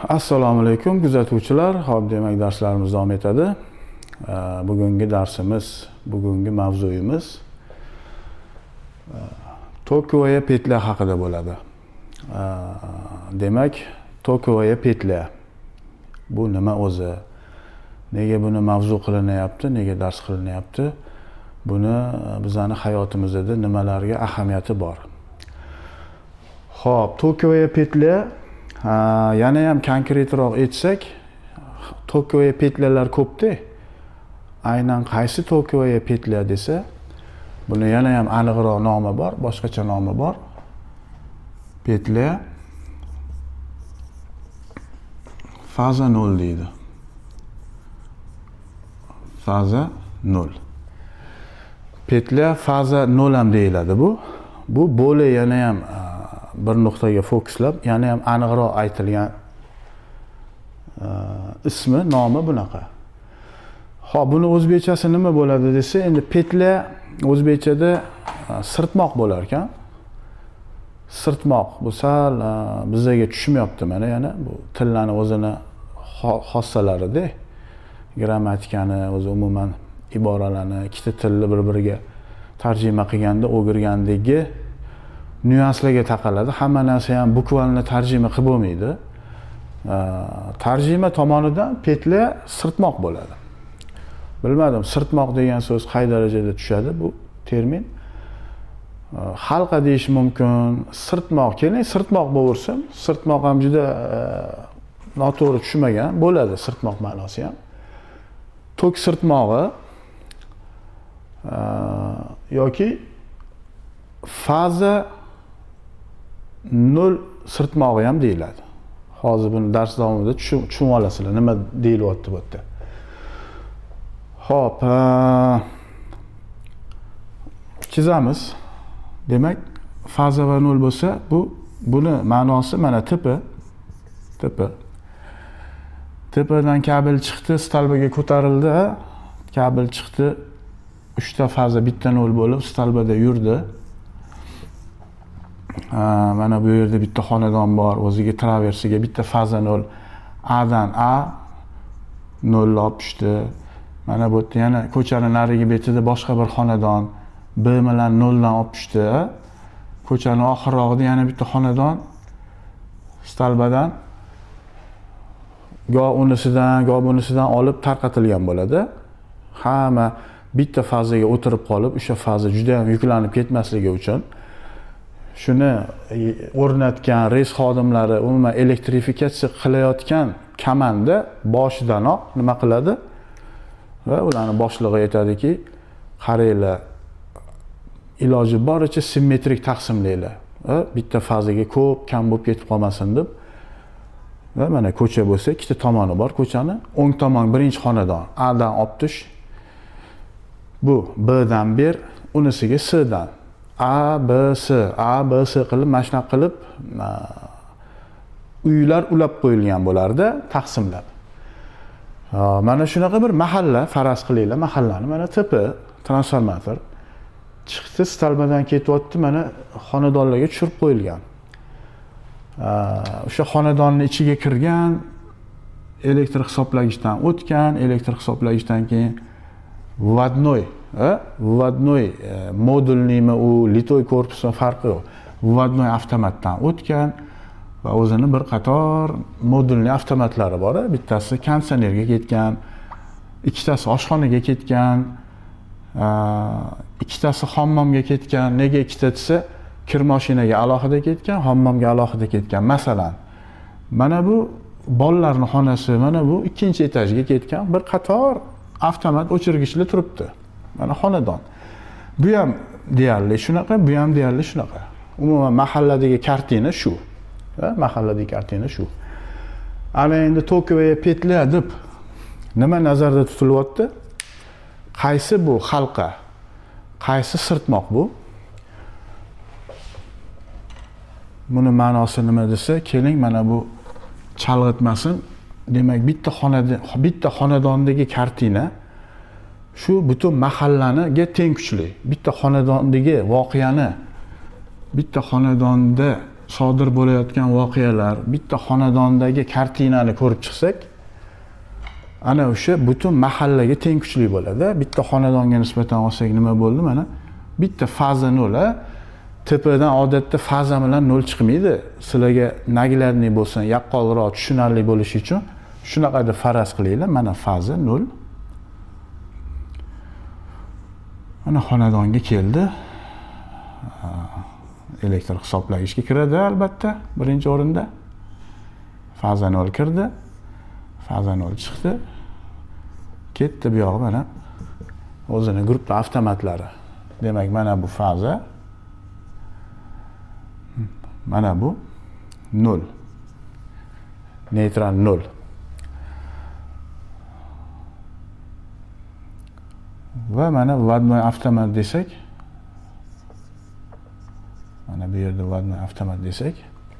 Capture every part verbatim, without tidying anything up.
Assalomu alaykum kuzatuvchilar. Xo'p, demak darslarimiz davom etadi. Bugungi darsimiz, bugungi mavzuyimiz tokovoya petля haqida bo'ladi. Demak, tokovoya petля bu nima o'zi? Nega buni mavzu qilinyapti? Nega dars qilinyapti? Buni bizning hayotimizda nimalarga ahamiyati bor? Xo'p, tokovoya petля yana ham konkretroq aytsak, tokovoya petляlar ko'pda. Aynan qaysi tokovoya petля desa, buni yana ham aniqroq nomi bor, boshqacha nomi bor. Petля faza nol deydi. Faza nol. Petля faza nol ham deyiladi bu. Bu bo'la yana ham bir nuqtaga fokuslab, yana ham aniqroq aytilgan ismi, nomi bunaqa. Xo'p, buni o'zbekchasi nima bo'ladi desa, endi petля o'zbekchada sirtmoq bo'lar ekan. Sirtmoq bu sal bizga tushmayapti mana yana bu tillarning o'zini xossalarida, grammatikani, o'zi umuman iboralarni, ikkita tilni bir-biriga tarjima qilganda o'girgandagi nyuanslarga taqaladi. Hamma narsa ham bukvalni tarjima qilib bo'lmaydi. Tarjima tomonidan petля sirtmoq bo'ladi. Bilmadim, sirtmoq degan so'z qay darajada tushadi bu termin. Halqa deyish mumkin, sirtmoq, keling sirtmoq bo'lsin. Sirtmoq ham juda noto'g'ri tushmagan bo'ladi, sirtmoq ma'nosi ham. Tok sirtmog'i yoki faza nol sirtmog'i ham deyiladi. Hozir buni dars davomida tushunib olasizlar nima deyilyapti bu yerda. Xo'p, chizamiz. Demak, faza va nol bo'lsa, bu buni ma'nosi mana tipi, tipi. Tepadan kabel chiqdi, stalbaga ko'tarildi, kabel chiqdi, uchta faza bitta nol bo'lib stalbada yurdi. Mana bu yerda bitta xonadon bor, o'ziga traversiga bitta faza nol, A dan A nol olib tushdi. Mana bu yerda yana ko'chaning narigi betida boshqa bir xonadon B bilan nol dan olib tushdi. Ko'chaning oxirrog'ida yana bitta xonadon stalbadan go unisidan, go bunisidan olib tarqatilgan bo'ladi. Hamma bitta fazaga o'tirib qolib, o'sha faza juda ham yuklanib ketmasligi uchun shuni o'rnatgan reys xodimlari, umuman elektrifikatsiya qilayotgan komanda boshidanoq nima qiladi? Va ularning boshlig'i aytadiki, qaranglar, iloji boricha simmetrik taqsimlaylar. Bitta fazaga ko'p kam bo'lib ketib qolmasin deb. Va mana ko'cha bo'lsa, ikkita tomoni bor ko'chani. O'ng tomon birinchi xonadon A dan olib tush. Bu B dan ber, unisiga S dan. A, B, S, A, B, S qilib, mana shunaqa qilib uylar ulab qo'yilgan bo'lardi, taqsimlab. Mana shunaqa bir mahalla faraz qilinglar, mahallani mana tipi transformator chiqdi, stalbadan ketyapti, mana xonadonlarga tushirib qo'yilgan. O'sha xonadonning ichiga kirgan, elektr hisoblagichdan o'tgan, elektr hisoblagichdan keyin vvodnoy, vvodnoy modulnimi u litoy korpusning farqi yo'q. Vvodnoy avtomatdan o'tgan va o'zini bir qator modulli avtomatlari bor. Bittasi konditsionerga ketgan, ikkitasi oshxonaga ketgan, ikkitasi hammomga ketgan. Nega ikkita desa, kir mashinaga alohida ketgan, hammomga alohida ketgan. Masalan, mana bu bolalarning xonasi, mana bu ikkinchi etajga ketgan bir qator avtomat o'chirgichli turibdi. Mana xonadon. Bu ham deyarli shunaqa, bu ham deyarli shunaqa. Umuman mahalladagi kartina shu. Va mahalladagi kartina shu. Ana endi tokovoya petля deb nima nazarda tutilyapti? Qaysi bu halqa? Qaysi sirtmoq bu? Buni ma'nosi nima desa, keling mana bu chalg'itmasin. Demak, bitta xonada, bitta xonadondagi kartina shu butun mahallaniga teng kuchli. Bitta xonadondagi voqeani, bitta xonadonda sodir bo'layotgan voqealar, bitta xonadondagi kartinani ko'rib chiqsak, ana o'sha butun mahallaga teng kuchli bo'ladi. Bitta xonadonga nisbatan olsak nima bo'ldi? Mana bitta faza nol. Tepadan odatda faza bilan nol chiqmaydi. Sizlarga naglarni bo'lsin, yaqqolroq tushunarli bo'lishi uchun shunaqa deb faraz qilinglar. Mana faza nol. Mana xonadonga keldi. Elektr hisoblagichga kiradi albatta birinchi o'rinda. Faza nol kirdi. Faza nol chiqdi. Ketdi bu yog'i mana o'zini gruppa avtomatlari. Demak, mana bu faza. Mana bu nol. Neytral nol. Va mana vadnoy avtomat desak, mana bu yerda vadnoy avtomat desak,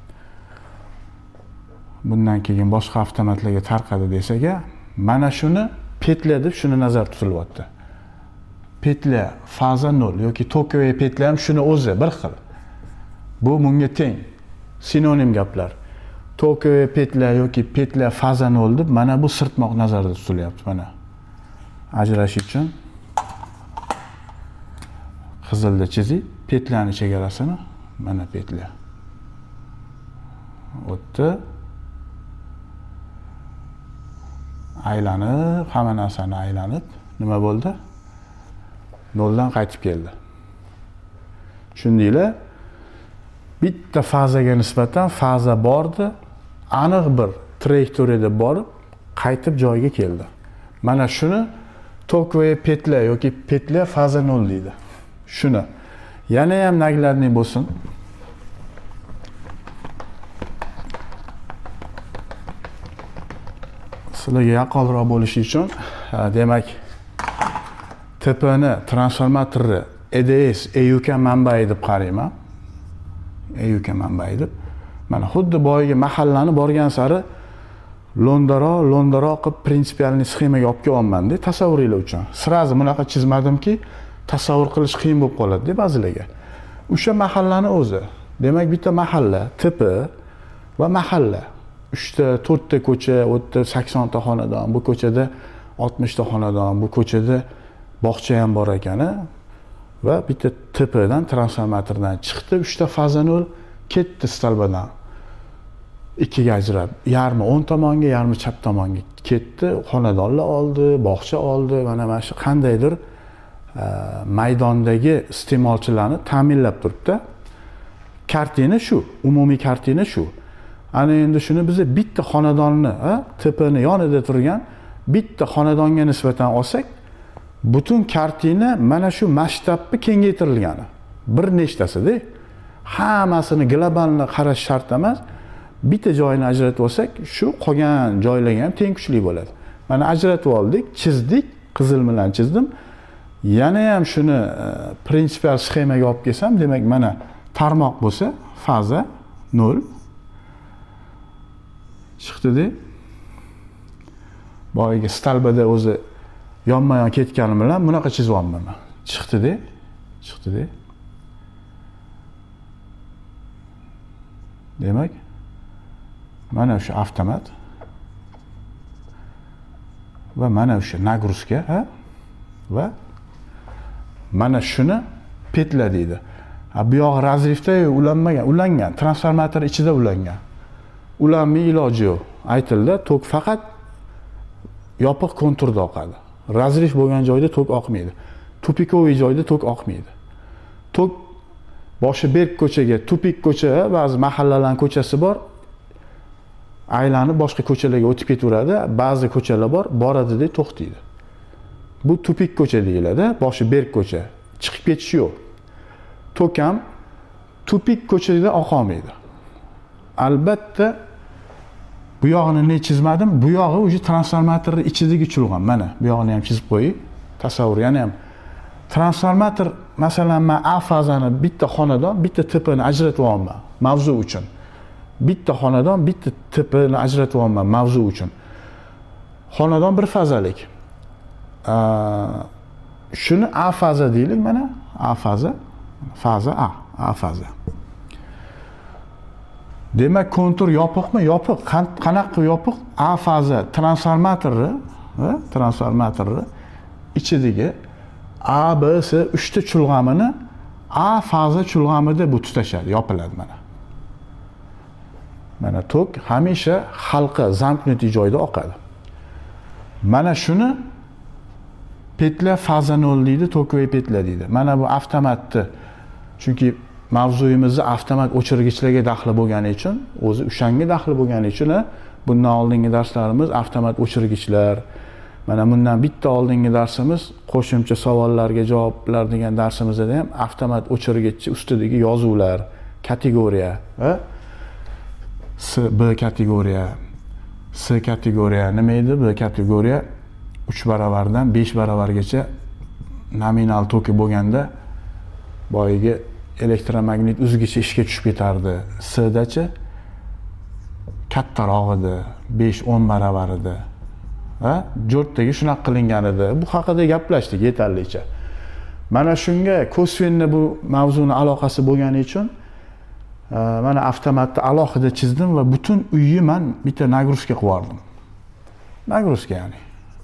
bundan keyin boshqa avtomatlarga tarqadi desak, mana shuni petla deb shuni nazarda tutilyapti. Petla faza nol yoki tokoviy petla ham shuni o'zi bir xil. Bu bunga teng. Sinonim gaplar. Tokoviy petla yoki petla faza nol deb mana bu sirtmoq nazarda tutilyapti. Mana ajratish uchun qizilda chizik, petlani chegarasini, mana petla. O'tdi. Aylanib, hamma narsani aylanib, nima bo'ldi? Noldan qaytib keldi. Tushundinglar? Bitta fazaga nisbatan faza bordi, aniq bir trayektoriyada borib, qaytib joyiga keldi. Mana shuni tokoviy petla yoki petla faza nol deydi. Shuni. Yana ham naglarning bo'lsin. Sizlarga yaqqolroq bo'lishi uchun, demak, tepani transformatorni E D S E U K manbai deb qarayman. E U K manbai deb. Mana xuddi boyiga mahallani borgan sari londaro, londaro qilib prinsipialniy sxemaga olib kelyapman-da, tasavvuringlar uchun. Sirazi bunaqa chizmadimki, tasavvur qilish qiyin bo'lib qoladi deb ba'zilarga. O'sha mahallani o'zi. Demak, bitta mahalla, tepa va mahalla. uchta, to'rtta ko'cha, o'tda saksonta xonadon, bu ko'chada oltmishta xonadon, bu ko'chada bog'cha ham bor ekani va bitta tepadan transformatordan chiqdi, uchta faza nol ketdi stalbadan. Ikkiga ajrab, yarmi o'ng tomonga, yarmi chap tomonga ketdi, xonadonlar oldi, bog'cha oldi, mana mana shu qandaydir maydondagi iste'molchilarni ta'minlab turibdi. Kartina shu, umumiy kartina shu. Ana endi shuni biz bitta xonadonni, tepani yonida turgan bitta xonadonga nisbatan olsak, butun kartina mana shu masshtabni kengaytirilgani. Bir nechtasida hammasini globalni qarash shart emas. Bitta joyini ajratib olsak, shu qolgan joylarga ham teng kuchli bo'ladi. Mana ajratib oldik, chizdik, qizil bilan chizdim. Yana ham shuni prinsipial sxemaga olib kelsam, demak mana tarmoq bo'lsa, faza nol chiqdi-da. Boyiga stalbada o'zi yonma-yon ketgani bilan bunaqa chizyapman men. Chiqdi-da. Chiqdi-da. Demak, mana o'sha avtomat va mana o'sha nagruzka, ha? Va mana shuni petla deydi. Bu yoq razrifda ulanmagan, ulangan, transformator ichida ulangan. Ulanmay iloji yo'q. Aytildi, tok faqat yopiq konturda oqadi. Razrif bo'lgan joyda tok oqmaydi. Tupikoviy joyda tok oqmaydi. Tok boshi berk ko'chaga, tupik ko'cha, ba'zi mahallalarning ko'chasi bor. Aylanib boshqa ko'chalarga o'tib ketaveradi. Ba'zi ko'chalar bor, boradi-da to'xtaydi. Bu tupik ko'cha deyiladi, boshi berk ko'cha. Chiqib ketish yo'q. Tok ham tupik ko'chada oqolmaydi. Albatta bu yog'ini ne chizmadim? Bu yog'i o'sha transformatorning ichidagi chulg'on. Mana bu yog'ini ham chizib qo'ying. Tasavvur, yana ham transformator, masalan, men A fazani bitta xonadon, bitta tepani ajratib olman mavzu uchun. Bitta xonadon, bitta tepani ajratib olman mavzu uchun. Xonadon bir fazalik. Shuni A faza deylik, mana A faza, faza A, A faza. Demak, kontur yopiqmi? Yopiq. Qanaqa yopiq? A faza transformatori, va transformatori ichidagi A, B, S uchta chulg'amini A faza chulg'amida bu tutashadi, yopiladi mana. Mana tok hamisha halqa zaмкнутый joyda oqadi. Mana shuni petla faza nol deydi, tokoy petla deydi. Mana bu avtomatni, chunki mavzuyimizda avtomat o'chirgichlarga daxli bo'lgani uchun, o'zi o'shanga daxli bo'lgani uchun, bundan oldingi darslarimiz avtomat o'chirgichlar. Mana bundan bitta oldingi darsimiz qo'shimcha savollarga javoblar degan darsimizda ham avtomat o'chirgichchi ustidagi yozuvlar, kategoriya, va S, B kategoriya, S kategoriya nima edi? B kategoriya uch baravardan besh baravargacha nominal toki bo'lganda boyagi elektromagnit uzgichi ishga tushib ketardi. S-dachi kattaroq edi, besh o'n baravar edi. Ha? Jo'rtdagi shunaqa qilingan edi. Bu haqida gaplashdik yetarlicha. Mana shunga kosvenni bu mavzuni aloqasi bo'lgani uchun mana avtomatni alohida chizdim va butun uyni men bitta nagruzka qilib yubordim. Nagruzka ya'ni.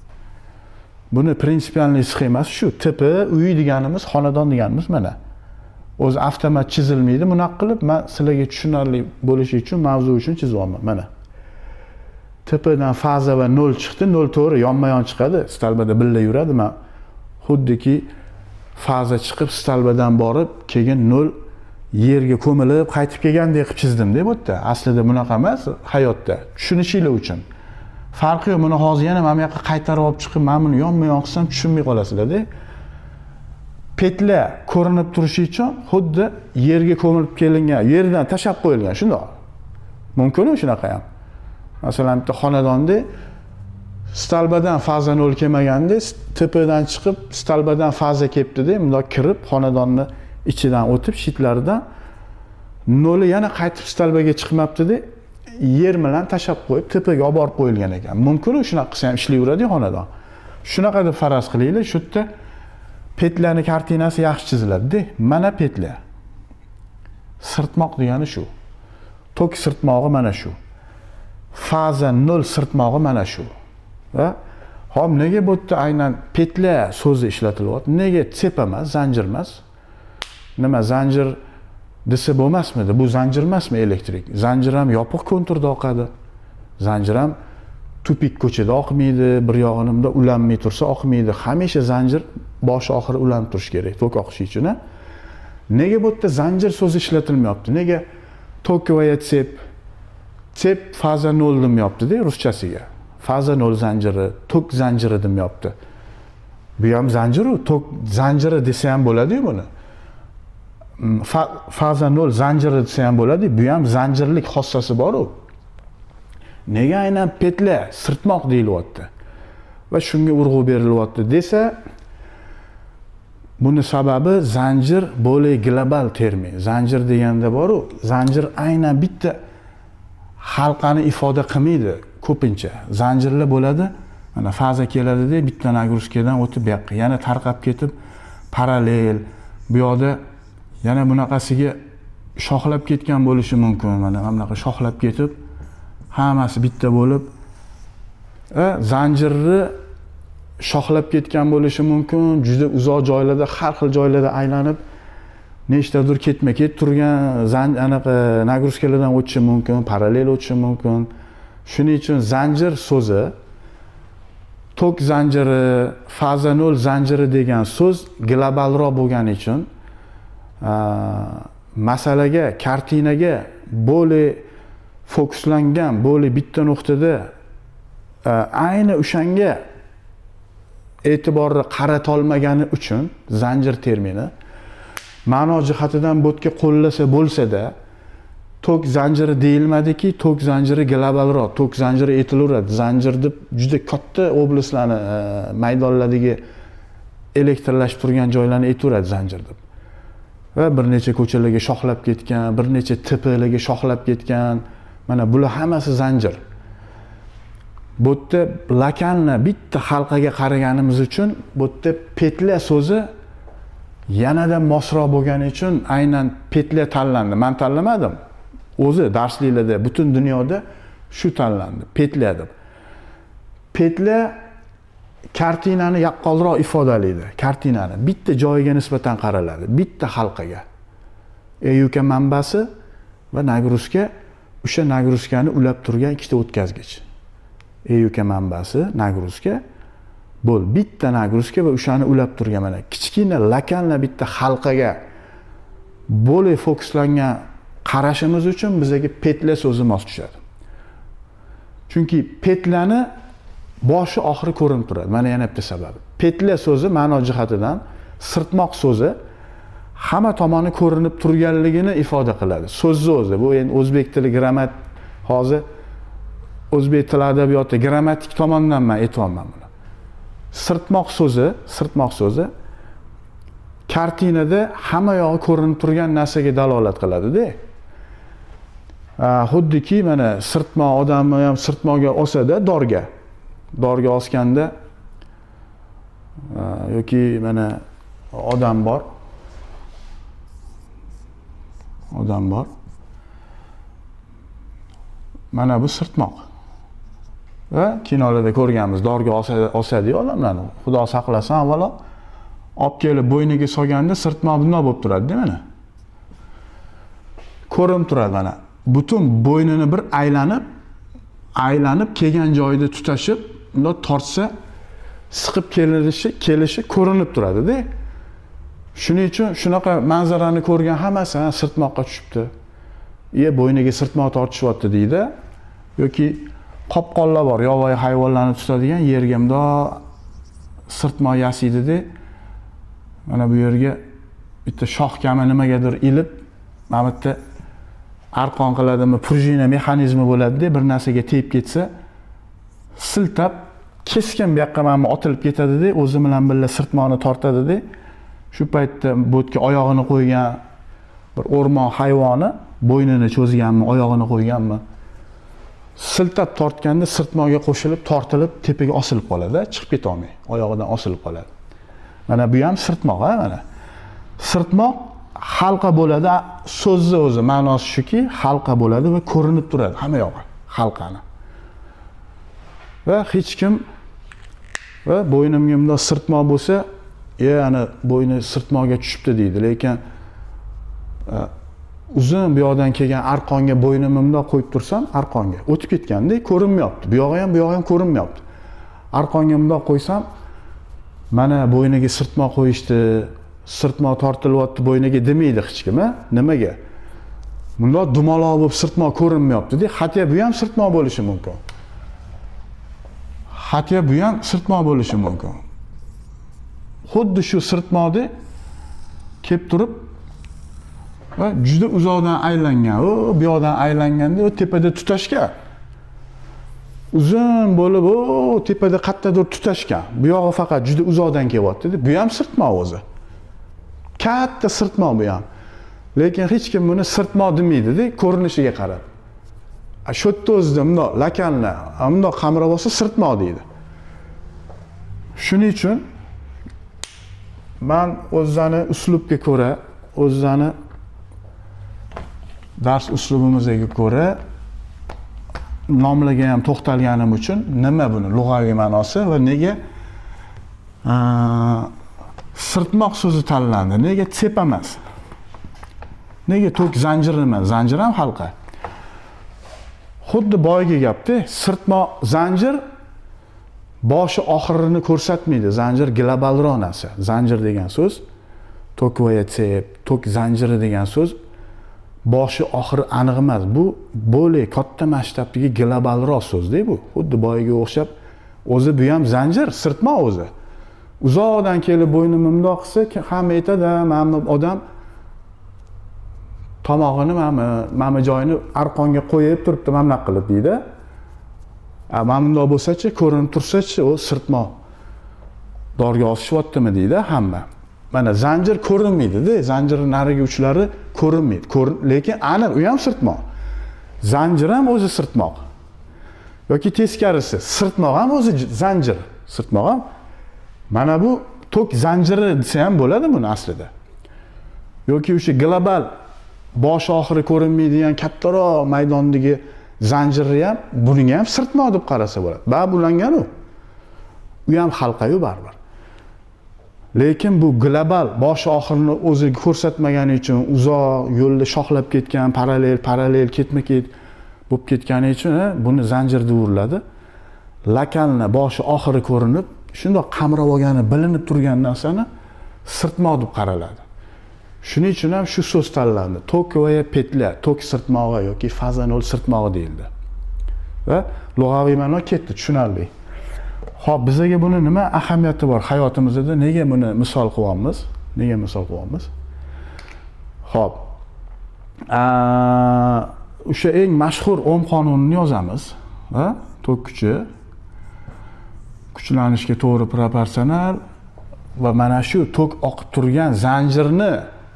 Buni prinsipialniy sxemasi shu. Tipi uy deganimiz, xonadon deganimiz mana. O'zi avtomat chizilmaydi, bunaqa qilib men sizlarga tushunarli bo'lishi uchun mavzu uchun chizyapman mana. Tipidan faza va nol chiqdi, nol to'g'ri yonma-yon chiqadi, stalbada birga yuradi. Men xuddiki faza chiqib stalbadan borib, keyin nol yerga ko'milib qaytib kelgandek qilib chizdim-da bu yerda. Aslida bunaqa emas hayotda. Tushunishinglar uchun. Farqi yo'q. Buni hozir yana mana bu yoqqa qaytarib olib chiqib, men buni yonma-yon qilsam tushunmay qolasizlar-da. Petla ko'rinib turishi uchun xuddi yerga ko'milib kelingan, yerdan tashab qo'yilgan, shundoq. Mumkin-ku shunaqa ham. Masalan, bitta xonadonda stalbadan faza nol kelmaganda, tepadan chiqib stalbadan faza kelibdi-da, bundoq kirib xonadonni ichidan o'tib shitlaridan noli yana qaytib stalbaga chiqmabdi-da, yer bilan tashab qo'yib tepaga olib borib qo'yilgan ekan. Mumkin-ku shunaqa qilsa ham ishlayveradi xonadon. Shunaqa deb faraz qilaylik, shu yerda petlarning kartinasi yaxshi chiziladi-da. Mana petla. Sirtmoq degani shu. Tok sirtmog'i mana shu. Faza nol sirtmog'i mana shu. Va hop nega bu yerda aynan petla so'zi ishlatilyapti? Nega tsep emas, zanjir emas? Nima zanjir desa bo'lmasmidi? Bu zanjir emasmi elektrik? Zanjir ham yopiq konturda oqadi. Zanjir ham tupik ko'chada oqmaydi, bir yog'inimda ulanmay tursa oqmaydi. Hamisha zanjir boshi oxiri ulanib turish kerak tok oqishi uchun. Nega bu yerda zanjir so'zi ishlatilmayapti? Nega tok va tsep tsep faza nol demayapti-da ruschasiga. Faza nol zanjiri, tok zanjiri demayapti. Bu ham zanjiru, tok zanjiri desa ham bo'ladi-ku buni. Fa, faza nol zanjiri desa ham bo'ladi, bu ham zanjirlik xossasi bor-ku. Nega aynan petla sirtmoq deyilyapti va shunga urg'u berilyapti desa, buni sababi zanjir bo'lay global termin. Zanjir deganda bor-ku, zanjir aynan bitta halqani ifoda qilmaydi ko'pincha. Zanjirlar bo'ladi, mana faza keladi-da, bitta nagruzkadan o'tib bu yoqqa, yana tarqab ketib parallel, bu yoqda yana bunaqasiga shoxlab ketgan bo'lishi mumkin. Mana bunaqa shoxlab ketib hammasi bitta bo'lib, zanjirni shoxlab ketgan bo'lishi mumkin. Juda uzoq joylarda, har xil joylarda aylanib, nechtadir ketma-ket turgan zan anaqa nagruzkalardan o'tishi mumkin, parallel o'tishi mumkin. Shuning uchun zanjir so'zi, tok zanjiri, faza nol zanjiri degan so'z globalroq bo'lgani uchun masalaga, kartinaga bo'li fokuslangan, bo'li bitta nuqtada ayni o'shanga e'tiborni qarata olmagani uchun zanjir termini ma'no jihatidan bu yerga qo'llasa bo'lsa-da, tok zanjiri deyilmadiki, tok zanjiri globalroq, tok zanjiri aytilaveradi. Zanjir deb juda katta oblastlarni, maydonlardagi elektrlashib turgan joylarni aytaveradi zanjir deb. Va bir necha ko'chalarga shoxlab ketgan, bir necha tepalarga shoxlab ketgan. Mana bular hammasi zanjir. Bu yerda lokalni bitta halqaga qaraganimiz uchun bu yerda petla so'zi yanada mosroq bo'lgani uchun aynan petla tanlandi. Men tanlamadim. O'zi darsliklarda butun dunyoda shu tanlandi, petla deb. Petla kartinani yaqqolroq ifodalaydi. Kartinani bitta joyiga nisbatan qaraladi, bitta halqaga. E U K manbasi va nagruzka o'sha nagruzkani ulab turgan ikkita o'tkazgich. E U K manbasi, nagruzka bo'l, bitta nagruzka va o'shani ulab turgan mana kichkina lakanla bitta halqaga bo'lib fokuslangan qarashimiz uchun bizga petla so'zi mos tushadi. Chunki petlani boshi oxiri ko'rinib turadi. Mana yana bitta sababi. Petla so'zi ma'no jihatidan sirtmoq so'zi hamma tomoni ko'rinib turganligini ifoda qiladi. So'zni o'zi bu endi o'zbek tili grammat hozir o'zbek tili adabiyoti grammatik tomondan men aytayapman buni. Sirtmoq so'zi, sirtmoq so'zi kartinada hamma yog'i ko'rinib turgan narsaga dalolat qiladi-da. Xuddiki mana sirtmoq odamni ham sirtmoqga osada dorga. Dorga osganda yoki mana odam bor. Odam bor. Mana bu sirtmoq. Va kinolarda ko'rganmiz, dorga osadi odamlarni. Xudo saqlasin, avvalo olib kelib bo'yniga solganda sirtmoq bunday bo'lib turadi-da mana. Ko'rinib turadi mana. Butun bo'ynini bir aylanib, aylanib kelgan joyida tutashib, bunday tortsa siqib kelishi, kelishi ko'rinib turadi-da. Shuning uchun shunaqa manzarani ko'rgan hammasi sirtmoqqa tushibdi. Ye bo'yniga sirtmoq tortishyapti deydi. Yoki qopqonlar bor, yovvoyi hayvonlarni tutadigan yerga bunday sirtmoq yasaydi-da. Mana bu yerga bitta shox kami nimagadir ilib, mana bu yerda arqon qiladimi, prujina mexanizmi bo'ladi-da, bir narsaga tegib ketsa, siltab, keskin bu yoqqa mana otilib ketadi-da, o'zi bilan birga sirtmoqni tortadi-da. Shu paytda bo'tga oyog'ini qo'ygan bir o'rmon hayvoni bo'ynini cho'zganmi, oyog'ini qo'yganmi, siltab tortganda sirtmoqga qo'shilib, tortilib, tepaga osilib qoladi, chiqib keta olmay, oyog'idan osilib qoladi. Mana bu ham sirtmoq, ha mana. Sirtmoq halqa bo'ladi, so'zni o'zi ma'nosi shuki, halqa bo'ladi va ko'rinib turadi hamma yog'i halqani. Va hech kim va bo'ynimga bunday sirtmoq bo'lsa, "E, ana bo'yni sirtmoqga tushibdi" deydi, lekin uzun bu yoqdan kelgan arqonga bo'ynimni bunday qo'yib tursam, arqonga o'tib ketganda ko'rinmayapti. Bu yog'i ham, bu yog'i ham ko'rinmayapti. Arqonga bunday qo'ysam, mana bo'yniga sirtmoq qo'yishdi, sirtmoq tortilyapti bo'yniga demaydi hech kim, ha? Nimaga? Bunday dumaloq bo'lib sirtmoq ko'rinmayapti-da, hatto bu ham sirtmoq bo'lishi mumkin. Hatto bu ham sirtmoq bo'lishi mumkin. Xuddi shu sirtmoqni kelib turib va juda uzoqdan aylangan, o bu yoqdan aylanganda o tepada tutashgan. Uzun bo'lib, o tepada qayerdadir tutashgan. Bu yog'i faqat juda uzoqdan kelyapti-da. Bu ham sirtmoq o'zi. Katta sirtmoq bu ham. Lekin hech kim buni sirtmoq demaydi-da, ko'rinishiga qarab. Shu yerda o'zida bunday lakanlar, bunday qamrab olsa sirtmoq deydi. Shuning uchun men o'zani uslubga ko'ra, o'zani dars uslubimizga ko'ra nomlarga ham to'xtalganim uchun nima buni lug'aviy ma'nosi va nega sirtmoq so'zi tanlandi? Nega tsep emas? Nega tok zanjir emas? Zanjir ham halqa. Xuddi boyagi gapda, sirtmoq zanjir boshi oxirini ko'rsatmaydi. Zanjir globalroq narsa. Zanjir degan so'z, tok va tsep, tok zanjiri degan so'z boshi oxiri aniq emas. Bu bo'li katta masshtabdagi globalroq so'z-da bu. Xuddi boyaga o'xshab, o'zi bu ham zanjir, sirtmoq o'zi. Uzoqdan kelib bo'ynimni bundoq qilsa, hamma aytadi, "Mana odam tomog'ini mana mana joyini arqonga qo'yib turibdi, mana bunaqa qilib" deydi. A mana bundoq bo'lsa-chi, ko'rinib tursa-chi, u sirtmoq dorga osishyaptimi deydi hamma. Mana zanjir ko'rinmaydi-da, zanjirning narigi uchlari ko'rinmaydi. Ko'rin, lekin aniq u ham sirtmoq. Zanjir ham o'zi sirtmoq. Yoki teskarisi, sirtmoq ham o'zi zanjir. Sirtmoq ham mana bu tok zanjiri desa ham bo'ladi buni aslida. Yoki o'sha global bosh oxiri ko'rinmaydigan kattaroq maydondagi zanjirni ham, buning ham sirtmoq deb qarasa bo'ladi. Baribir ulangan u. U ham halqa-yu baribir. Lekin bu global bosh oxirini o'ziga ko'rsatmagani uchun uzoq yo'lda shoxlab ketgan, parallel parallel ketma-ket bo'lib ketgani uchun buni zanjir deb uriladi. Lokalni boshi oxiri ko'rinib, shundoq qamrab olgani bilinib turgan narsani sirtmoq deb qaraladi. Shuning uchun ham shu so'z tanlandi. Tokovaya petla, tok sirtmog'i yoki fazanol sirtmog'i deyildi. Va lug'aviy ma'no ketdi, tushunarli. Xo'p, bizga buni nima ahamiyati bor hayotimizda? Nega buni misol qilyapmiz? Nega misol qilyapmiz? Xo'p. O'sha eng mashhur Ohm qonunini yozamiz, va tok kuchi kuchlanishga to'g'ri proporsional va mana shu tok oqib turgan zanjirni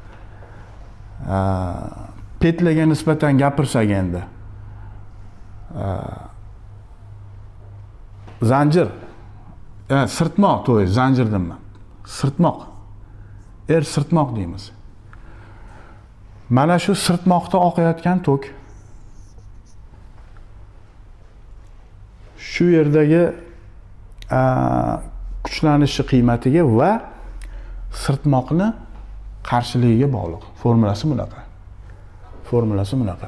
petlaga nisbatan gapirsak endi. Zanjir E, sirtmoq to'y, zanjir deyman. Sirtmoq. Er sirtmoq deymiz. Mana shu sirtmoqda oqayotgan tok shu yerdagi kuchlanishi qiymatiga va sirtmoqni qarshiligiga bog'liq. Formulasi bunaqa. Formulasi bunaqa.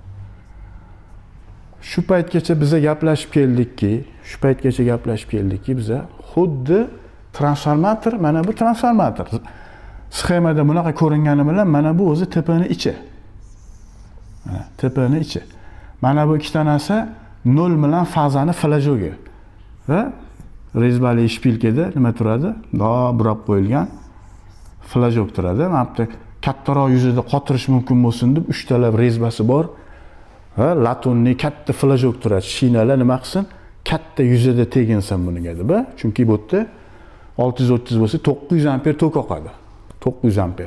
Shu paytgacha biza gaplashib keldikki, shu paytgacha gaplashib keldikki, biza xuddi transformator, mana bu transformator. Sxemada bunaqa ko'ringani bilan mana bu o'zi tepani ichi. Mana tepani ichi. Mana bu ikkita narsa nol bilan fazani flajogi. Va rezbali shpilkada nima turadi? Do burab qo'yilgan flajog turadi. Mana bu kattaroq yuzida qotirish mumkin bo'lsin deb uchtalab rezbasi bor. Ha, latunni katta flajog turadi. Shinalar nima qilsin? Katta yuzida teginsin buniga deb. Chunki bu yerda olti yuz o'ttiz bo'lsa to'qqiz yuz amper tok oqadi. to'qqiz yuz amper.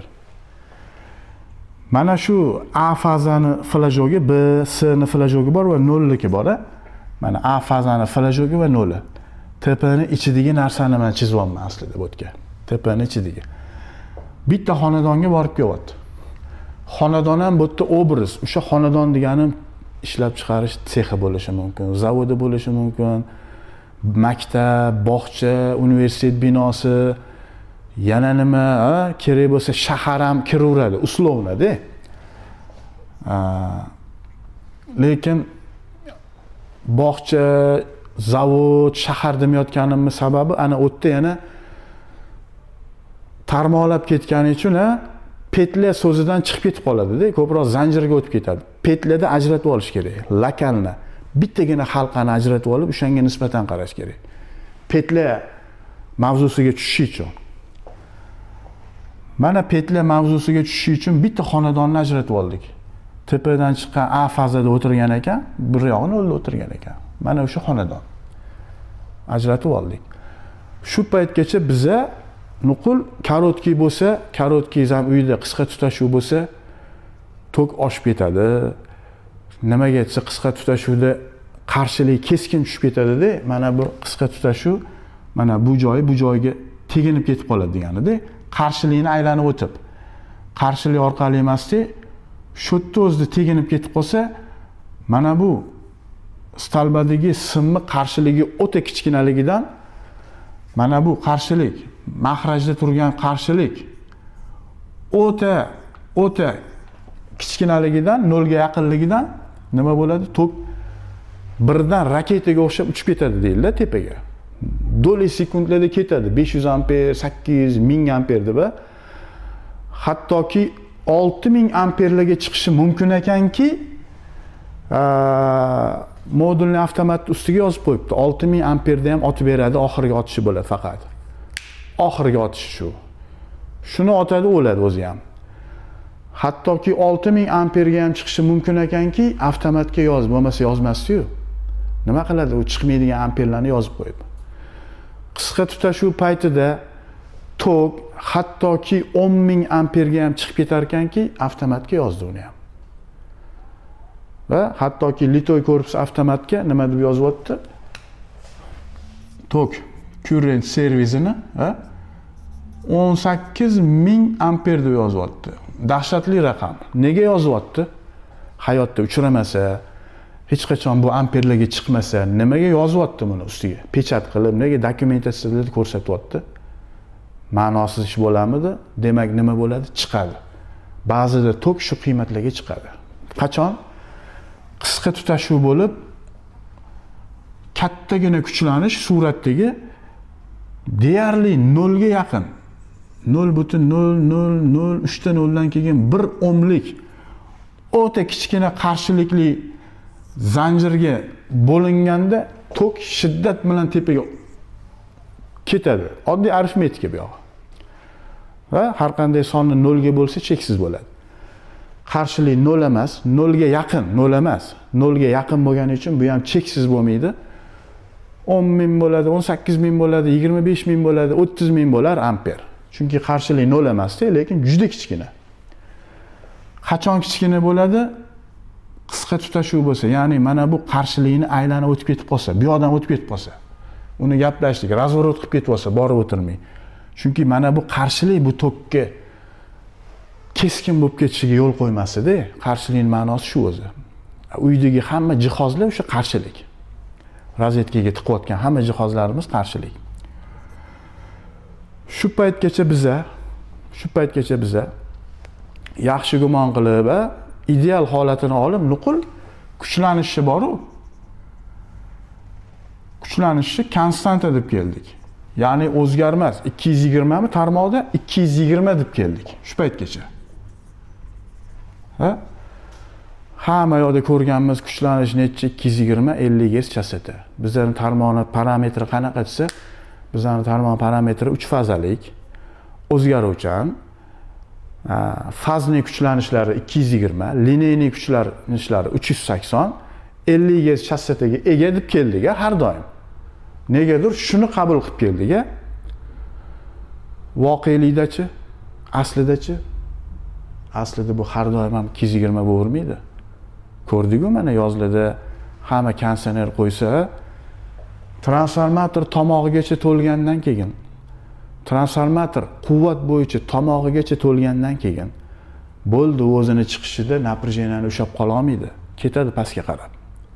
Mana shu A fazani flajogi, B, S ni flajogi bor va nolliki bor. Mana A fazani flajogi va noli. Tepani ichidagi narsani men chizyapman aslida bu yerga. Tepani ichidagi. Bitta xonadonga borib kelyapti. Xonadon ham bu yerda obraz. O'sha xonadon deganim ishlab chiqarish sexi bo'lishi mumkin, zavodi bo'lishi mumkin, maktab, bog'cha, universitet binosi, yana nima, kerak bo'lsa shahar ham kiraveradi, uslovnada. Lekin bog'cha, zavod, shahar demayotganimning sababi ana o'tda yana tarmoqlab ketgani uchun petla so'zidan chiqib ketib qoladi-da, ko'proq zanjirga o'tib ketadi. Petlada ajratib olish kerak. Lokalni bittagina halqani ajratib olib, o'shanga nisbatan qarash kerak. Petla mavzusiga tushish uchun. Mana petla mavzusiga tushish uchun bitta xonadonni ajratib oldik. Tepadan chiqqan A fazada o'tirgan ekan, bir yog'i nolda o'tirgan ekan. Mana o'sha xonadon. Ajratib oldik. Shu paytgacha biza nuqul karotki bo'lsa, karotkingiz ham uyda qisqa tutashuv bo'lsa, tok oshib ketadi. Nimaga aytsa qisqa tutashuvda qarshilik keskin tushib ketadi-da. Mana bu qisqa tutashuv mana bu joyi bu joyiga teginib ketib qoladi degani-da. Qarshilikni aylanib o'tib, qarshilik orqali emasdi, shu yerda o'zida teginib ketib qolsa, mana bu stalbadagi simni qarshiligi o'ta kichkinaligidan mana bu qarshilik, mahrajda turgan qarshilik o'ta o'ta kichkinaligidan, nolga yaqinligidan nima bo'ladi? Tok birdan raketaga o'xshab uchib ketadi deyiladi tepaga. Doli sekundlarda ketadi. besh yuz amper, sakkiz yuz, ming amper deb. Hattoki olti ming amperlarga chiqishi mumkin ekanki, modulni avtomat ustiga yozib qo'yibdi. olti ming amperda ham otib beradi, oxirgi otishi bo'ladi faqat. Oxirgi otishi shu. Shuni otadi, o'ladi o'zi ham. Hattoki olti ming amperga ham chiqishi mumkin ekanki, avtomatga yozib, bo'lmasa yozmasdi-yu. Nima qiladi? U chiqmaydigan amperlarni yozib qo'yib. Qisqa tutashuv paytida tok hattoki o'n ming amperga ham chiqib ketar ekanki, avtomatga yozdi uni ham. Va hattoki litoy korpus avtomatga nima deb yozyapti? Tok current servisini o'n sakkiz ming amper deb yozyapti. dahshatli raqam. Nega yozyapti? Hayotda uchramasa, hech qachon bu amperlarga chiqmasa, nimaga yozyapti buni ustiga? Pechat qilib, nega dokumentatsiyada ko'rsatyapti? Ma'nosiz ish bo'lamidi? Demak, nima bo'ladi? Chiqadi. Ba'zida tok shu qiymatlarga chiqadi. Qachon? Qisqa tutashuv bo'lib, kattagina kuchlanish suratdagi deyarli nolga yaqin nol butun nol nol nol uch ta noldan keyin bir ohmlik o'ta kichkina qarshilikli zanjirga bo'linganda tok shiddat bilan tepaga ketadi. Oddiy arifmetika bu yo'q. Va har qanday sonni nolga bo'lsa cheksiz bo'ladi. Qarshilik nol emas, nolga yaqin, nol emas. nolga yaqin bo'lgani uchun bu ham cheksiz bo'lmaydi. o'n ming bo'ladi, o'n sakkiz ming bo'ladi, yigirma besh ming bo'ladi, o'ttiz ming bo'lar amper. Chunki qarshilik nol emas-da, lekin juda kichkina. Qachon kichkina bo'ladi? Qisqa tutashuv bo'lsa, ya'ni mana bu qarshilikni aylanib o'tib ketib qolsa, bu yoqdan o'tib ketib qolsa, uni gaplashdik, razvorot qilib ketib qolsa, borib o'tirmay. Chunki mana bu qarshilik bu tokka keskin bo'lib ketishiga yo'l qo'ymasdi. Qarshilikning ma'nosi shu o'zi. Uydagi hamma jihozlar o'sha qarshilik. Rozetkaga tiqayotgan hamma jihozlarimiz qarshilik. Shu paytgacha biza, shu paytgacha biza yaxshi gumon qilib, ideal holatini olib, nuqul kuchlanishi bor-ku. Kuchlanishi konstanta deb keldik. Ya'ni o'zgarmas. ikki yuz yigirma mi tarmoqda ikki yuz yigirma deb keldik shu paytgacha. Ha? Hamma yoqda ko'rganmiz kuchlanish necha ikki yuz yigirma ellik gerts chastota. Bizning tarmoqni parametri qanaqa desa, bizning tarmoq parametri uch fazalik, o'zgaruvchan, fazli kuchlanishlari ikki yuz yigirma, lineyniy kuchlanishlari uch yuz sakson, ellik gerts chastotaga ega deb keldik har doim. Negadir shuni qabul qilib keldik. Voqelikdachi, aslidachi? Aslida bu har doim ham ikki yuz yigirma bo'lavermaydi. Ko'rdik-ku mana yozlarda hamma kondisioner qo'ysa, transformator tomog'igacha to'lgandan keyin, transformator quvvat bo'yicha tomog'igacha to'lgandan keyin bo'ldi, o'zini chiqishida naprejeniyani ushlab qola olmaydi, ketadi pastga qarab.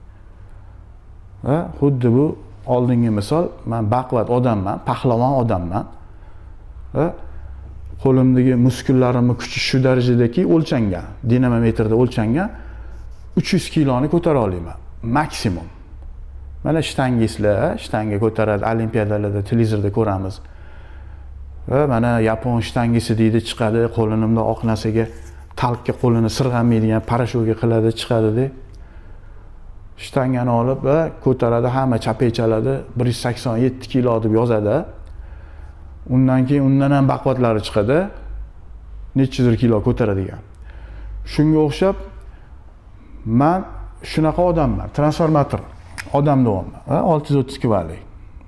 Va xuddi bu oldingi misol, men baquvvat odamman, pahlavon odamman. Va qo'limdagi muskullarimni kuchi shu darajadaki o'lchangan, dinamometrda o'lchangan uch yuz kiloni ko'tara olaman, maksimum. Mana shtangislar, shtanga ko'taradi, olimpiadalarda, televizorda ko'ramiz. Va mana yapon shtangisi deydi, chiqadi, qo'linimda oq narsaga, talqqa qo'lini sirg'anmaydigan parashyutga qiladi, chiqadi-da. Shtangani olib va ko'taradi, hamma chapay chaladi, bir yuz sakson yetti kilo deb yozadi. Undan keyin undan ham baquvvatlari chiqadi, nechidir kilo ko'taradigan. Shunga o'xshab men shunaqa odamman, transformator odam deyapman, va olti yuz o'ttiz kilolik.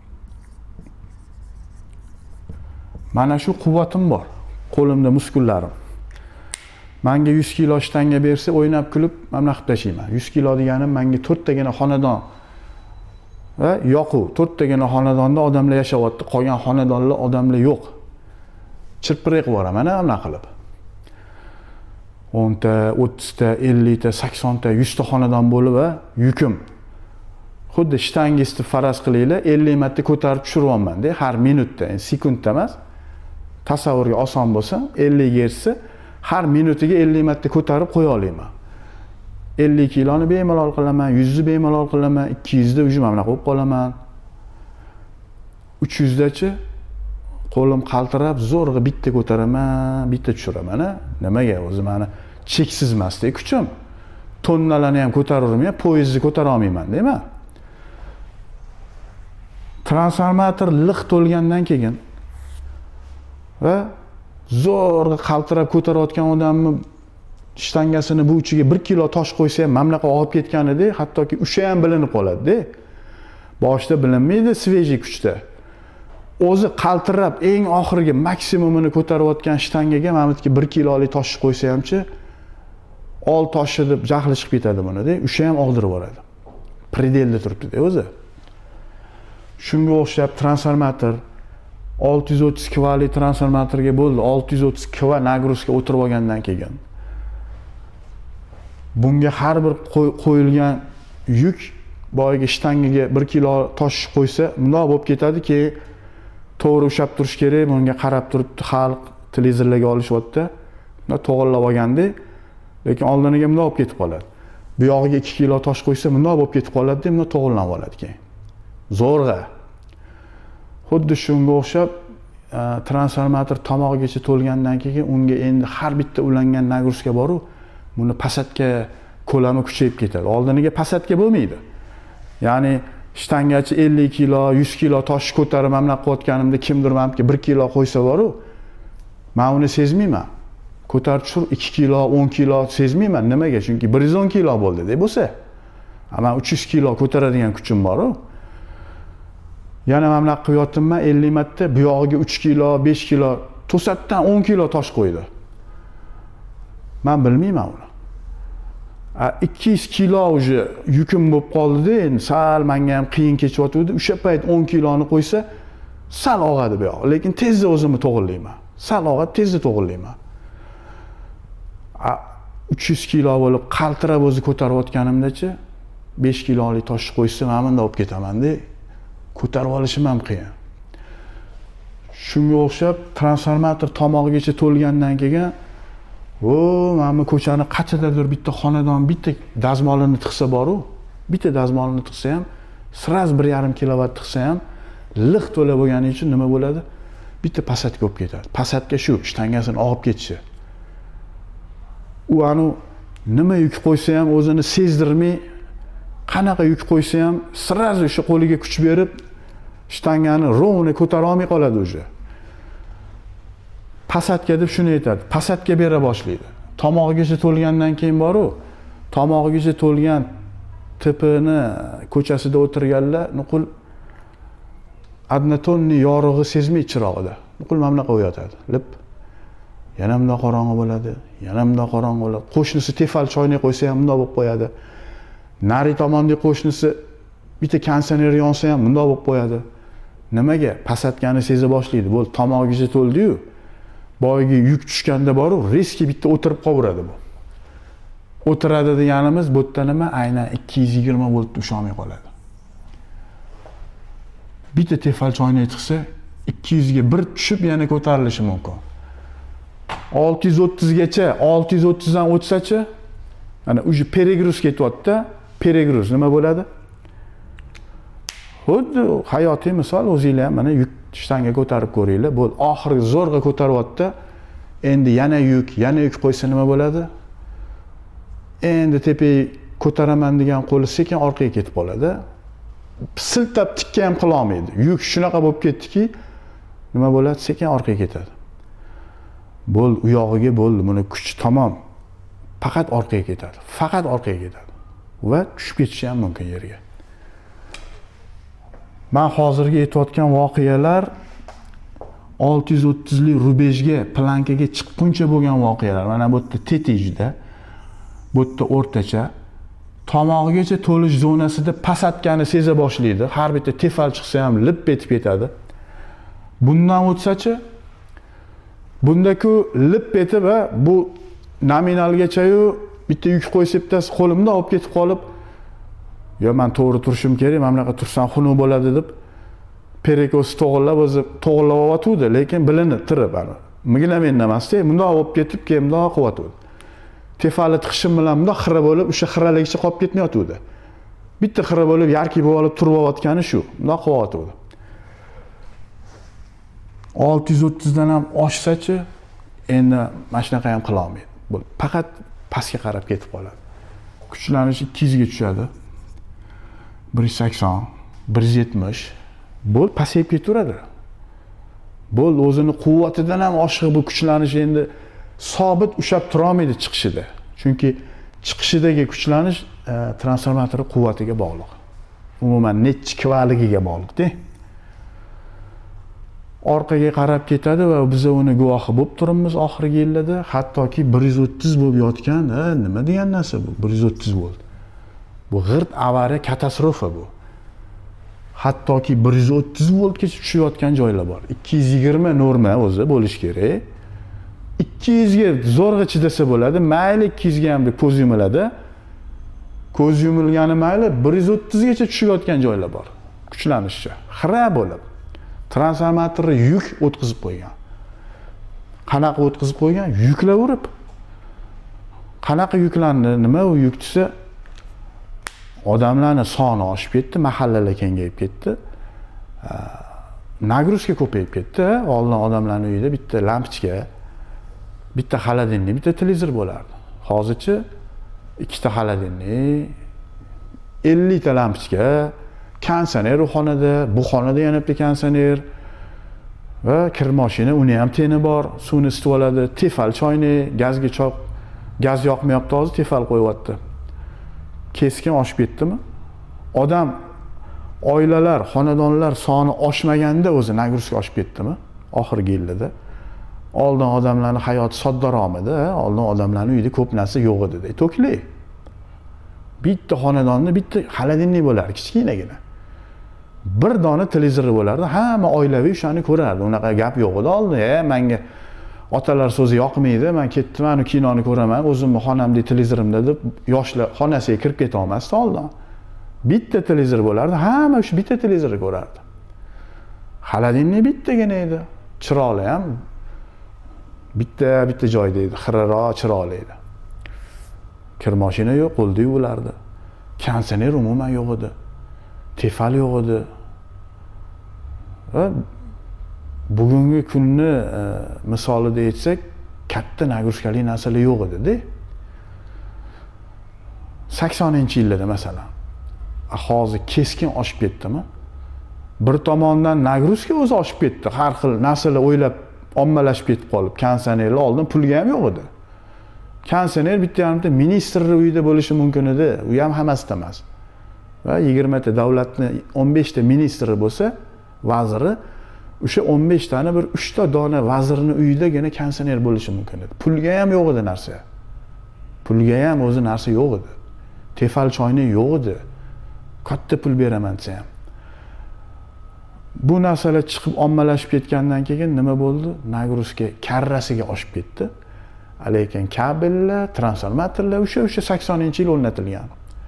Mana shu quvvatim bor, qo'limda muskullarim. Menga yuz kilo shtanga bersa, o'ynab kulib, mana qilib tashlayman. yuz kilo deganim menga to'rt tagina xonadon va yo'q, to'rt tagina xonadonda odamlar yashayapti, qolgan xonadonlar odamlar yo'q. Chirpiray qilib boraman mana qilib. o'n ta, o'ttiz ta, ellik ta, sakson ta, yuz ta xonadon bo'lib va yukim. Xuddi shtangisni faraz qilinglar, ellik marta ko'tarib tushiryapman-da, har minutda, endi sekundda emas. Tasavvurga oson bo'lsa, ellik gertsni har minutiga ellik marta ko'tarib qo'ya olaman. ellik kiloni bemalol qilaman, yuz ni bemalol qilaman, ikki yuz da ujum mana qo'yib qolaman. uch yuz dachi qo'lim qaltirab, zo'rg'a bitta ko'taraman, bitta tushiraman. Nimaga o'zi meni cheksiz emas-da kuchim. Tonnalarni ham ko'taravermayman, poyezni ko'tara olmayman, deymi? Transformator liq to'lgandan keyin va zo'rg'a qaltirab ko'tarayotgan odamni shtangasini bu uchiga bir kilo tosh qo'ysa ham mamlaqa olib ketganida, hattoki o'sha ham bilinib qoladi-da. Boshida bilinmaydi svejiy kuchda. O'zi qaltirab eng oxirgi maksimumini ko'tarayotgan shtangaga mamutga bir kilolik tosh qo'ysa hamchi, ol toshi deb jahli chiqib ketadi buni-da, o'sha ham og'dirib yuboradi. Predelda turibdi-da o'zi. Shunga o'xshab transformator olti yuz o'ttiz kvali transformatorga bo'ldi, olti yuz o'ttiz kva nagruzka o'tirib olgandan keyin bunga har bir qo'yilgan yuk boyagi shtangaga bir kilo tosh qo'ysa, bundoq bo'lib ketadi-ki, to'g'ri ushlab turish kerak, bunga qarab turibdi xalq, televizorlarga olishyapti. Bunda to'g'rilab olganda, lekin oldiniga bundoq bo'lib ketib qoladi. Bu yog'iga ikki kilo tosh qo'ysa, bundoq bo'lib ketib qoladi-da, bunda to'g'rilanib oladi keyin. Zo'rg'a. Xuddi shunga o'xshab transformator tomog'igacha to'lgandan keyin unga endi har bitta ulangan nagruzka bor-ku, buni pasatga ko'lami kuchayib ketadi. Oldiniga pasatga bo'lmaydi. Ya'ni shtangachi ellik kilo, yuz kilo tosh ko'tarib mamlaq qilayotganimda kimdir menga bir kilo qo'ysa bor-ku, men uni sezmayman. Ko'tarib tushib ikki kilo, o'n kilo sezmayman. Nimaga? Chunki bir yuz o'n kilo bo'ldi-da bo'lsa. Men uch yuz kilo ko'taradigan kuchim bor-ku. Yana mamlaq qilyapman ellik marta, bu yog'iga uch kilo, besh kilo, to'satdan o'n kilo tosh qo'ydi. Men bilmayman uni. ikki yuz kilo uje yukim bo'lib qoldi-da, endi sal menga ham qiyin kechyapti. O'sha payt o'n kiloni qo'ysa, sal og'adi bu yoq. Lekin tezda o'zimni to'g'rilayman. Sal og'adi, tezda to'g'rilayman. uch yuz kilo bo'lib qaltirab o'zi ko'tarayotganimda-chi, besh kilolik tosh qo'ysa, men bunda olib ketaman-da. Ko'tarib olishim ham qiyin. Shunga o'xshab transformator tomog'igacha to'lgandan keyin, "O, mana bu ko'chani qachadadir bitta xonadon bitta dazmolini tiqsa bor-ku, bitta dazmolini tiqsa ham, sraz bir yarim kilovat tiqsa ham, liq to'la bo'lgani uchun nima bo'ladi? Bitta pasatga olib ketadi. Pasatga shu shtangasini olib ketishi. U anu nima yuk qo'ysa ham o'zini sezdirmay, qanaqa yuk qo'ysa ham sraz o'sha qo'liga kuch berib, shtangani rovni ko'tara olmay qoladi o'sha. Pasatga deb shuni aytadi. Pasatga bera boshlaydi. Tomog'igacha to'lgandan keyin bor-ku, tomog'igacha to'lgan tipini ko'chasida o'tirganlar, nuqul adnatonni yorug'i sezmay chirog'ida. Nuqul mamlaqa o'yatadi. Lip. Yana bunday qorong'i bo'ladi, yana bunday qorong'i bo'ladi. Qo'shnisi tefal choyni qo'ysa ham bunday bo'lib qo'yadi. Nari tomondagi qo'shnisi bitta kondisioner yonsa ham bunday bo'lib qo'yadi. Nimaga? Pasatgani seza boshlaydi. Bo'l, tomog'igacha to'ldi-yu. Boyagi yuk tushganda bor-ku, riski bitta o'tirib qoladi bu. O'tiradi deganimiz bu yerda nima? Aynan ikki yuz yigirma volt usholmay qoladi. Bitta tefal choyni chiqsa, ikki yuz ga bir tushib yana ko'tarilishi mumkin. olti yuz o'ttiz gacha, olti yuz o'ttiz dan o'tsa-chi, ana o'sha peregruz ketyapti-da, peregruz nima bo'ladi? Xuddi hayotiy misol, o'zingizlar ham mana yuk shtanga ko'tarib ko'ringlar. Bu oxirgi zo'rg'a ko'taryapti. Endi yana yuk, yana yuk qo'ysa nima bo'ladi? Endi tepaga ko'taraman degan qo'li sekin orqaga ketib qoladi. Siltab tikka ham qila olmaydi. Yuk shunaqa bo'lib ketdiki, nima bo'ladi? Sekin orqaga ketadi. Bo'l, u yog'iga bo'ldi, buni kuch tamom. Faqat orqaga ketadi. Faqat orqaga ketadi. Va tushib ketishi ham mumkin yerga. Men hozirgi aytayotgan voqealar olti yuz o'ttiz lik rubejga, plankaga chiqquncha bo'lgan voqealar. Mana bu yerda tetejda, bu yerda o'rtacha, tomog'igacha to'lish zonasida pasatgani seza boshlaydi. Har bitta tefal chiqsa ham lip etib ketadi. Bundan o'tsa-chi, bundaku lip etib va bu nominalgacha-yu bitta yuk qo'ysa bittasi qo'limda olib ketib qolib, "Yo, men to'g'ri turishim kerak, men bunaqa tursam xunuk bo'ladi" deb perekoz to'g'rilab o'zi to'g'rilab olyotdi, lekin bilinib turib ana. Miglamen emasda, bundoq olib ketib, keyin bundoq qilyotdi. Tefali tiqishim bilan bundoq xira bo'lib, o'sha xiraligicha qolib ketmayotdi. Bitta xira bo'lib, yarki bo'lib olib turib olayotgani shu. Bundoq qilyotdi. olti yuz o'ttiz dan ham oshsa-chi, endi mana shunaqa ham qila olmaydi. Bu faqat pastga qarab ketib qoladi. Kuchlanish ikki yuz ga tushadi. bir yuz sakson, bir yuz yetmish. Bo'l pasayib ketaveradi. Bo'l o'zini quvvatidan ham oshiq bu kuchlanish endi sobit ushlab tura olmaydi chiqishida. Chunki chiqishidagi kuchlanish e, transformator quvvatiga bog'liq. Umuman nechi kvaligiga bog'liq-da. Orqaga qarab ketadi va biz uni guvohi bo'lib turibmiz oxirgi yillarda, hattoki bir yuz o'ttiz bo'lib yotgan, ha, nima degan narsa bu? bir yuz o'ttiz volt. Bu g'irt avariya, katastrofa bu. hattoki bir yuz o'ttiz voltgacha tushayotgan joylar bor. ikki yuz yigirma norma o'zi bo'lish kerak. ikki yuz ga zo'rg'a chidasa bo'ladi. Mayli ikki yuz ga ham deb ko'z yumiladi. Ko'z yumilgani mayli bir yuz o'ttiz gacha tushayotgan joylar bor. Kuchlanishcha, xira bo'lib. Transformatorni yuk o'tkazib qo'ygan. Qanaqa o'tkazib qo'ygan? Yuklaverib. Qanaqa yuklandi? Nima u yuk desa, odamlarning soni oshib ketdi, mahallalar kengayib ketdi. Nagruska ko'payib ketdi. Oldin odamlarning uyida bitta lampochka, bitta xolodilnik, bitta televizor bo'lardi. Hozircha ikkita xolodilnik, ellik ta lampochka, konditsioner u xonada, bu xonada yana bitta konditsioner va kir mashina, uni ham teni bor, suvni isitib oladi, tefal choyni, gazga choy, gaz yoqmayapti, hozir tefal qo'yyapti. Keskin oshib ketdimi? Odam, oilalar, xonadonlar soni oshmaganda o'zi nagruska oshib ketdimi? Oxirgi yillarda. Oldin odamlarning hayoti soddaroqmidi, oldin odamlarning uyida ko'p narsa yo'q edi, dey. To'kli. Bitta xonadonda bitta xolodilnik bo'lardi, kichkinagina. Bir dona televizor bo'lardi, hamma oilaviy shuni ko'rardi. Unaqa gap yo'q edi oldin. E, menga otalar so'zi yoqmaydi, men ketdim, uni kinoni ko'raman, o'zimni xonamda televizorimda deb yoshlar xonasiga kirib keta olmasdi oldin. Bitta televizor bo'lardi, hamma shu bitta televizorni ko'rardi. Xolodilnik bittagina edi. Chiroqli ham bitta bitta joyda edi, xiraroq chiroqli edi. Kir mashina yo'q, qo'lda yuvilardi. Konditsioner umuman yo'q edi. Tefal yo'q edi. Va bugungi kunni e, misolida aytsak, katta nagruskali narsalar yo'q edi-da. saksoninchi yillarda masalan. Hozir keskin oshib ketdimi? Bir tomondan nagruska o'zi oshib ketdi. Har xil narsalar o'ylab ommalashib ketib qolib, konditsionerlar oldin pulga ham yo'q edi. Konditsioner bitta yarimta ministrning uyida bo'lishi mumkin edi, u ham hammasida emas. Va yigirma ta davlatning o'n besh ta ministri bo'lsa, vaziri, o'sha o'n besh tani bir uch ta dona vazirning uyidagina konditsioner bo'lishi mumkin edi. Pulga ham yo'q edi narsa. Pulga ham o'zi narsa yo'q edi. Tefal choyni yo'q edi. Katta pul beraman desa ham. Bu narsalar chiqib ommalashib ketgandan keyin nima bo'ldi? Nagruska karrasiga oshib ketdi. Lekin kabellar, transformatorlar o'sha o'sha saksoninchi yil o'rnatilgan.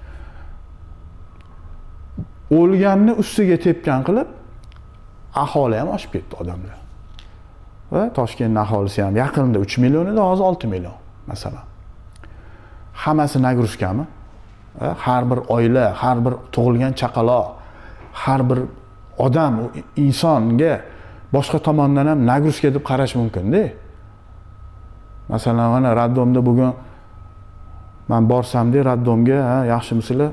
O'lganni ustiga tepgan qilib aholi ham oshib ketdi odamlar. Va Toshkent aholisi ham yaqinda uch million edi, hozir olti million masalan. Hammasi nagruskami? Har bir oila, har bir tug'ilgan chaqaloq, har bir odam, insonga boshqa tomondan ham nagruska deb qarash mumkin-da. Masalan, mana raddomda bugun men borsam-da raddomga, ha, yaxshimisizlar?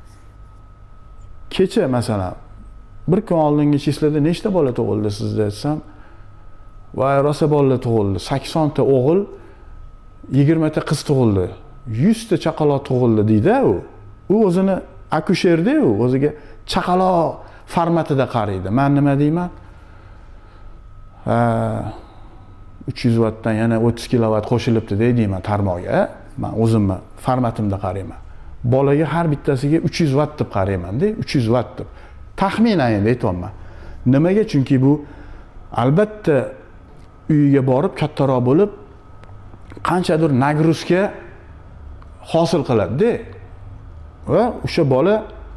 Kecha masalan bir kun oldingi chislada nechta bola tug'ildi sizda desam, voy rosa bolalar tug'ildi. sakson ta o'g'il, yigirma ta qiz tug'ildi. yuz ta chaqaloq tug'ildi deydi u. U o'zini akusherda u, o'ziga chaqaloq formatida qaraydi. Men nima deyman? Ha, uch yuz vattdan yana o'ttiz kilovat qo'shilibdi deyman tarmoqga. Men o'zimni formatimda qarayman. Bolaga har bittasiga uch yuz vatt deb qarayman-da, uch yuz vatt deb. Taxminan endi aytayman. Nimaga? Chunki bu albatta uyiga borib kattaroq bo'lib qanchadir nagruska hosil qiladi-da. Va o'sha bola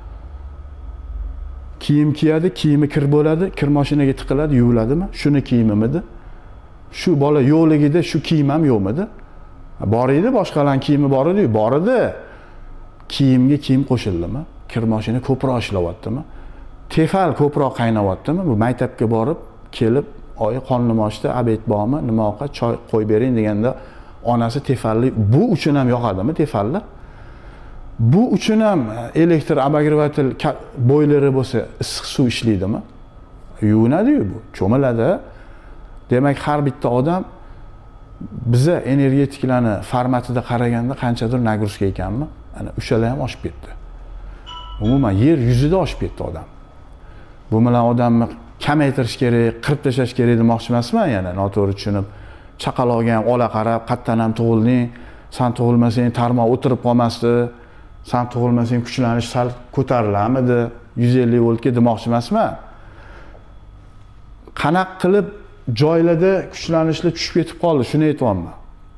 kiyim kiyadi, kiyimi kir bo'ladi, kir mashinaga tiqiladi, yuviladimi? Shuni kiyimimidi? Shu bola yo'qligida shu kiyim ham yo'qmidi? Bor edi, boshqalarning kiyimi bor edi, bor edi. Kiyimga kiyim qo'shildimi? Kir mashina ko'proq ishlayaptimi? Tefal ko'proq qaynayaptimi? Bu maktabga borib, kelib, oyi qonim ochdi, obed bormi, nima ovqat, choy qo'yib bering deganda onasi tefalli, bu uchun ham yoqadimi tefallar? Bu uchun ham elektr обогреватель boyleri bo'lsa issiq suv ishlaydimi? Yuvinadi-yu bu, cho'miladi. Demak, har bitta odam biza energetiklarni formatida qaraganda qanchadir nagruska ekanmi? Ana o'shalar ham oshib ketdi. Umuman yer yuzida oshib ketdi odam. Bu bilan odamni kamaytirish kerak, qirib tashlash kerak demoqchi emasman, yana noto'g'ri tushunib. Chaqaloqga ham ola qarab, qatdan ham tug'ilding, sen tug'ilmasang tarmoq o'tirib qolmasdi. Sen tug'ilmasang kuchlanish sal ko'tarilarmidi? yuz ellik voltga demoqchi emasman. Qanaq qilib joylarda kuchlanishlar tushib ketib qoldi, shuni aytyapman.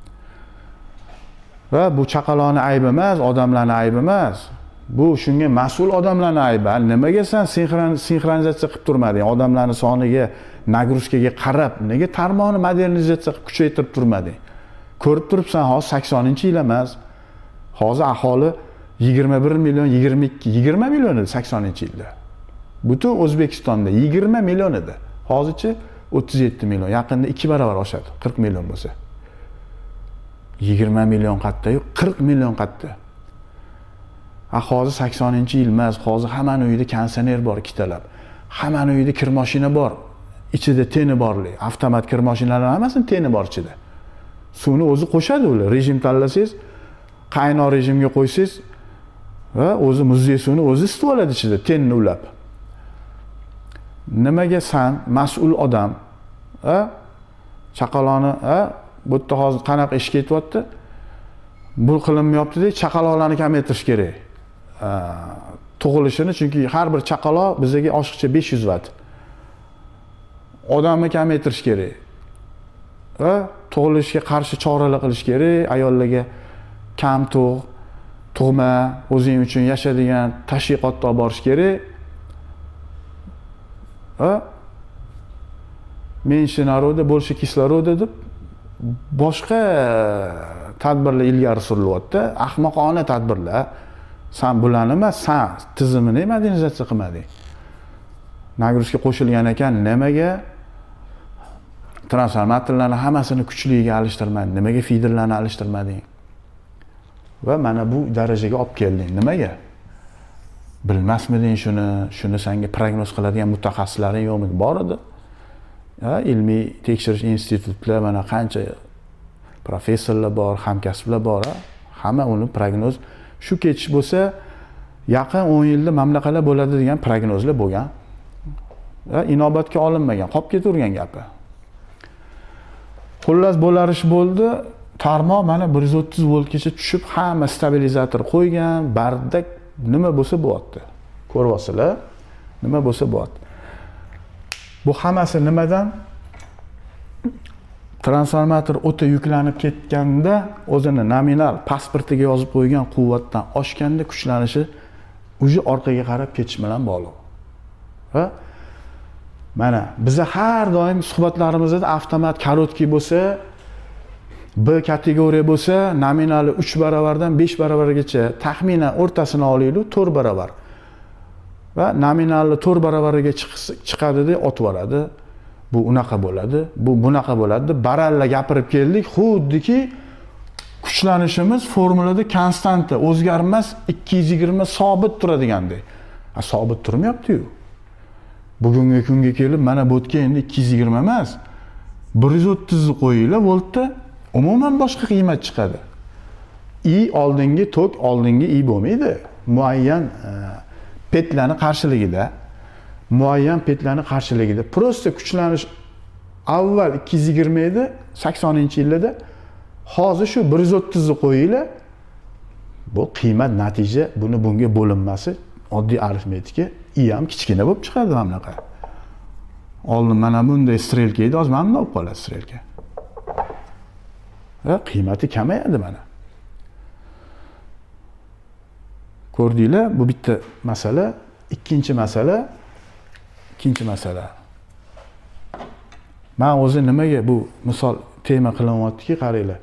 Va bu chaqaloqning aybi emas, odamlarning aybi emas. Bu shunga mas'ul odamlarning aybi. Nimaga sen sinxronizatsiya qilib turmading? Odamlarning soniga, nagruzkaga qarab, nega tarmoqni modernizatsiya qilib kuchaytirib turmading? Ko'rib turibsan, hozir saksoninchi yil emas. Hozir aholi yigirma bir million, yigirma ikki, yigirma million edi saksoninchi yilda. Butun O'zbekistonda yigirma million edi. Hozircha o'ttiz yetti million, yaqinda ikki barobar oshadi, qirq million bo'lsa. yigirma million qatta-yu qirq million qatta. Ha, hozir saksoninchi yil emas, hozir hammaning uyida konditsioner bor ikkitalab. Hammaning uyida kir mashina bor. Ichida teni borli, avtomat kir mashinalar hammasini teni bor ichida. Suvni o'zi qo'shadi ular. Rejim tanlasangiz, qaynoq rejimga qo'ysangiz va o'zi muzey suvini o'zi isitib oladi ichida, tenni ulab. Nimaga san mas'ul odam, ha? Chaqaloqni, ha? Bu yerda hozir qanaqa ish ketyapti? Bu qilinmayapti-da, chaqaloqlarni kamaytirish kerak. Tug'ilishini, chunki har bir chaqaloq bizga oshiqcha besh yuz vatt. Odamni kamaytirish kerak. Va tug'ilishga qarshi choralar qilish kerak, ayollarga kam tug', tug'ma, o'zing uchun yashadigan tashviqotga olib borish kerak. Va menshinaroda, bo'lsa kislorodda deb boshqa tadbirlar ilgari surilyapti. Ahmoqona tadbirlar. Sen bularni emas, sen tizimini modernizatsiya qilmading. Nagruzga qo'shilgan ekan, nimaga transformatorlarni hammasini kuchliga alishtirmading? Nimaga feederlarni alishtirmading? Va mana bu darajaga olib kelding. Nimaga? Bilmasmiding shuni? Shuni senga prognoz qiladigan mutaxassislaring yo'qmi? Bor edi. Ha, ilmiy tekshirish institutlar, mana qancha professorlar bor, hamkasblar bor, hamma uni prognoz shu ketish bo'lsa, yaqin o'n yilda mamlakatlar bo'ladi degan prognozlar bo'lgan. Va inobatga olinmagan, qolib ketavergan gapi. Xullas bo'lar ish bo'ldi. Tarmoq mana bir yuz o'ttiz voltgacha tushib, hamma stabilizator qo'ygan, bardak nima bo'lsa bo'lyapti. Ko'ryapsizlar? Nima bo'lsa bo'lyapti. Bu hammasi nimadan? Transformator o'ta yuklanib ketganda, o'zini nominal pasportiga yozib qo'ygan quvvatdan oshganda kuchlanishi uji orqaga qarab ketish bilan bog'liq. Va mana biz har doim suhbatlarimizda avtomat korotkий bo'lsa, B kategoriya bo'lsa, nominali uch barobardan besh barobargacha taxminan o'rtasini olaylik, to'rt barobar. Va nominalni to'rt baravariga chiqadi deb otib yuboradi. Bu unaqa bo'ladi, bu bunaqa bo'ladi deb baralla gapirib keldik. Xuddiki kuchlanishimiz formulada konstanta, o'zgarmas ikki yuz yigirma sobit turadigandek. Ha, sobit turmayapti-yu. Bugungi kunga kelib mana bu yerga endi ikki yuz yigirma emas, bir yuz o'ttiz ni qo'yinglar voltda, umuman boshqa qiymat chiqadi. I oldingi tok, oldingi i bo'lmaydi. Muayyan petlarni qarshiligida, muayyan petlarni qarshiligida. Prosta kuchlanish avval ikki yuz yigirma edi, saksoninchi yillarda. Hozir shu bir yuz o'ttiz ni qo'yinglar. Bu qiymat natija, buni bunga bo'linmasi oddiy arifmetika, i ham kichkina bo'lib chiqadi mamlaqa. Oldin mana bunday strelka edi, hozir mana bunday bo'lib qoladi strelka. Va qiymati kamayadi mana. Ko'rdinglar, bu bitta masala. Ikkinchi masala, ikkinchi masala. Men o'zi nimaga bu misol tema qilyaptiki, qaranglar.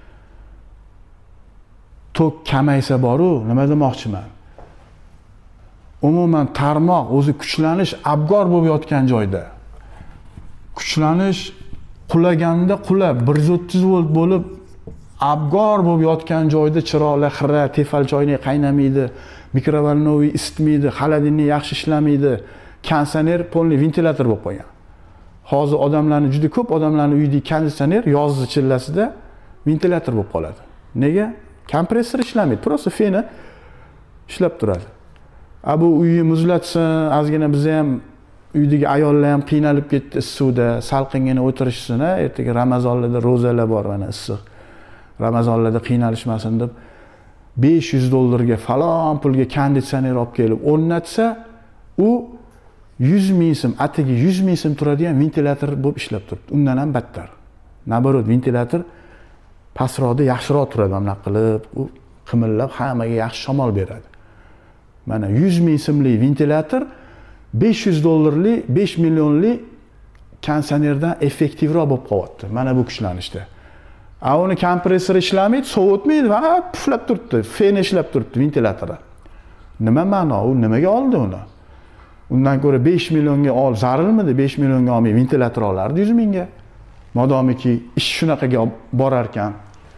Tok kamaysa boru, nima demoqchiman? Umuman tarmoq o'zi kuchlanish abgor bo'lib yotgan joyda. Kuchlanish qulaganda qulab bir yuz o'ttiz volt bo'lib abgor bo'lib yotgan joyda chiroqlar xira, tefal choynak qaynamaydi, mikrovolnoviy isitmaydi, xolodilnik yaxshi ishlamaydi, konditsioner, polniy ventilyator bo'lib qolgan. Hozir odamlarning juda ko'p odamlarning uyida konditsioner yozgi chillasida ventilyator bo'lib qoladi. Nega? Kompressor ishlamaydi, prosta feni ishlab turadi. A bu uyni muzlatsin, ozgina biz ham uydagi ayollar ham qiynalib ketdi suvda, salqingina o'tirishsin, ertaga Ramazonlarda ro'zalar bor, mana issiq. Ramazonlarda qiynalishmasin deb besh yuz dollarga falon pulga konditsioner olib kelib o'rnatsa, u yuz ming so'm, atigi yuz ming so'm turadigan ventilyator bo'lib ishlab turibdi. Undan ham battar. Naborot ventilyator pastroqda yaxshiroq turadi, anaqa qilib, u qimillab hammaga yaxshi shamol beradi. Mana yuz ming so'mlik ventilyator besh yuz dollarlik, besh millionlik konditsionerdan effektivroq bo'lib qolyapti. Mana bu kuchlanishda. A uni kompressor ishlamaydi, sovutmaydi, va puflab turibdi, fen ishlab turibdi ventilyatorda. Nima ma'no? U nimaga oldi uni? Undan ko'ra besh millionga ol, zarilmidi? besh millionga olmay ventilyator olardi yuz mingga. Modomiki ish shunaqaga borar ekan.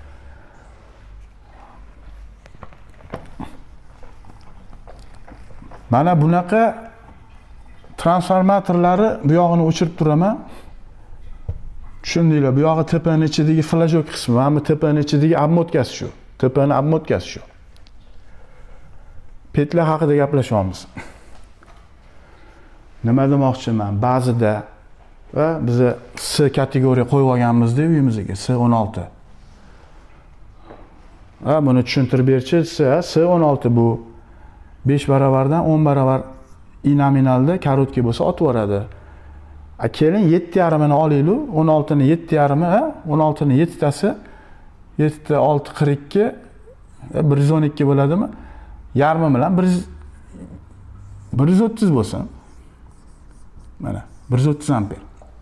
Mana bunaqa transformatorlari bu yog'ini o'chirib turaman. Tushundinglar, bu yog'i tepani ichidagi flajok qismi, mana tepani ichidagi obmotkasi shu. Tepani obmotkasi shu. Petlar haqida gaplashamiz. Nima demoqchiman? Ba'zida va biz S kategoriya qo'yib olganmiz-da uyimizga, S o'n olti. Ha, buni tushuntirib berchi, S o'n olti bu besh baravardan o'n baravar nominalda korotka bo'lsa otib yuboradi. A keling yetti yarim ni olaylik, o'n olti ni yetti yarim, ha, o'n olti ni yetti tasi yetti olti qirq ikki bir yuz o'n ikki bo'ladimi? Yarmi bilan bir yuz o'ttiz bo'lsin. Mana bir yuz o'ttiz amper.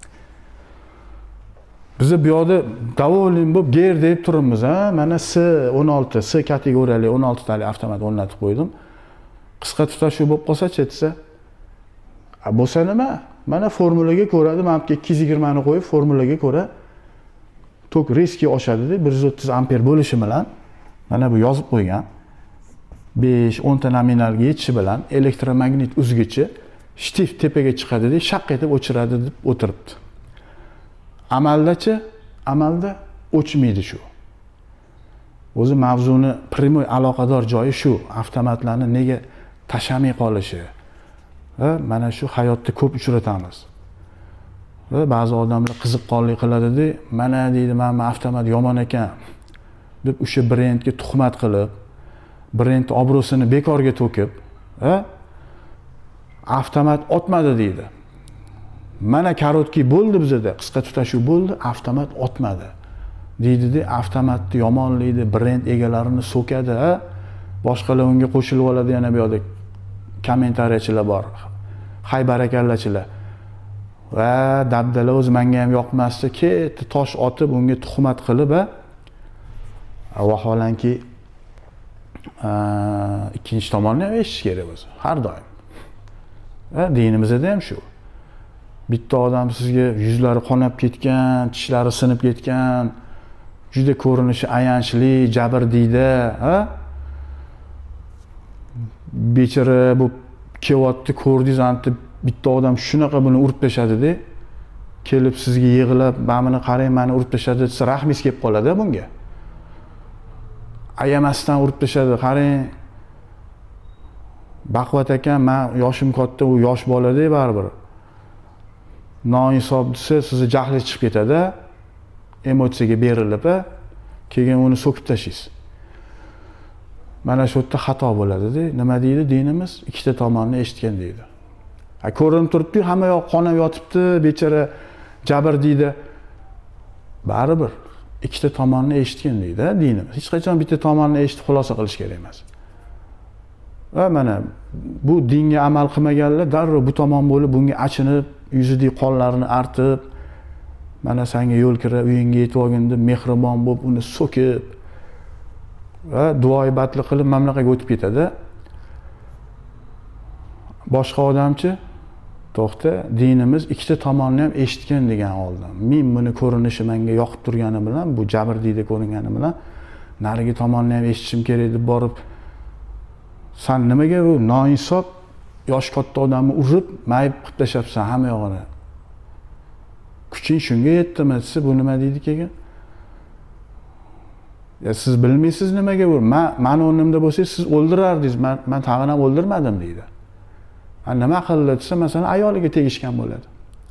Biz bu yerda davolim bo'lib ger deb turibmiz, ha? Mana S o'n olti, S kategoriyali o'n olti tali avtomat o'rnatib qo'ydim. Qisqa tutashuv bo'lib qolsa-chi etsa. A bo'lsa nima? Mana formulaga ko'radi, mana bu ikki yuz yigirma ni qo'yib formulaga ko'ra tok riski oshadi deb bir yuz o'ttiz amper bo'lishi bilan mana bu yozib qo'ygan. besh o'n ta nominalga yetishi bilan elektromagnit uzgichi shtif tepaga chiqadi deb shaq etib o'chiradi deb o'tiribdi. Amaldachi, amalda o'chmaydi shu. O'zi mavzuni primoy aloqador joyi shu. Avtomatlarni nega tashamay qolishi. Va mana shu hayotda ko'p uchratamiz. Va ba'zi odamlar qiziqqonlik qiladi-da, mana deydi, mana avtomat yomon ekan deb o'sha brendga tuhmat qilib, brend obro'sini bekorga to'kib, ha? Avtomat otmadi deydi. Mana korotki bo'ldi bizda, qisqa tutashuv bo'ldi, avtomat otmadi. Deydi-da, avtomatni yomonlaydi, brend egalarini so'kadi, ha? Boshqalar unga qo'shilib oladi, yana bu yerda kommentariyachilar bor. Hay barakallachilar. Va dabdala o'zi menga ham yoqmasdi, ketdi tosh otib unga tuhmat qilib, ha? Vaholanki ikkinchi tomonni ham eshitish kerak o'zi, har doim. Va dinimizda ham shu. Bitta odam sizga yuzlari qonab ketgan, tishlari sinib ketgan, juda ko'rinishi ayanchli, jabrdiyda, ha? Bechara bu kelyapti, ko'rdingiz, anta bitta odam shunaqa buni urib tashadi-da, kelib sizga yig'lab, "Men buni qarang, meni urib tashadi" desa, rahmingiz kelib qoladi bunga. Ayamasdan urib tashadi, qarang. Baqvat ekan, men yoshim katta, u yosh bola-da baribir. Noinsof desa, sizni jahli chiqib ketadi, emotsiyaga berilib, keyin uni so'kib tashlaysiz. Mana shu yerda xato bo'ladi-da. Nima deydi dinimiz? Ikkita tomonni eshitgan deydi. Ha, ko'rinib turibdi, hamma yoq qonab yotibdi, bechara jabr deydi. Baribir ikkita tomonni eshitgan deydi dinimiz. Hech qachon bitta tomonni eshitib xulosa qilish kerak emas. Va mana bu dinga amal qilmaganlar darrov bu tomon bo'lib bunga achinib, yuzidagi qonlarini artib, mana senga yo'l kira, uyingga yetib olgin deb mehribon bo'lib uni so'kib va duoibatlik qilib mamlakatga o'tib ketadi. Boshqa odamchi, to'xta, dinimiz ikkita tomonni ham eshitgan degan oldin. Men buni ko'rinishi menga yoqib turgani bilan, bu jabrdiyda ko'ringani bilan narigi tomonni ham eshitishim kerak deb borib, sen nimaga bu noinsof yosh katta odamni urib, mayib qilib tashabsan hamma yog'ini. Kuching shunga yetdimi desa, bu nima deydi keyin? Ya siz bilmaysiz nimaga bu? Men men o'rnimda bo'lsangiz siz o'ldirardingiz, men men tag'in ham o'ldirmadim deydi. Ha, nima qildi desa, masalan, ayoliga tegishgan bo'ladi.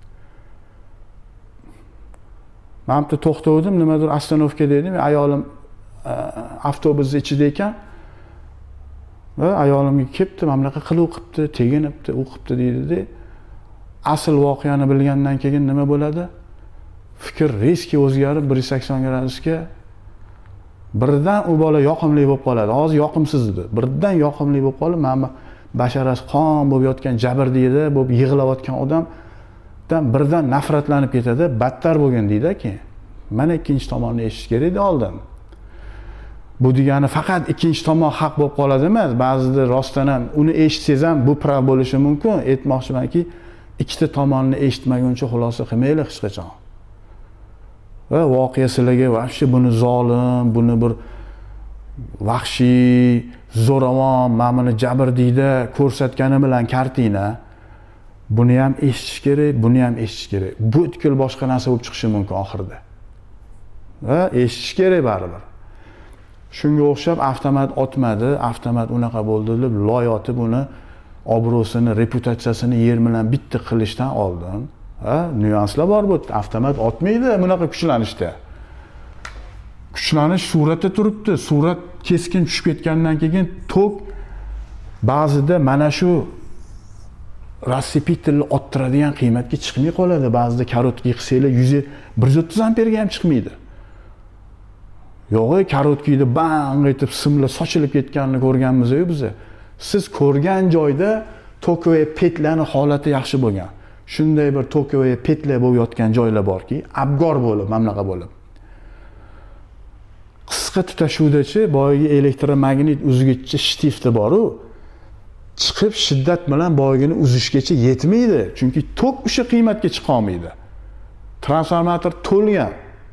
Men bitta to'xtavdim, nimadir ostanovka dedim, ayolim avtobusning ichida ekan. va ayolimga kelibdi, mana bunaqa qilib o'qibdi, teginibdi, o'qibdi deydi-da. Asl voqeani bilgandan keyin nima bo'ladi? Fikr reski o'zgarib bir yuz sakson gradusga birdan u bola yoqimli bo'lib qoladi. Hozir yoqimsiz edi. Birdan yoqimli bo'lib qolib, mana basharasi qon bo'lib yotgan, jabrdiyda bo'lib yig'layotgan odamdan birdan nafratlanib ketadi, battar bo'lgan deydi keyin. Mana ikkinchi tomonni eshitish kerak edi oldin. Bu degani faqat ikkinchi tomon haq bo'lib qoladi emas. Ba'zida rostdan ham uni eshitsangiz ham bu prav bo'lishi mumkin. Aytmoqchimanki, ikkita tomonni eshitmaguncha xulosa qilmaylik hech qachon. Va voqea sizlarga vaqti buni zolim, buni bir vahshiy, zo'ravon, mana buni jabrdiyda ko'rsatgani bilan kartina, buni ham eshitish kerak, buni ham eshitish kerak. Butkul boshqa narsa bo'lib chiqishi mumkin oxirida. Va eshitish kerak baribir. Shunga o'xshab avtomat otmadi, avtomat unaqa bo'ldi deb loyotib uni obro'sini, reputatsiyasini yer bilan bitta qilishdan oldin, ha, nyuanslar bor bu. Avtomat otmaydi bunaqa kuchlanishda. Kuchlanish suratda turibdi. Surat keskin tushib ketgandan keyin tok ba'zida mana shu rassipitelni ottiradigan qiymatga chiqmay qoladi. Ba'zida karotki qilsanglar yuz bir yuz o'ttiz amperga ham chiqmaydi. Yo'g'i karotkiyni bang etib simlar sochilib ketganini ko'rganmiz-ku biz. Siz ko'rgan joyda tokoy petlarning holati yaxshi bo'lgan. Shunday bir tokoy petlar bo'lib yotgan joylar borki, abgor bo'lib, mamlaqa bo'lib. Qisqa tutashuvdachi boyagi elektromagnit uzgichchi shtifti bor-u, chiqib shiddat bilan boyagini uzishgacha yetmaydi. Chunki tok o'sha qiymatga chiqa olmaydi. Transformator to'lgan.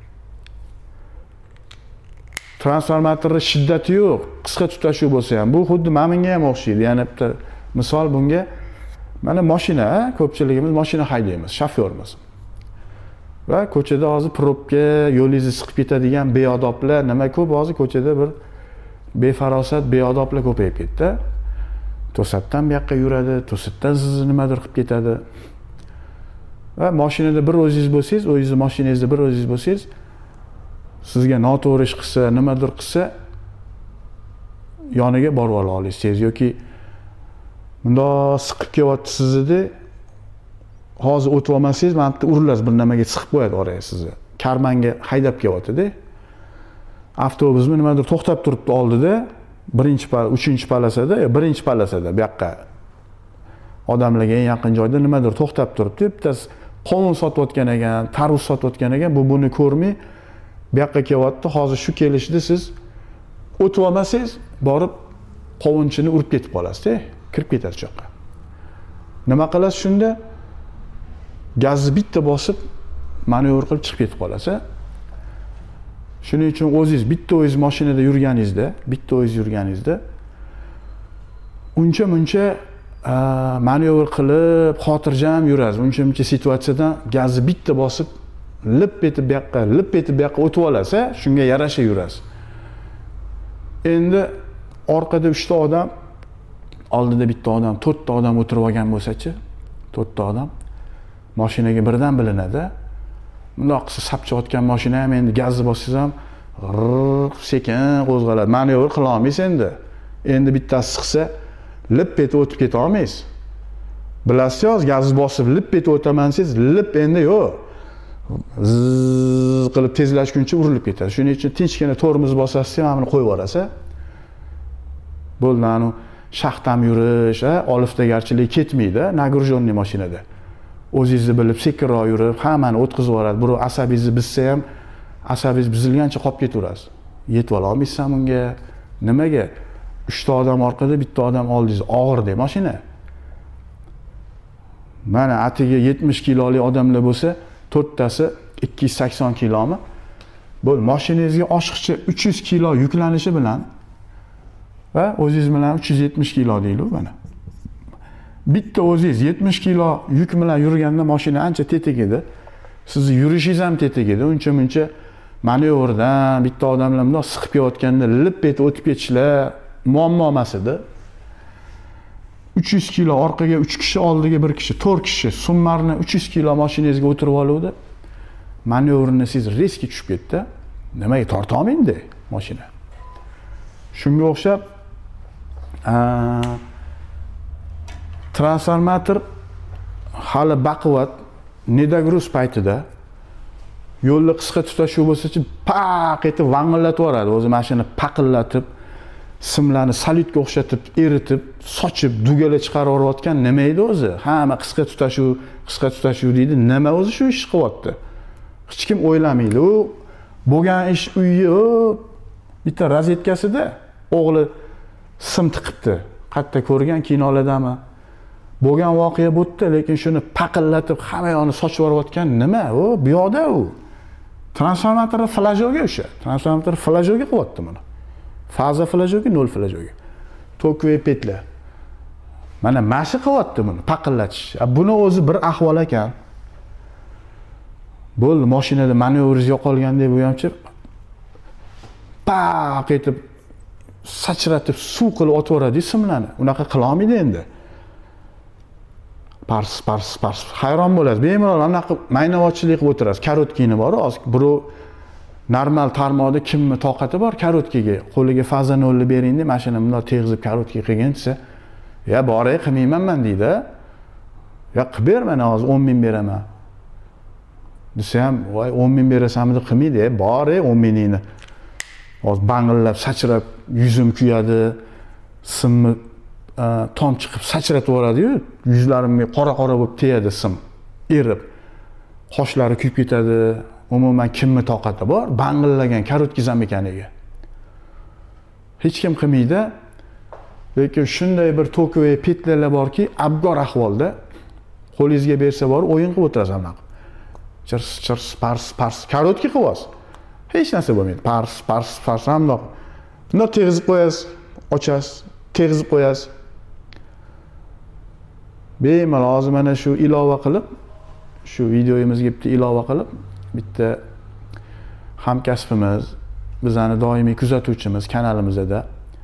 Transformatorning shiddati yo'q, qisqa tutashuv bo'lsa ham. Bu xuddi menga ham o'xshaydi. Ya'ni bitta misol bunga mana mashina, ko'pchiligimiz mashina haydaymiz, shofyormiz. Va ko'chada hozir probka, yo'lingizni siqib ketadigan beodoblar, nima ko'p hozir ko'chada bir befarosat, beodoblar ko'payib ketdi. To'satdan bu yoqqa yuradi, to'satdan sizni nimadir qilib ketadi. Va mashinada bir o'zingiz bo'lsangiz, o'zingizni mashinangizda bir o'zingiz bo'lsangiz, sizga noto'g'ri ish qilsa, nimadir qilsa, yoniga borib ola olasiz yoki bunda siqib kelyapti sizni, hozir o'tib olmasangiz, mana bitta urilasiz, bir nimaga siqib qo'yadi oraga sizni. Karmanga haydab kelyapti-da. Avtobusmi nimadir to'xtab turibdi oldida, birinchi pal, uchinchi palasada, birinchi palasada bu yoqqa odamlarga eng yaqin joyda nimadir to'xtab turibdi. Bittasi qovun sotayotgan ekan, tarvuz sotayotgan ekan, bu buni ko'rmay bu yoqqa kelyapti. Hozir shu kelishda siz o'tib olmasangiz, borib qovunchini urib ketib qolasiz-da, kirib ketadi shu yoqqa. Nima qilasiz shunda? Gazni bitta bosib, manevr qilib chiqib ketib qolasiz. Shuning uchun o'zingiz bitta o'zingiz mashinada yurganingizda, bitta o'zingiz yurganingizda uncha-muncha manevr qilib, xotirjam yurasiz. Uncha-muncha situatsiyadan gazni bitta bosib, lip etib bu yoqqa, lip etib bu yoqqa o'tib olasiz, shunga yarasha yurasiz. Endi orqada uchta odam, oldida bitta odam, to'rtta odam o'tirib olgan bo'lsa-chi, to'rtta odam mashinaga birdan bilinadi. Bundoq qilsa sapchayotgan mashina ham endi gazni bossangiz ham sekin qo'zg'aladi. Manevr qila olmaysiz endi. Endi bittasi siqsa, lip etib o'tib keta olmaysiz. Bilasiz, gazni bosib lip etib o'taman siz, lip endi yo'q. Zzz qilib tezlashguncha urilib ketadi. Shuning uchun tinchgina tormoz bosasiz, mana buni qo'yib yuborasiz. Bo'ldi, anu shaxtam yurish, oliftagarchilik ketmaydi, nagrujonniy mashinada. O'zingizni bilib sekinroq yurib, hammani o'tkazib yuboradi. Birov asabingizni bizsa ham, asabingiz buzilgancha qolib ketaverasiz. Yetib ola olmaysiz bunga. Nimaga? uchta odam orqada, bitta odam oldingizda og'ir-da mashina. Mana atiga yetmish kilolik odamlar bo'lsa, to'rttasi ikki yuz sakson kilomi? Bu mashinangizga oshiqcha uch yuz kilo yuklanishi bilan va o'zingiz bilan uch yuz yetmish kilo deylik mana. Bitta o'zingiz yetmish kilo yuk bilan yurganda mashina ancha tetik edi. Sizni yurishingiz ham tetik edi. Uncha-muncha manevrdan bitta odamlar bundoq siqib kelayotganda lip etib o'tib ketishlar muammo emas edi. uch yuz kilo orqaga uch kishi, oldiga bir kishi, to'rt kishi summarni uch yuz kilo mashinangizga o'tirib oluvdi. Manevrini siz riski tushib ketdi. Nimaga torta olmaydi mashina? Shunga o'xshab Transformator hali baquvvat nedagruz paytida yo'lni qisqa tutashuv bo'lsa-chi, paq etib vangillatib yuboradi. O'zi mashina paqillatib, simlarni solidga o'xshatib, eritib, sochib, dugala chiqarib yuborayotgan nima edi o'zi? Hamma qisqa tutashuv, qisqa tutashuv deydi. Nima o'zi shu ish qilyapti? Hech kim o'ylamaydi. U bo'lgan ish uyi, bitta rozetkasida o'g'li sim tiqibdi. Qayerda ko'rgan kinolardami? Bo'lgan voqea bo'ldi, lekin shuni paqillatib hamma yoqni sochib yuborayotgan nima? U bu yoqda u. Transformator flajoga o'sha. Transformator flajoga qilyapti buni. Faza flajoga, nol flajoga. Tok va petlar. Mana mashi qilyapti buni, paqillatish. Buni o'zi bir ahvol ekan. Bo'ldi, mashinada manevringiz yo'qolganda bu hamchi paq etib sachratib suv qilib o'tvoradi simlarni. Unaqa qila olmaydi endi. Pars, pars, pars. Hayron bo'lasiz. Bemalol anaqa maynavotchilik qilib o'tirasiz. Karotkini bor, hozir birov normal tarmoqda kimmi toqati bor karotkaga, qo'liga faza nolni bering deb mashina bunday teg'izib karotga qilgan desa, "Ya, boray qilmayman men" deydi. "Ya, qilib ber, mana hozir o'n ming beraman." Desa ham, "Voy, o'n ming berasanmi deb qilmaydi, boray o'n mingni." Hozir bang'illab, sachrab, yuzim kuyadi, simni tom chiqib sachratib yuboradi-yu, yuzlarimga qora-qora bo'lib tegadi sim, erib. Qoshlari kuyib ketadi. Umuman kimmi toqati bor? Bang'illagan karotkizam ekaniga. Hech kim qilmaydi. Lekin shunday bir tok va petlarlar borki, abgor ahvolda qo'lingizga bersa bor, o'yin qilib o'tirasiz anaqa. Chirs, chirs, pars, pars, karotki qilyapsiz. Hech narsa bo'lmaydi. Pars, pars, pars hamda. Buni tegizib qo'yasiz, ochasiz, tegizib qo'yasiz. Bemalol hozir mana shu ilova qilib, shu videoyimizga bitta ilova qilib, bitta hamkasbimiz, bizani doimiy kuzatuvchimiz kanalimizda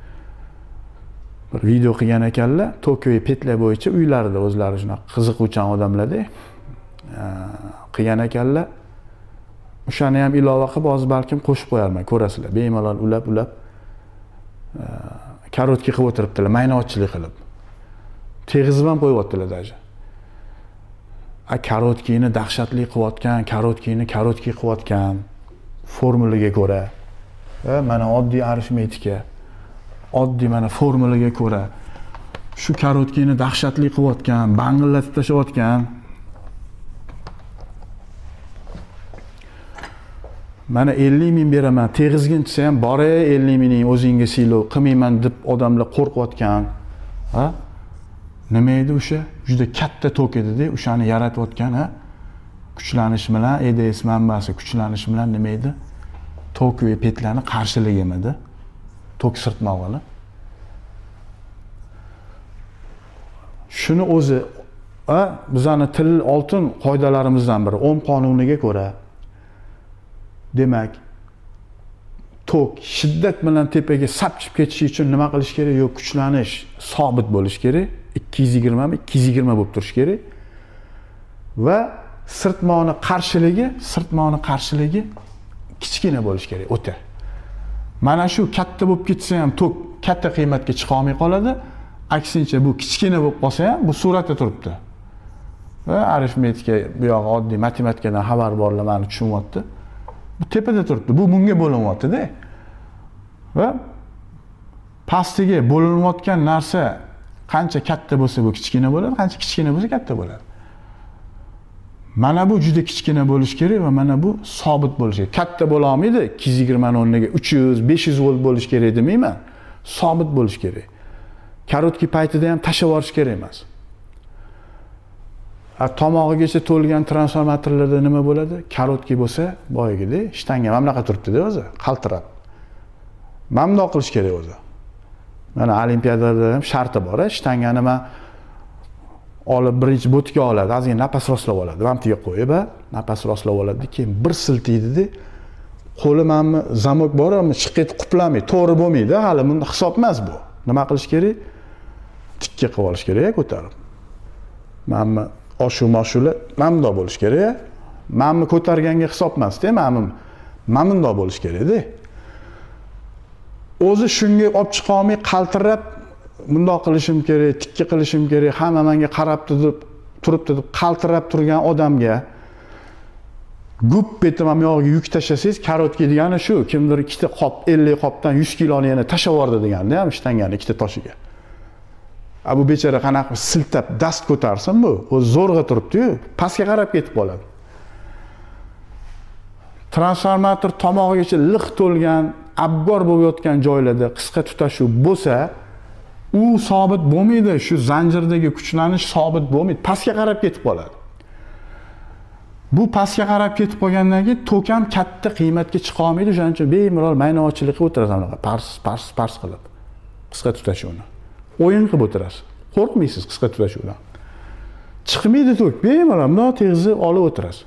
bir video qilgan ekanlar. Tokyo petlar bo'yicha uylarida o'zlari shunaqa qiziquvchan odamlarda qilgan ekanlar. O'shani ham ilova qilib, hozir balkim qo'shib qo'yarman, ko'rasizlar. Bemalol ulab-ulab karotki qilib o'tiribdilar, maynavotchilik qilib. Tegizib ham qo'yyaptilar даже. A karotkini dahshatli qilayotgan, karotkini karotki qilayotgan formulaga ko'ra, va mana oddiy arifmetika, oddiy mana formulaga ko'ra shu karotkini dahshatli qilayotgan, bang'illatib tashlayotgan. Mana ellik ming beraman, tegizgin desa ham boray ellik mingning o'zingga siylov qilmayman deb odamlar qo'rqayotgan. Ha? Nima edi o'sha? Juda katta tok edi-da, o'shani yaratayotgan, ha? Kuchlanish bilan, E D S manbasi kuchlanish bilan nima edi? Tok va petlarni qarshiligimidi? Tok sirtmog'ini. Shuni o'zi, ha, bizani til oltin qoidalarimizdan biri, Ohm qonuniga ko'ra, demak, tok shiddat bilan tepaga sapchib ketishi uchun nima qilish kerak? Yo'q, kuchlanish sobit bo'lish kerak. ikki yuz yigirma mi ikki yuz yigirma bo'lib turish kerak. Va sirtmoqni qarshiligi, sirtmoqni qarshiligi kichkina bo'lish kerak, o'ta. Mana shu katta bo'lib ketsa ham tok katta qiymatga chiqa olmay qoladi. Aksincha bu kichkina bo'lib qolsa ham bu suratda turibdi. Va arifmetika, bu yoq oddiy matematikadan xabar borlar meni tushunyapti. Bu tepada turibdi. Bu bunga bo'linyapti-da. Va pastiga bo'linayotgan narsa qancha katta bo'lsa bu kichkina bo'ladi, qancha kichkina bo'lsa katta bo'ladi. Mana bu juda kichkina bo'lish kerak va mana bu sobit bo'lishi kerak. Katta bo'la olmaydi. ikki yuz yigirma ni o'rniga uch yuz, besh yuz volt bo'lish kerak demayman. Sobit bo'lish kerak. Karotki paytida ham tashlab yuborish kerak emas. A tomog'igacha to'lgan transformatorlarda nima bo'ladi? Karotki bo'lsa, boyagidek shtanga mana bunaqa turibdi-da o'zi, qaltirab. Mana bunday qilish kerak o'zi. Mana olimpiadada ham sharti bor, shtangani men olib birinchi bo'tga oladi, ozgina nafas rostlab oladi. Vamtiga qo'yib, nafas rostlab oladi, keyin bir siltaydi-da, qo'li menmi zamok bor, ammo chiqib quplamay, to'g'ri bo'lmaydi, hali bunda hisob emas bu. Nima qilish kerak? Tikka qilib olish kerak, ko'tarib. Menmi oshu-moshular mana bunday bo'lish kerak. Menmi ko'targanga hisob emas-da, menmi mana bunday bo'lish kerak-da. O'zi shunga olib chiqa olmay qaltirab bundoq qilishim kerak, tikka qilishim kerak, hamma menga qarab turib, turibdi deb qaltirab turgan odamga gup etib ham yog'iga yuk tashlasangiz, karotki degani shu, kimdir ikkita qop, ellik qopdan yuz kiloni yana tashlab yubordi deganda ham ishtangani ikkita toshiga. A bu bechora qanaqa siltab dast ko'tarsin bu, o'zi zo'rg'a turibdi-yu, pastga qarab ketib qoladi. Transformator tomog'igacha liq to'lgan, abgor bo'lib yotgan joylarda qisqa tutashuv bo'lsa, u sobit bo'lmaydi, shu zanjirdagi kuchlanish sobit bo'lmaydi, pastga qarab ketib qoladi. Bu pastga qarab ketib qolgandan keyin tok ham katta qiymatga chiqa olmaydi, o'shaning uchun bemalol maynochilikqa o'tirasiz, anaqa pars pars pars qilib qisqa tutashuvni. O'yin qilib o'tirasiz. Qo'rqmaysiz qisqa tutashuvdan. Chiqmaydi tok, bemalol bundoq tegizib olib o'tirasiz.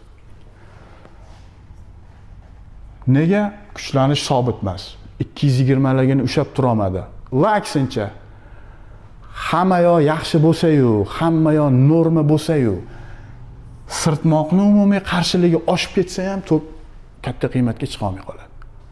Nega? Kuchlanish sobit emas. ikki yuz yigirma largani ushlab tura olmadi. Va aksincha, hamma yo yaxshi bo'lsa-yu, hamma yo norma bo'lsa-yu, sirtmoqning umumiy qarshiligi oshib ketsa ham tok katta qiymatga chiqa olmay qoladi.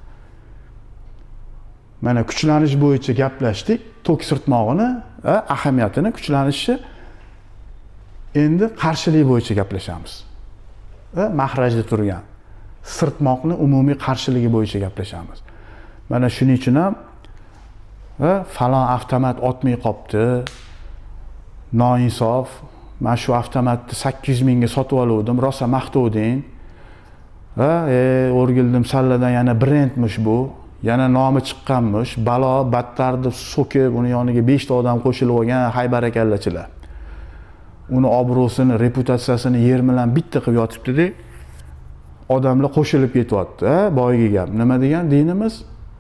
Mana kuchlanish bo'yicha gaplashdik. Tok sirtmog'ini, ahamiyatini, kuchlanishi endi qarshilik bo'yicha gaplashamiz. Mahrajda turgan sirtmoqni umumiy qarshiligi bo'yicha gaplashamiz. Mana shuning uchun ham falon avtomat otmay qopti, noinsof, men shu avtomatni sakkiz yuz mingga sotib olgandim, rosa maqtovding. Ha, e, o'rgildim salladan yana brendmish bu, yana nomi chiqqanmish, balo battar deb so'kib, uni yoniga besh ta odam qo'shilib olgan, hay barakallachilar. Uni obro'sini, reputatsiyasini yer bilan bitta qilib yotibdi-da. Odamlar qo'shilib ketyapti, ha, boyga gap. Nima degan dinimiz?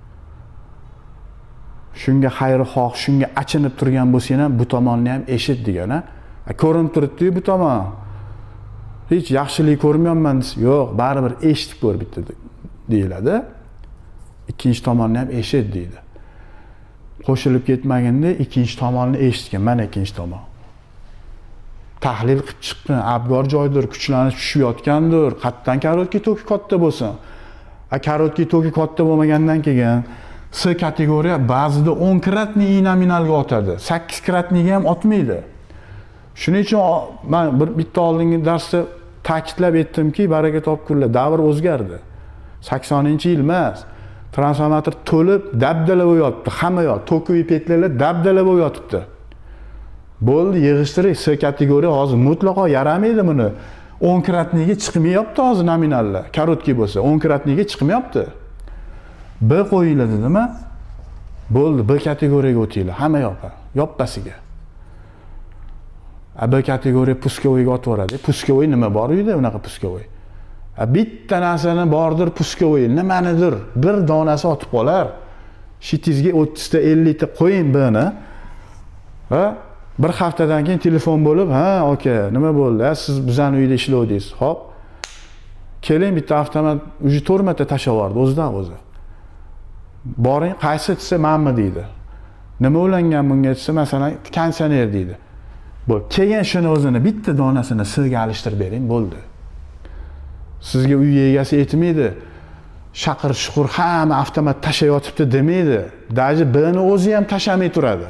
Shunga xayri xoh, shunga achinib turgan bo'lsang ham bu tomonni ham eshit degan, ha. Ko'rinib turibdi-yu bu tomon. Hech yaxshilik ko'rmayapman desa, yo'q, baribir eshitib ko'r bitta deyiladi. Ikkinchi tomonni ham eshit deydi. Qo'shilib ketmaganda ikkinchi tomonni eshitgan, mana ikkinchi tomon. Tahlil qilib chiqqan, abgor joydir, kuchlanish tushib yotgandir, qatdan karotki toki katta bo'lsin. A karotki toki katta bo'lmagandan keyin S kategoriya ba'zida o'n kratniy nominalga otadi, sakkiz kratniga ham otmaydi. Shuning uchun men bir bitta oldingi darsda ta'kidlab aytdimki, baraka topkunlar, davr o'zgardi. saksoninchi yil emas. Transformator to'lib, dabdala bo'lib yotibdi. Hamma yoq tokuy petlarlar dabdala bo'lib yotibdi. Bo'ldi, yig'ishtiring. S kategoriya hozir mutlaqo yaramaydi buni. o'n kratniga chiqmayapti hozir nominallar. Karotki bo'lsa o'n kratniga chiqmayapti. B qo'yiladi, nima? Bo'ldi, B kategoriyaga o'tinglar. Hamma yoqqa, yoppasiga. A B kategoriya puskovoyga otib yuboradi. Puskovoy nima bor uyda unaqa puskovoy? A bitta narsani bordir puskovoy, nimanidir bir donasi otib qolar. Shitizga o'ttiz ta ellik ta qo'ying buni. Ha? Bir haftadan keyin telefon bo'lib, "Ha, aka, nima bo'ldi? Siz bizning uyda ishlovdingiz." Xo'p. Keling, bitta avtomat uji to'rt marta tashlab yubordi o'zidan o'zi. Boring, qaysi desa, "Menmi" deydi. Nima ulangan bunga desa, masalan, konditsioner deydi. Bo'l, keyin shuni o'zini bitta donasini sirga alishtirib bering, bo'ldi. Sizga uy egasi aytmaydi, shaqir shuqur hamma avtomat tashlab yotibdi demaydi. Daji buni o'zi ham tashamay turadi.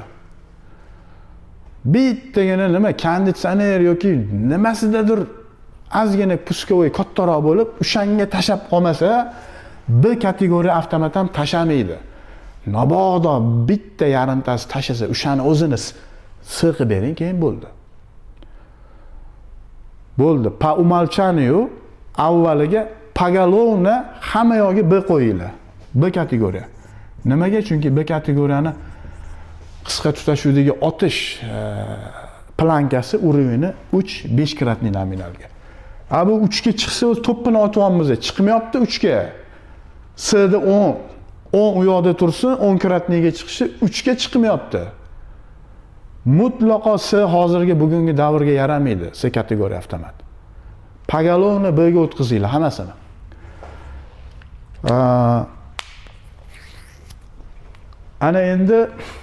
Bittagina nima konditsioner yoki nimasidadir ozgina puskovoy kattaroq bo'lib, o'shanga tashab qolmasa, B kategoriya avtomat ham tashamaydi. Mabodo bitta yarimtasi tashasa, o'shani o'zini sirqib bering, keyin bo'ldi. Bo'ldi. Pa umolchaniyu avvaliga pogolovna hamma yo'g'i B qo'yinglar. B kategoriya. Nimaga? Chunki B kategoriyani qisqa tutashuvdagi otish plankasi urovini uch besh kratniy nominalga. A bu uch ga chiqsa, o'z to'ppini otyapmiz, chiqmayapti uch ga. S da o'n, o'n u yoqda tursin, o'n kratniyga chiqishi uch ga chiqmayapti. Mutlaqo S hozirgi bugungi davrga yaramaydi, S kategoriya avtomat. Pogolovni B ga o'tkazinglar hammasini. Ana endi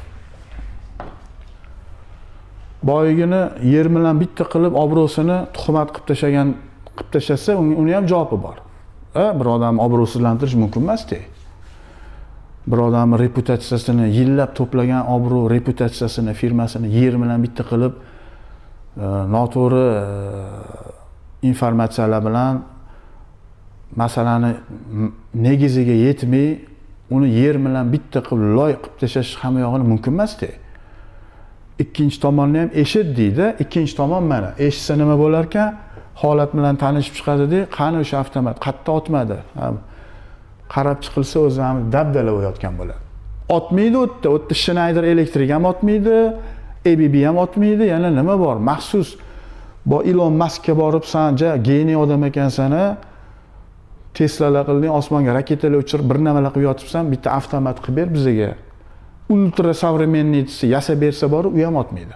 boyigini yer bilan bitta qilib obro'sini tuhmat qilib tashagan qilib tashasa, uni ham javobi bor. Ha, bir odam obro'sizlantirish mumkin emas-ku. bir odamni reputatsiyasini, yillab to'plagan obro', reputatsiyasini, firmasini yer bilan bitta qilib, noto'g'ri informatsiyalar bilan masalani negiziga yetmay, uni yer bilan bitta qilib loy qilib tashlash hamma yog'ini mumkin emas-da. Ikkinchi tomonni ham eshit deydi. Ikkinchi tomon mana, eshitsa nima bo'lar ekan? Holat bilan tanishib chiqadi-da, qani o'sha avtomat, qatta otmadi. Qarab chiqilsa o'zi ham dabdala bo'layotgan bo'ladi. Otmaydi o'tda, o'tda Schneider elektrik ham otmaydi, A B B ham otmaydi. Yana nima bor? Maxsus bu Elon Muskga borib, "Sen ja geniy odam ekansan-a, Teslalar qilding, osmonga raketalar uchirib, bir nimalar qilib yotibsan, bitta avtomat qilib ber bizga." Ultra современный desa, yasab bersa bor, u ham otmaydi.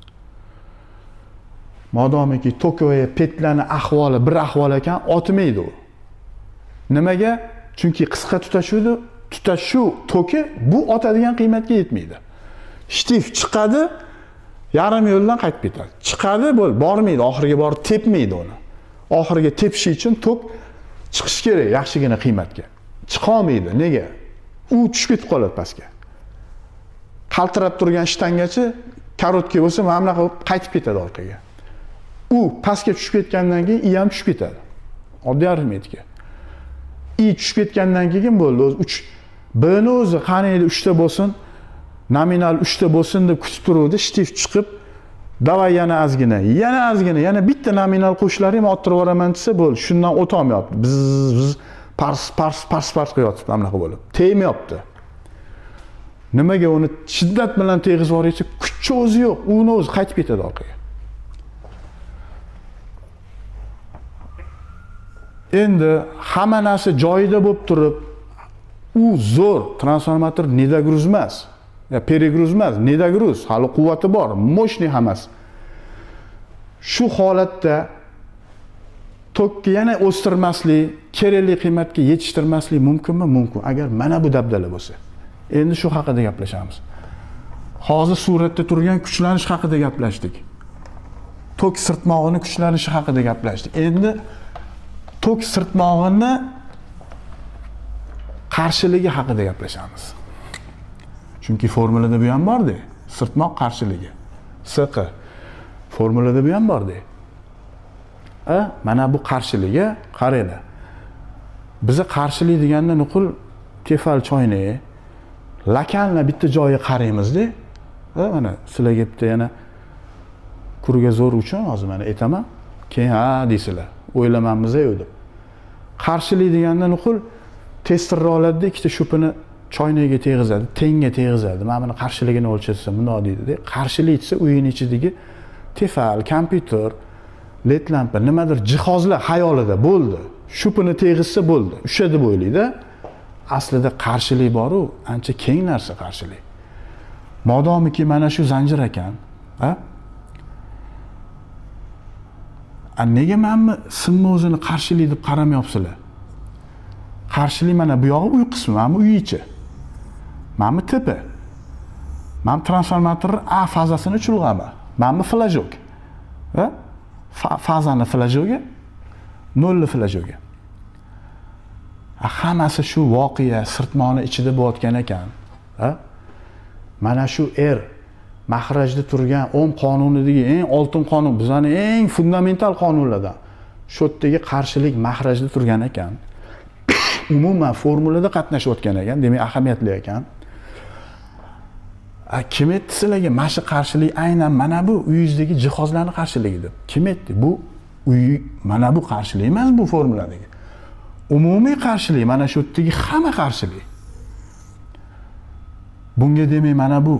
Modomiki Tokioga petlarning ahvoli bir ahvol ekan, otmaydi u. Nimaga? Chunki qisqa tutashuvdi, tutashuv toki bu otadigan qiymatga yetmaydi. Shtif chiqadi, yarim yo'ldan qaytib ketadi. Chiqadi, bo'l, bormaydi, oxiriga borib tepmaydi uni. Oxiriga tepishi uchun tok chiqish kerak yaxshigina qiymatga. Chiqa olmaydi. Nega? U tushib ketib qoladi pastga. Qaltirab turgan shtangachi karotka bo'lsa, mana bunaqa qaytib ketadi orqaga. U pastga tushib ketgandan keyin i ham tushib ketadi. Oddiy arifmetika. I tushib ketgandan keyin bo'ldi, o'zi uch B ni o'zi qaniydi uchta bo'lsin, nominal uchta bo'lsin deb kutib turuvdi, shtif chiqib, davay yana azgina, yana azgina, yana bitta nominal qo'shlarim ottirib yuboraman desa, bo'ldi, shundan o'ta olmayapti. Biz biz pars pars pars pars qilyapti, anaqa bo'lib. Tegmayapti. Nimaga uni shiddat bilan tegizib yuborsa, kuchi o'zi yo'q, uni o'zi qaytib ketadi orqaga. Endi hamma narsa joyida bo'lib turib, u zo'r transformator nedagruz emas, ya peregruz emas, nedagruz, hali quvvati bor, moshniy hammasi. Shu holatda tokki yana o'stirmaslik, kerakli qiymatga yetishtirmaslik mumkinmi? Mumkin, agar mana bu dabdala bo'lsa. Endi shu haqida gaplashamiz. Hozir suratda turgan kuchlanish haqida gaplashdik. Tok sirtmog'ini kuchlanishi haqida gaplashdik. Endi tok sirtmog'ini qarshiligi haqida gaplashamiz. Chunki formulada bu ham bor-da, sirtmoq qarshiligi. S Q formulada bu ham bor-da. A, mana bu qarshiligi qaranglar. Biza qarshilik deganda nuqul tefal choyni, lokalna bitta joyi qaraymiz-da. Ha, mana sizlarga bitta yana kurga zo'r uchun hozir mana aytaman. Keyin ha deysizlar. O'ylamanmiz yo'q deb. Qarshilik deganda nuqul testerni oladi, ikkita shupini choynaga tegizadi, tenga tegizadi. Mana buni qarshiligini o'lchasa bunday deydi-da. Qarshilik desa uyning ichidagi tefal, kompyuter, led lampa, nimadir jihozlar xayolida bo'ldi. Shupini tegizsa bo'ldi. Usha deb o'ylaydi. Aslida qarshilik bor-u, ancha keng narsa qarshilik. Modomiki mana shu zanjir ekan, ha? A nega menmi simni o'zini qarshilik deb qaramayapsizlar? Qarshilik mana bu yog'i uy qismi, mana bu uy ichi. Mana bu tepa. Mana transformator A fazasini chulg'ama. Mana bu flajok. Ha? Fazani flajogi, nolli flajogi. Hammasi shu voqea sirtmoni ichida bo'layotgan ekan. Ha? Mana shu er mahrajda turgan Ohm qonunidagi eng oltin qonun, bizning eng fundamental qonunlardan. Shu yerdagi qarshilik mahrajda turgan ekan. Umuman formulada qatnashayotgan ekan, demak ahamiyatli ekan. A kim aytdi sizlarga mana shu qarshilik aynan mana bu uyingizdagi jihozlarning qarshiligi deb? Kim aytdi? Bu uy mana bu qarshilik emas, bu formuladagi. Umumiy qarshilik, mana shu yerdagi hamma qarshilik. Bunga demak mana bu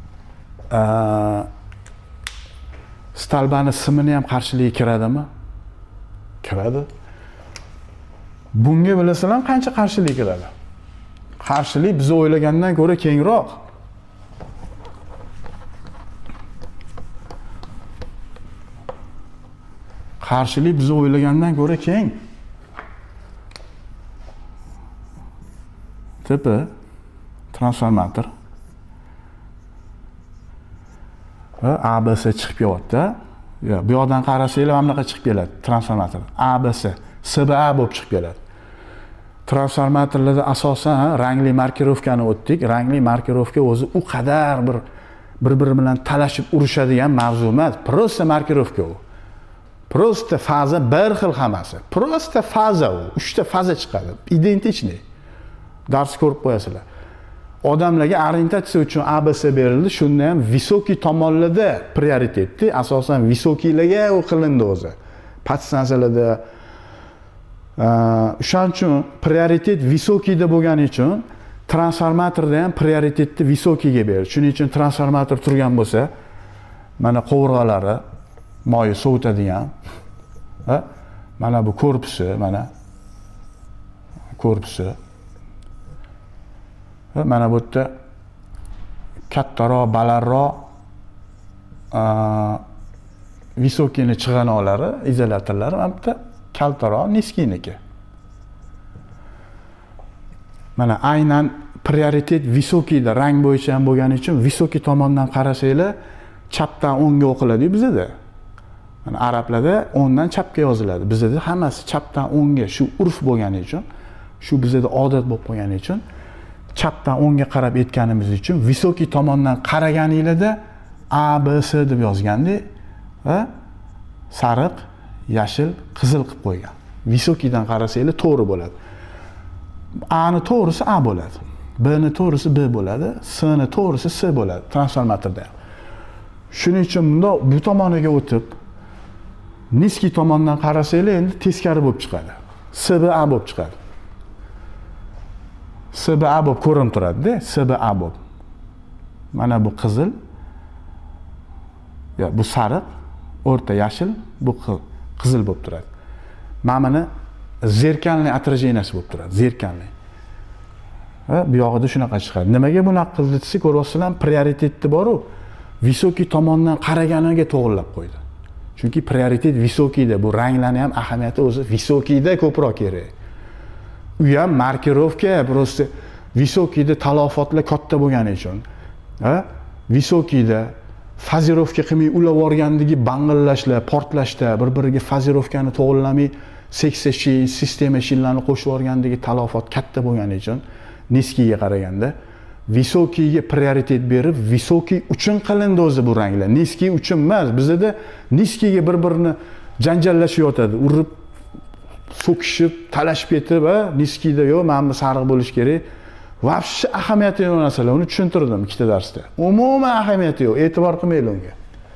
stalbani simini ham qarshiligi kiradimi? Kiradi. Bunga bilasizlar qancha qarshilik kiradi? Qarshilik biz o'ylagandan ko'ra kengroq. Qarshilik biz o'ylagandan ko'ra keng. Tepa transformator va A B S chiqib kelyapti. Ya, bu yoqdan qarasanglar mana bunaqa chiqib keladi transformator. A B S, S B A bo'lib chiqib keladi. transformatorlarda asosan rangli markirovkani o'tdik. Rangli markirovka o'zi u qadar bir bir-biri bilan talashib urushadigan mavzu emas. Prosta markirovka u. Prosta faza bir xil hammasi. Prosta faza u. uchta faza chiqadi. Identichni. Dars ko'rib qo'yasizlar. Odamlarga orientatsiya uchun A B C berildi. Shunda ham visoki tomonlarda prioritetni, asosan visokilarga u qilindi o'zi. Podstansiyalarda o'shaning uchun prioritet visokida bo'lgani uchun transformatorda ham prioritetni visokiga berdi. Shuning uchun transformator turgan bo'lsa, mana qovurg'alari moyi sovutadigan, ha? Mana bu korpusi, mana korpusi. Ha, mana bu yerda kattaroq, balandroq visokini chig'anoqlari, izolyatorlari, mana bu yerda kaltaroq niskiniki. Mana aynan prioritet visokida rang bo'yicha ham bo'lgani uchun visoki tomondan qarasanglar, chapdan o'ngga o'qiladi bizda. Mana arablarda o'ngdan chapga yoziladi. Bizda hammasi chapdan o'ngga, shu urf bo'lgani uchun, shu bizda odat bo'lib qolgani uchun chapdan o'ngga qarab etganimiz uchun visoki tomondan qaraganinglarda A B C deb yozganda, va sariq, yashil, qizil qilib qo'ygan. Visokidan qarasanglar to'g'ri bo'ladi. A ni to'g'risi A bo'ladi. B ni to'g'risi B bo'ladi. C ni to'g'risi C bo'ladi transformatorda ham. Shuning uchun bunda bu tomoniga o'tib niskiy tomondan qarasanglar endi teskari bo'lib chiqadi. C B A bo'lib chiqadi. C B A bo'lib ko'rinib turadi-da, C B A bo'lib. Mana bu qizil, yo bu sariq, o'rta yashil, bu qizil bo'lib turadi. Mana buni zerkalniy отраженияsi bo'lib turadi, zerkalniy. Ha, bu yog'ida shunaqa chiqadi. Nimaga bunaqa qildi desa, ko'ryapsizlar, prioritetni bor-ku. Visoki tomondan qaraganiga to'g'rilab qo'ydi. Chunki prioritet visokida, bu ranglarning ham ahamiyati o'zi visokida ko'proq kerak. U ham markirovka, prosta visokida talafotlar katta bo'lgani uchun. Ha? Visokida fazirovka qilmay ulab yorgandagi bang'illashlar, portlashlar, bir-biriga fazirovkani to'g'rilamay seksa shin, sistema shinlarni qo'shib yorgandagi talafot katta bo'lgani uchun niskiga qaraganda visokiga prioritet berib, visoki uchun qilindi o'zi bu ranglar. Niski uchun emas. Bizda niskiga bir-birini janjallashib yotadi, urib, so'kishib, talashib ketib, va niskida yo'q, mana bu sariq bo'lish kerak. Vobshe ahamiyati yo'q narsalar. Uni tushuntirdim ikkita darsda. Umuman ahamiyati yo'q, e'tibor qilmaylik unga.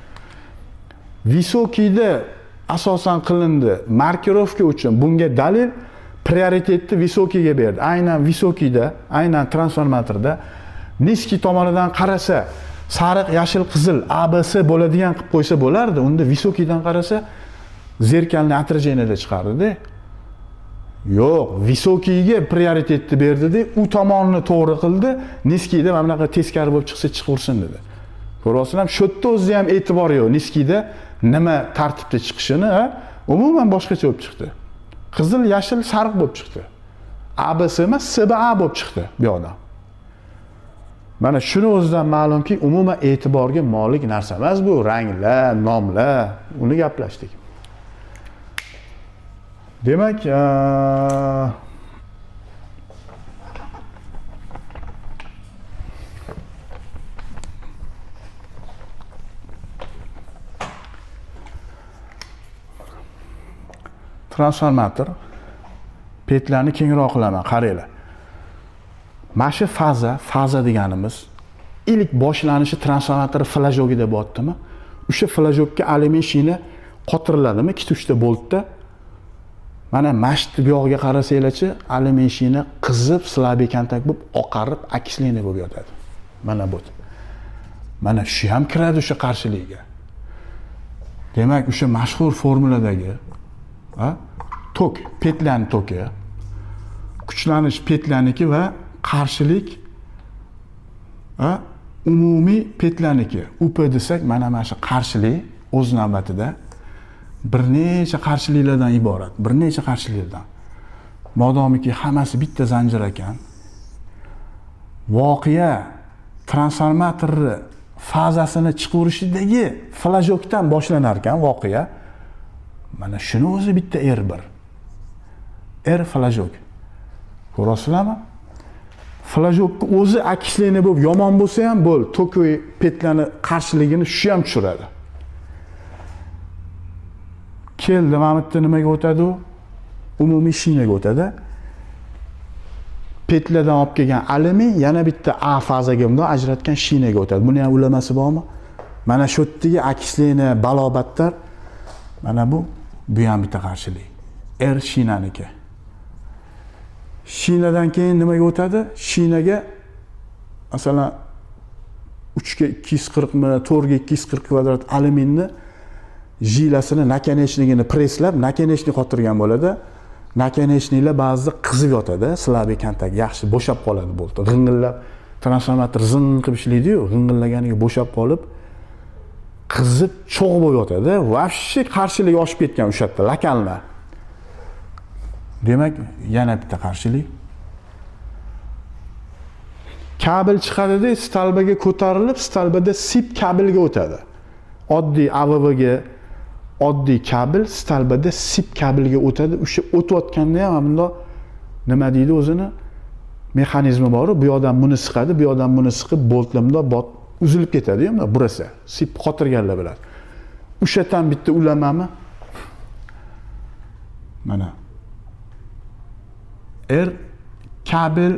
Visokida asosan qilindi markirovka uchun. Bunga dalil prioritetni visokiga berdi. Aynan visokida, aynan transformatorda niskiy tomonidan qarasa, sariq, yashil, qizil, A B C bo'ladigan qilib qo'ysa bo'lardi. Unda visokidan qarasa zerkalniy отражениеda chiqardi-da. Yo'q, visokiga prioritetni berdi-da, u tomonni to'g'ri qildi, niskiyda mana bunaqa teskari bo'lib chiqsa chiqaversin dedi. Ko'ryapsizlar, shu yerda o'zi ham e'tibor yo'q. Niskiyda nima tartibda chiqishini, umuman boshqacha bo'lib chiqdi. Qizil, yashil, sariq bo'lib chiqdi. A B C emas, C B A bo'lib chiqdi bu yoqda. Mana shuni o'zidan ma'lumki, umuman e'tiborga molik narsa emas bu, ranglar, nomlar, uni gaplashdik. Demak, transformator petlarni kengroq qilaman, qaranglar. Mana shu faza, faza deganimiz ilk boshlanishi transformator flajogida bo'ldimi? O'sha flajogga alyumin shina qotiriladimi? ikkita uchta boltda. Mana masht buyog'iga qarasanglarchi, alyumin shina qizib, slabiy kontakt bo'lib, oqarib, okисление bo'lib yotadi. Mana bu. Mana shu ham kiradi o'sha qarshiligiga. Demak, o'sha mashhur formuladagi, ha? Tok, petlarning toki, kuchlanish petlarniki va qarshilik, ha? Umumiy petlarniki. U P desak, mana mana shu qarshilik o'z navbatida bir necha qarshiliklardan iborat, bir necha qarshiliklardan. Modomiki hammasi bitta zanjir ekan, voqea transformator fazasini chiqarishidagi flajokdan boshlanar ekan voqea. Mana shuni o'zi bitta R bir. R flajok. Ko'rasizlarmi? Flajokni o'zi akisleniya bo'lib yomon bo'lsa ham bo'l, tokoy petlarni qarshiligini shu ham tushiradi. Keldi, mana bu yerda nimaga o'tadi u? Umumiy shinaga o'tadi. Petlardan olib kelgan alyumin yana bitta A fazaga bundoq ajratgan shinaga o'tadi. Buni ham ulamasi bormi? Mana shu yerdagi akisleniya balobatlar, mana bu bu ham bitta qarshilik. R shinaniki. Shinadan keyin nimaga o'tadi? Shinaga masalan uch ga ikki yuz qirq mi, to'rt ga ikki yuz qirq kvadrat alyuminni jilasini, nakonechligini presslab, nakonechlik qotirgan bo'ladi. Nakonechliklar ba'zida qizib yotadi, slabый kontakt yaxshi bo'shab qoladi bo'ldi. G'ing'illab transformator zing qilib ishlaydi-yu, g'ing'illaganiga bo'shab qolib qizib cho'g' bo'lib yotadi. Vashshi qarshilik oshib ketgan o'sha yerda lakanlar. Demak, yana bitta qarshilik. Kabel chiqadida stalbaga ko'tarilib, stalbada sip kabelga o'tadi. Oddiy A V V ga oddiy kabel stalbada sip kabelga o'tadi. O'sha o'tayotganda ham bundoq nima deydi o'zini mexanizmi bor. Bu odam buni siqadi, bu odam buni siqib boltlamda bot uzilib ketadi, ham burasi. Sip qotirganlar biladi. O'sha ham bitta ulamami? Mana R kabel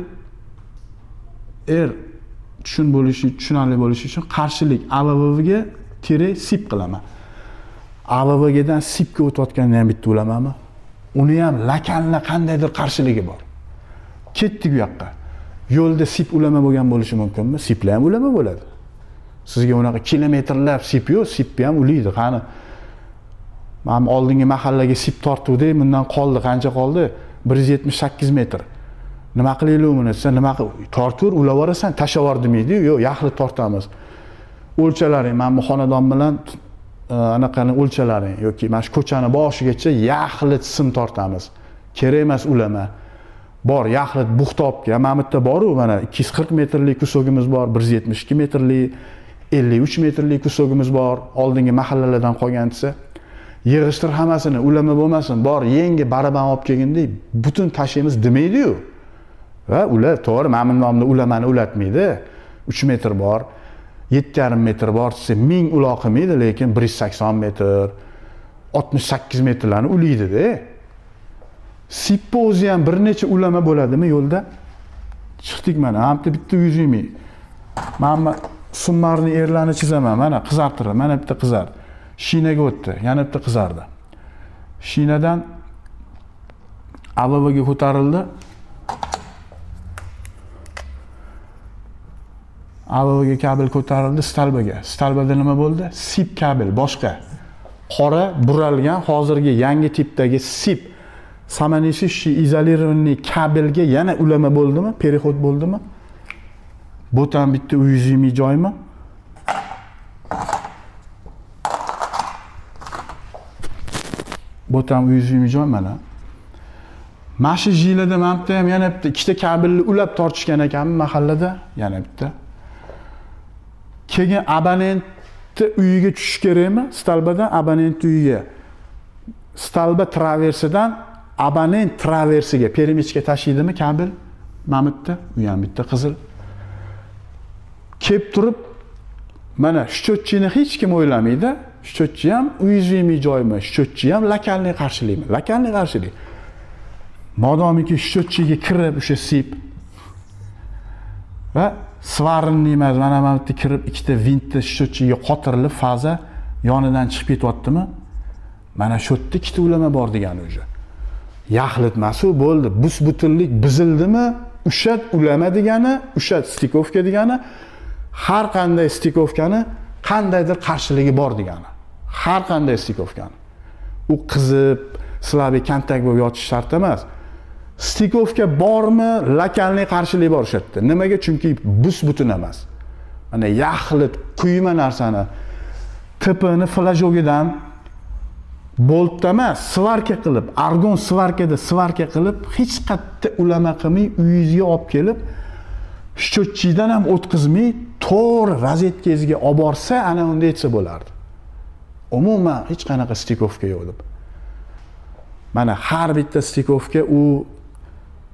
R tushun bo'lishi, tushunarli bo'lishi uchun qarshilik A V V ga tire sip qilaman. A V V gadan sipga o'tayotganda ham bitta ulamami? Uni ham lakanlar qandaydir qarshiligi bor. Ketdik u yoqqa. Yo'lda sip ulama bo'lgan bo'lishi mumkinmi? Siplar ham ulama bo'ladi. Sizga unaqa kilometrlab sip yo'q, sipni ham ulaydi. Qani men oldingi mahallaga sip tortuvdik, bundan qoldi, qancha qoldi? bir yuz yetmish sakkiz metr. Nima qilaylik buni? Sen nima tortur, ulab orasan, tashlab yubordimiydi? Yo'q, yaxlit tortamiz. O'lchalaring, men bu xonadon bilan anaqani o'lchalaring yoki mana shu ko'chani boshigacha yaxlit sim tortamiz. Kerak emas ulama. Bor, yaxlit buxta olib kel. Mana bu yerda bor-ku, mana ikki yuz qirq metrlik kusogimiz bor, bir yuz yetmish ikki metrlik, ellik uch metrlik kusogimiz bor. Oldingi mahallalardan qolgan desa, yig'ishtir hammasini, ulama bo'lmasin. Bor, yangi baraban olib kelgandek, butun tashlaymiz demaydi-yu. Va ular to'g'ri, mana bu nomda ulamani ulatmaydi. uch metr bor. yetti yarim metr bor desa ming uloq qilmaydi, lekin bir yuz sakson metr, oltmish sakkiz metrlarni ulaydi-da. Sipni o'zi ham bir necha ulama bo'ladimi yo'lda? Chiqdik mana, hamda bitta yuz ming. Men summarni erlarni chizaman, mana qizartirib, mana bitta qizardi. Shinaga o'tdi, yana bitta qizardi. Shinadan A V V ga ko'tarildi. A V V ga kabel ko'tarildi stalbaga. Stalbada nima bo'ldi? Sip kabel, boshqa. Qora buralgan hozirgi yangi tipdagi sip samanishli izolirованный kabelga yana ulama bo'ldimi? Perexod bo'ldimi? Bu ham bitta yuz yigirma joymi? Bu ham yuz yigirma joy mana. Mashi jilada mamda ham yana bitta ikkita kabelni ulab tortishgan ekanmi mahallada? Yana bitta. Keyin abonentni uyiga tushish kerakmi? Stalbadan abonent uyiga. Stalba traversidan abonent traversiga, perimichga tashlaydimi kabel? Mamutda, u ham bitta qizil. Kelib turib, mana shchotchini hech kim o'ylamaydi. Shchotchi ham yuz yigirma joymi? Shchotchi ham lakanli qarshilikmi? Lakanli qarshilik. Modomiki shchotchiga kirib o'sha sip va svarinli emas, mana bu yerda kirib ikkita vintni shchotchiga qotirilib faza yonidan chiqib ketyaptimi? Mana shu yerda ikkita ulama bor degani o'sha. Yaxlitmasu bo'ldi. Bus butunlik buzildimi? O'sha ulama degani, o'sha stikovka degani, har qanday stikovkani qandaydir qarshiligi bor degani. Har qanday stikovkani. U qizib, slabый kontakt bo'lib yotish shart emas. Stikovka bormi, lakanli qarshilik bor o'sha yerda. Nimaga? Chunki bus butun emas. Mana yaxlit quyma narsani tipini flajogidan boltda emas, svarka qilib, argon svarkada svarka qilib, hech qatda ulama qilmay uyingizga olib kelib, shchotchidan ham o'tkazmay, to'g'ri rozetkangizga olib borsa, ana unda etsa bo'lardi. Umuman hech qanaqa stikovka yo'q deb. Mana har bitta stikovka u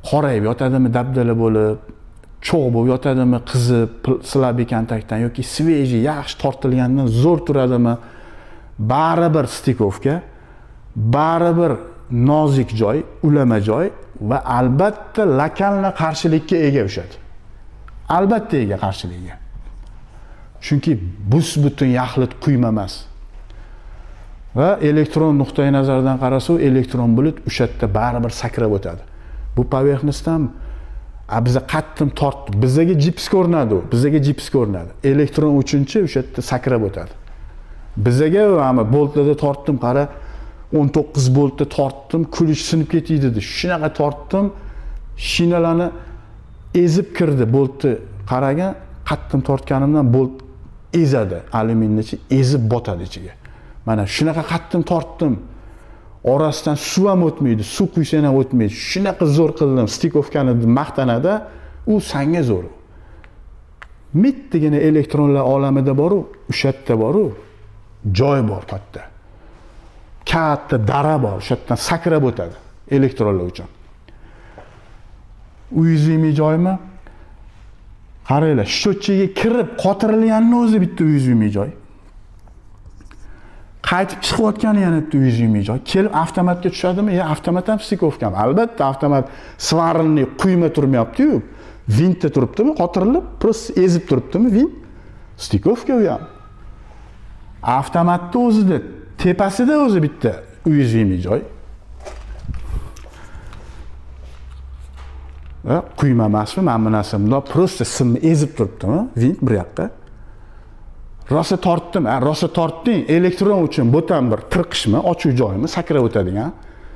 qorayib yotadimi dabdala bo'lib, cho'g' bo'lib yotadimi, qizib, slabik kontaktdan yoki sveji, yaxshi tortilgandan zo'r turadimi? Baribir stikovka, baribir nozik joy, ulama joy va albatta lakanli qarshilikka ega o'shadi. Albatta ega qarshilikka. Chunki bus butun yaxlit quyma emas. Va elektron nuqtai nazardan qarasa, elektron bulut o'sha yerda baribir sakrab o'tadi. Bu poverxnostdan biza qattim tortdi. Bizaga jips ko'rinadi, bizaga jips ko'rinadi. Elektron uchinchi o'sha yerda sakrab o'tadi. Bizaga ham boltlarda tortdim, qara o'n to'qqiz boltda tortdim, kulish sinib ketdi dedi. Shunaqa tortdim, shinalarni ezib kirdi boltni. Qaragan, qattim tortganimdan bolt ezadi, alyuminiyni ezib botadi ichiga. Mana shunaqa qattim tortdim. Orasidan suv ham o'tmaydi, suv quysan ham o'tmaydi. Shunaqa zo'r qildim, stikovkani maqtanadi, u sanga zo'r. Mittagina elektronlar olamida bor-u, o'sha yerda bor-u, joy bor katta. Katta dara bor, o'sha yerdan sakrab o'tadi elektronlar uchun. Uyuzli joymi? Qaranglar, shotchiga kirib qotirilganning o'zi bitta uyuzli joy. Qaytib chiqayotgani yana bitta uyuzli joy. Kelib avtomatga tushadimi? Ya avtomat ham stikovkami? Albatta avtomat svarilni quyma turmayapti-yu. Vintda turibdimi? Qotirilib, prosta ezib turibdimi vint? Stikovka u ham. Avtomatning o'zida tepasida o'zi bitta uyuzli joy. Va quyma emasmi? Mana bu narsa bundoq prosta simni ezib turibdimi? Vint bir yoqqa. Rosa tortdim, ha, rosa tortding, elektron uchun bo'tan bir tirqishmi, ochuv joymi, sakrab o'tadigan.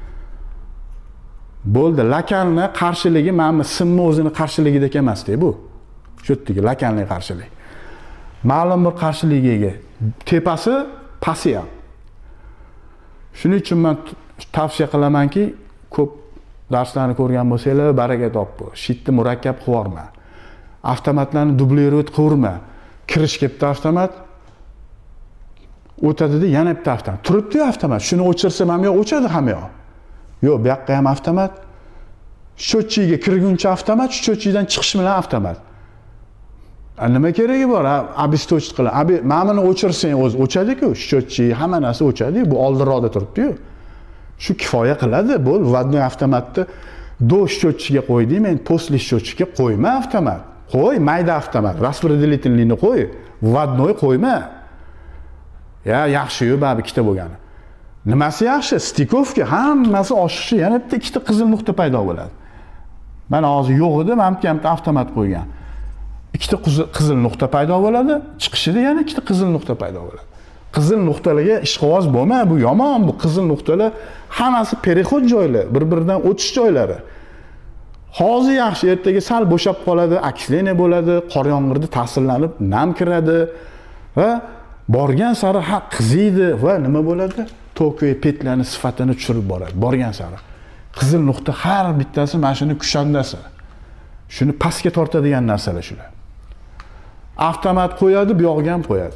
Bo'ldi, lakanli qarshiligi mana bu simni o'zini qarshiligidek emas-da bu. Shu yerdagi lakanli qarshilik. Ma'lum bir qarshilikga ega. Tepasi, pasti ham. Shuning uchun men tavsiya qilamanki, ko'p darslarni ko'rgan bo'lsanglar, baraka topib, shitni murakkab qilvorma. Avtomatlarni dublировать qilma. Kirish ketdi avtomat. O'tadi-da, yana bitta avtomat. Turibdi-yu avtomat. Shuni o'chirsam ham yo'q, o'chadi ham yo'q. Yo'q, bu yoqqa ham avtomat. Shotchiga kirguncha avtomat, shotchidan chiqish bilan avtomat. Nima keragi bor? Обесточить qilib. Abi, mana buni o'chirsang o'zi o'chadi-ku, shotchi, hamma narsa o'chadi. Bu oldinroqda turibdi-yu. Shu kifoya qiladi. Bo'l, vodnoy avtomatni do shotchiga qo'yding, men после shotchiga qo'yma avtomat. Qo'y, mayda avtomat, распределительныйni qo'y, vodnoy qo'yma. Ya, yaxshi-yu, babi ikkita bo'lgani. Nimasi yaxshi? Stikovka hammasi oshishi, yana bitta ikkita qizil nuqta paydo bo'ladi. Mana hozir yo'q edi, men ham avtomat qo'ygan. Ikkita qizil nuqta paydo bo'ladi, chiqishida yana ikkita qizil nuqta paydo bo'ladi. Qizil nuqtalarga ishqiboz bo'lma, bu yomon, bu qizil nuqtalar hammasi perexod joylar, bir-biridan o'tish joylari. Hozir yaxshi, ertaga sal bo'shab qoladi, aksileniya bo'ladi, qor yomg'irda ta'sirlanib, nam kiradi va borgan sari ha qiziydi va nima bo'ladi? To'kiy petlarning sifatini tushirib boradi, borgan sari. Qizil nuqta har bittasi mana shuni kushandasi. Shuni pastga tortadigan narsalar shular. Avtomat qo'yadi, bu yoqga ham qo'yadi.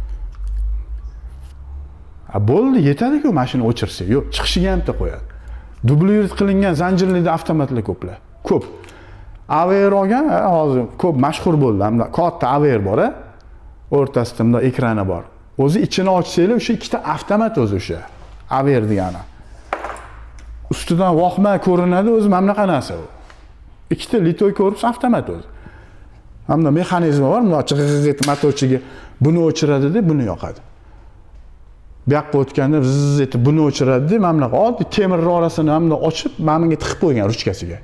A bo'ldi, yetadi-ku mashina o'chirsa. Yo'q, chiqishiga ham qo'yadi. Dublировать qilingan zanjirli avtomatlar ko'plar. Ko'p. Aver olgan, hozir ko'p mashhur bo'ldi. Hamda katta Aver bor-a. O'rtasida bunda ekrani bor. O'zi ichini ochsanglar, o'sha ikkita avtomat o'zi o'sha. Aver degani. Ustidan voqma ko'rinadi, o'zi mana bunaqa narsa u. Ikkita litoy korpus avtomat o'zi. Hamda mexanizmi bor, buni chiqizib motorchiga buni o'chiradi-da, buni yoqadi. Bu yoqqa o'tganda zzz etib buni o'chiradi-da, mana bunaqa oddiy temir orasini hamda ochib, mana bunga tiqib qo'ygan ruchkasiga.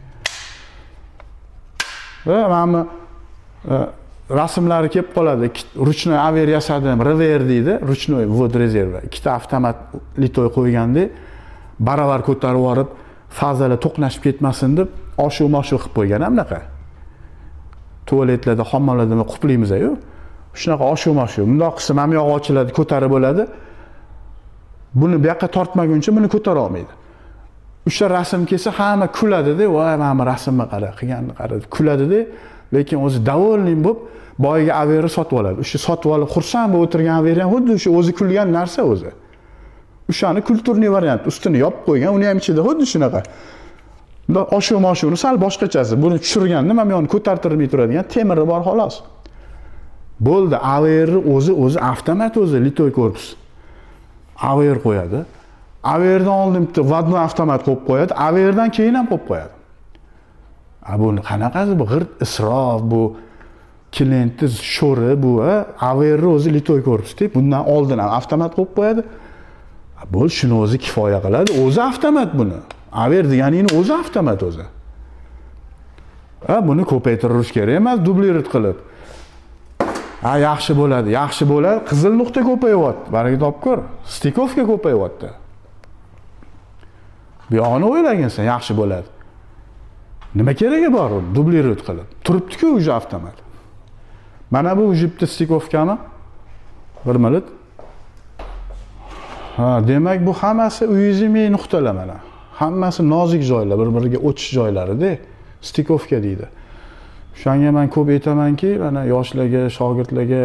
Va mana rasmlari kelib qoladi. Ruchnoy Aver yasadim, rever deydi, ruchnoy vod rezerva. Ikkita avtomat litoy qo'yganda baravar ko'tarib borib, fazalar to'qnashib ketmasin deb oshuv-moshuv qilib qo'ygan ham bunaqa. Tualetlarda, hammalarda quplaymiz-ku. Shunaqa oshuv-moshuv. Bundoq qilsa mana bu yoq ochiladi, ko'tarib bo'ladi. Buni bu yoqqa tortmaguncha buni ko'tara olmaydi. O'sha rasm kelsa hamma kuladi-da, voy mana bu rasmga qara, qilganini qaradi, kuladi-da, lekin o'zi davolning bo'lib boyiga Averni sotib oladi. O'sha sotib olib xursand bo'lib o'tirgan Aver ham xuddi o'sha o'zi kulgan narsa o'zi. O'shani kulturniy variant, ustini yopib qo'ygan, uni ham ichida xuddi shunaqa. Oshuv moshuvni sal boshqachasi. Buni tushirgan, nima men ko'tartirmay turadigan temiri bor xolos. Bo'ldi, A V R o'zi o'zi avtomat o'zi litoy korpus. A V R qo'yadi. A V R dan oldin bitta vodnoy avtomat qo'yib qo'yadi, A V R dan keyin ham qo'yib qo'yadi. A bu qanaqasi bu g'irt isrof, bu klientni sho'ri bu, A V R o'zi litoy korpus deb, bundan oldin ham avtomat qo'yib qo'yadi. Bo'l, shuni o'zi kifoya qiladi. O'zi avtomat buni. A V R deganingni o'zi avtomat o'zi. Ha, buni ko'paytirish kerak emas, dublirat qilib. Ha, yaxshi bo'ladi, yaxshi bo'ladi. Qizil nuqta ko'payyapti. Baraka topkur. Stikovka ko'payyapti. Bu yog'ini o'ylagansan, yaxshi bo'ladi. Nima keragi bor uni dublirat qilib? Turibdi-ku o'zi avtomat. Mana bu bitta stikovkani bir minut. Ha, demak bu hammasi uyizimiy nuqtalar mana. Hammasi nozik joylar, bir-biriga o'tish joylari-da, stikovka deydi. O'shanga men ko'p aytamanki, mana yoshlarga, shogirdlarga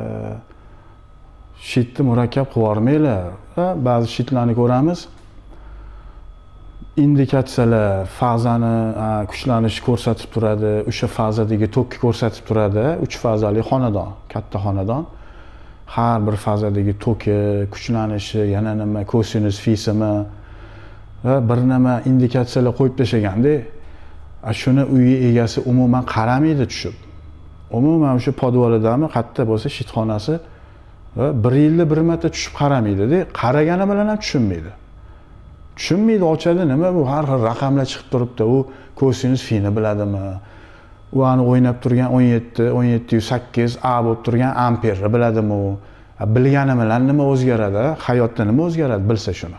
shitni murakkab qilib yormaylar. Ba'zi shitlarni ko'ramiz. Indikatsiyalar, fazani kuchlanishi ko'rsatib turadi, o'sha fazadagi tokki ko'rsatib turadi. uch fazali xonadon, katta xonadon. Har bir fazadagi toki, kuchlanishi, yana nima, kosinus, fisimi va bir nima indikatsiyalar qo'yib tashlaganda, shuni uyi egasi umuman qaramaydi tushib. Umuman o'sha podvalidami, qayerda bo'lsa shitxonasi va bir yilda bir marta tushib qaramaydi-da, qaragani bilan ham tushunmaydi. Tushunmaydi, ochadi, nima bu har xil raqamlar chiqib turibdi. U kosinus fini biladimi? U ani o'ynab turgan o'n yetti, o'n yetti yuz sakkiz A bo'lib turgan amperni biladimi u? Bilgani bilan nima o'zgaradi? Hayotda nima o'zgaradi? Bilsa shuni.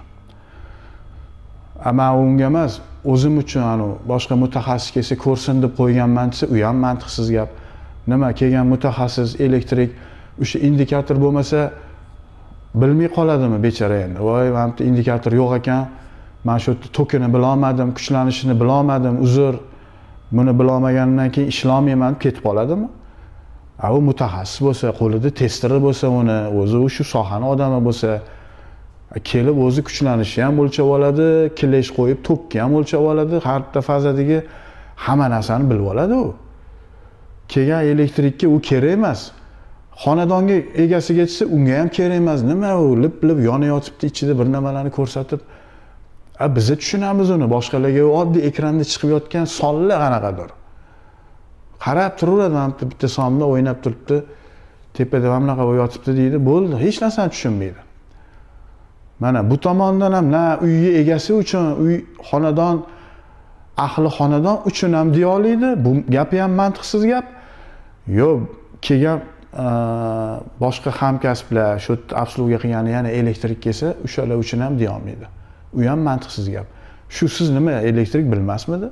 Ammo unga emas, o'zim uchun anu boshqa mutaxassis kelsa ko'rsin deb qo'yganman desa, u ham mantiqsiz gap. Nima kelgan mutaxassis elektrik o'sha indikator bo'lmasa bilmay qoladimi bechara endi? Voy, mana bu indikator yo'q ekan. Men shu tokini bila olmadim, kuchlanishini bila olmadim, uzr. Buni bila olmagandan keyin ishlamayman deb ketib qoladimi? A u mutaxassis bo'lsa, qo'lida testeri bo'lsa, uni o'zi shu sohaning odami bo'lsa, kelib o'zi kuchlanishni ham o'lchab oladi, kilesh qo'yib tokki ham o'lchab oladi, har bitta fazadagi hamma narsani bilib oladi u. Kelgan elektrikka u kerak emas. Xonadonga egasiga aytsa, unga ham kerak emas. Nima u lip-lip yonayotibdi, ichida bir nimalarni ko'rsatib. A biz tushunamiz uni, boshqalarga oddiy ekranda chiqib yotgan sonlar qanaqadir. Qarab turaveradi, mana bitta sonda o'ynab turibdi, tepada mana bunaqa yotibdi deydi, bo'ldi, hech narsani tushunmaydi. Mana bu tomondan ham na uyi egasi uchun, uy xonadon, ahli xonadon uchun ham deya oladi. Bu gapi ham mantiqsiz gap. Yo'q, kelgan boshqa hamkasblar shu obsluga qilgani yana elektrik kelsa, o'shalar uchun ham deya olmaydi. U ham mantiqsiz gap. Shu siz nima elektrik bilmasmidi?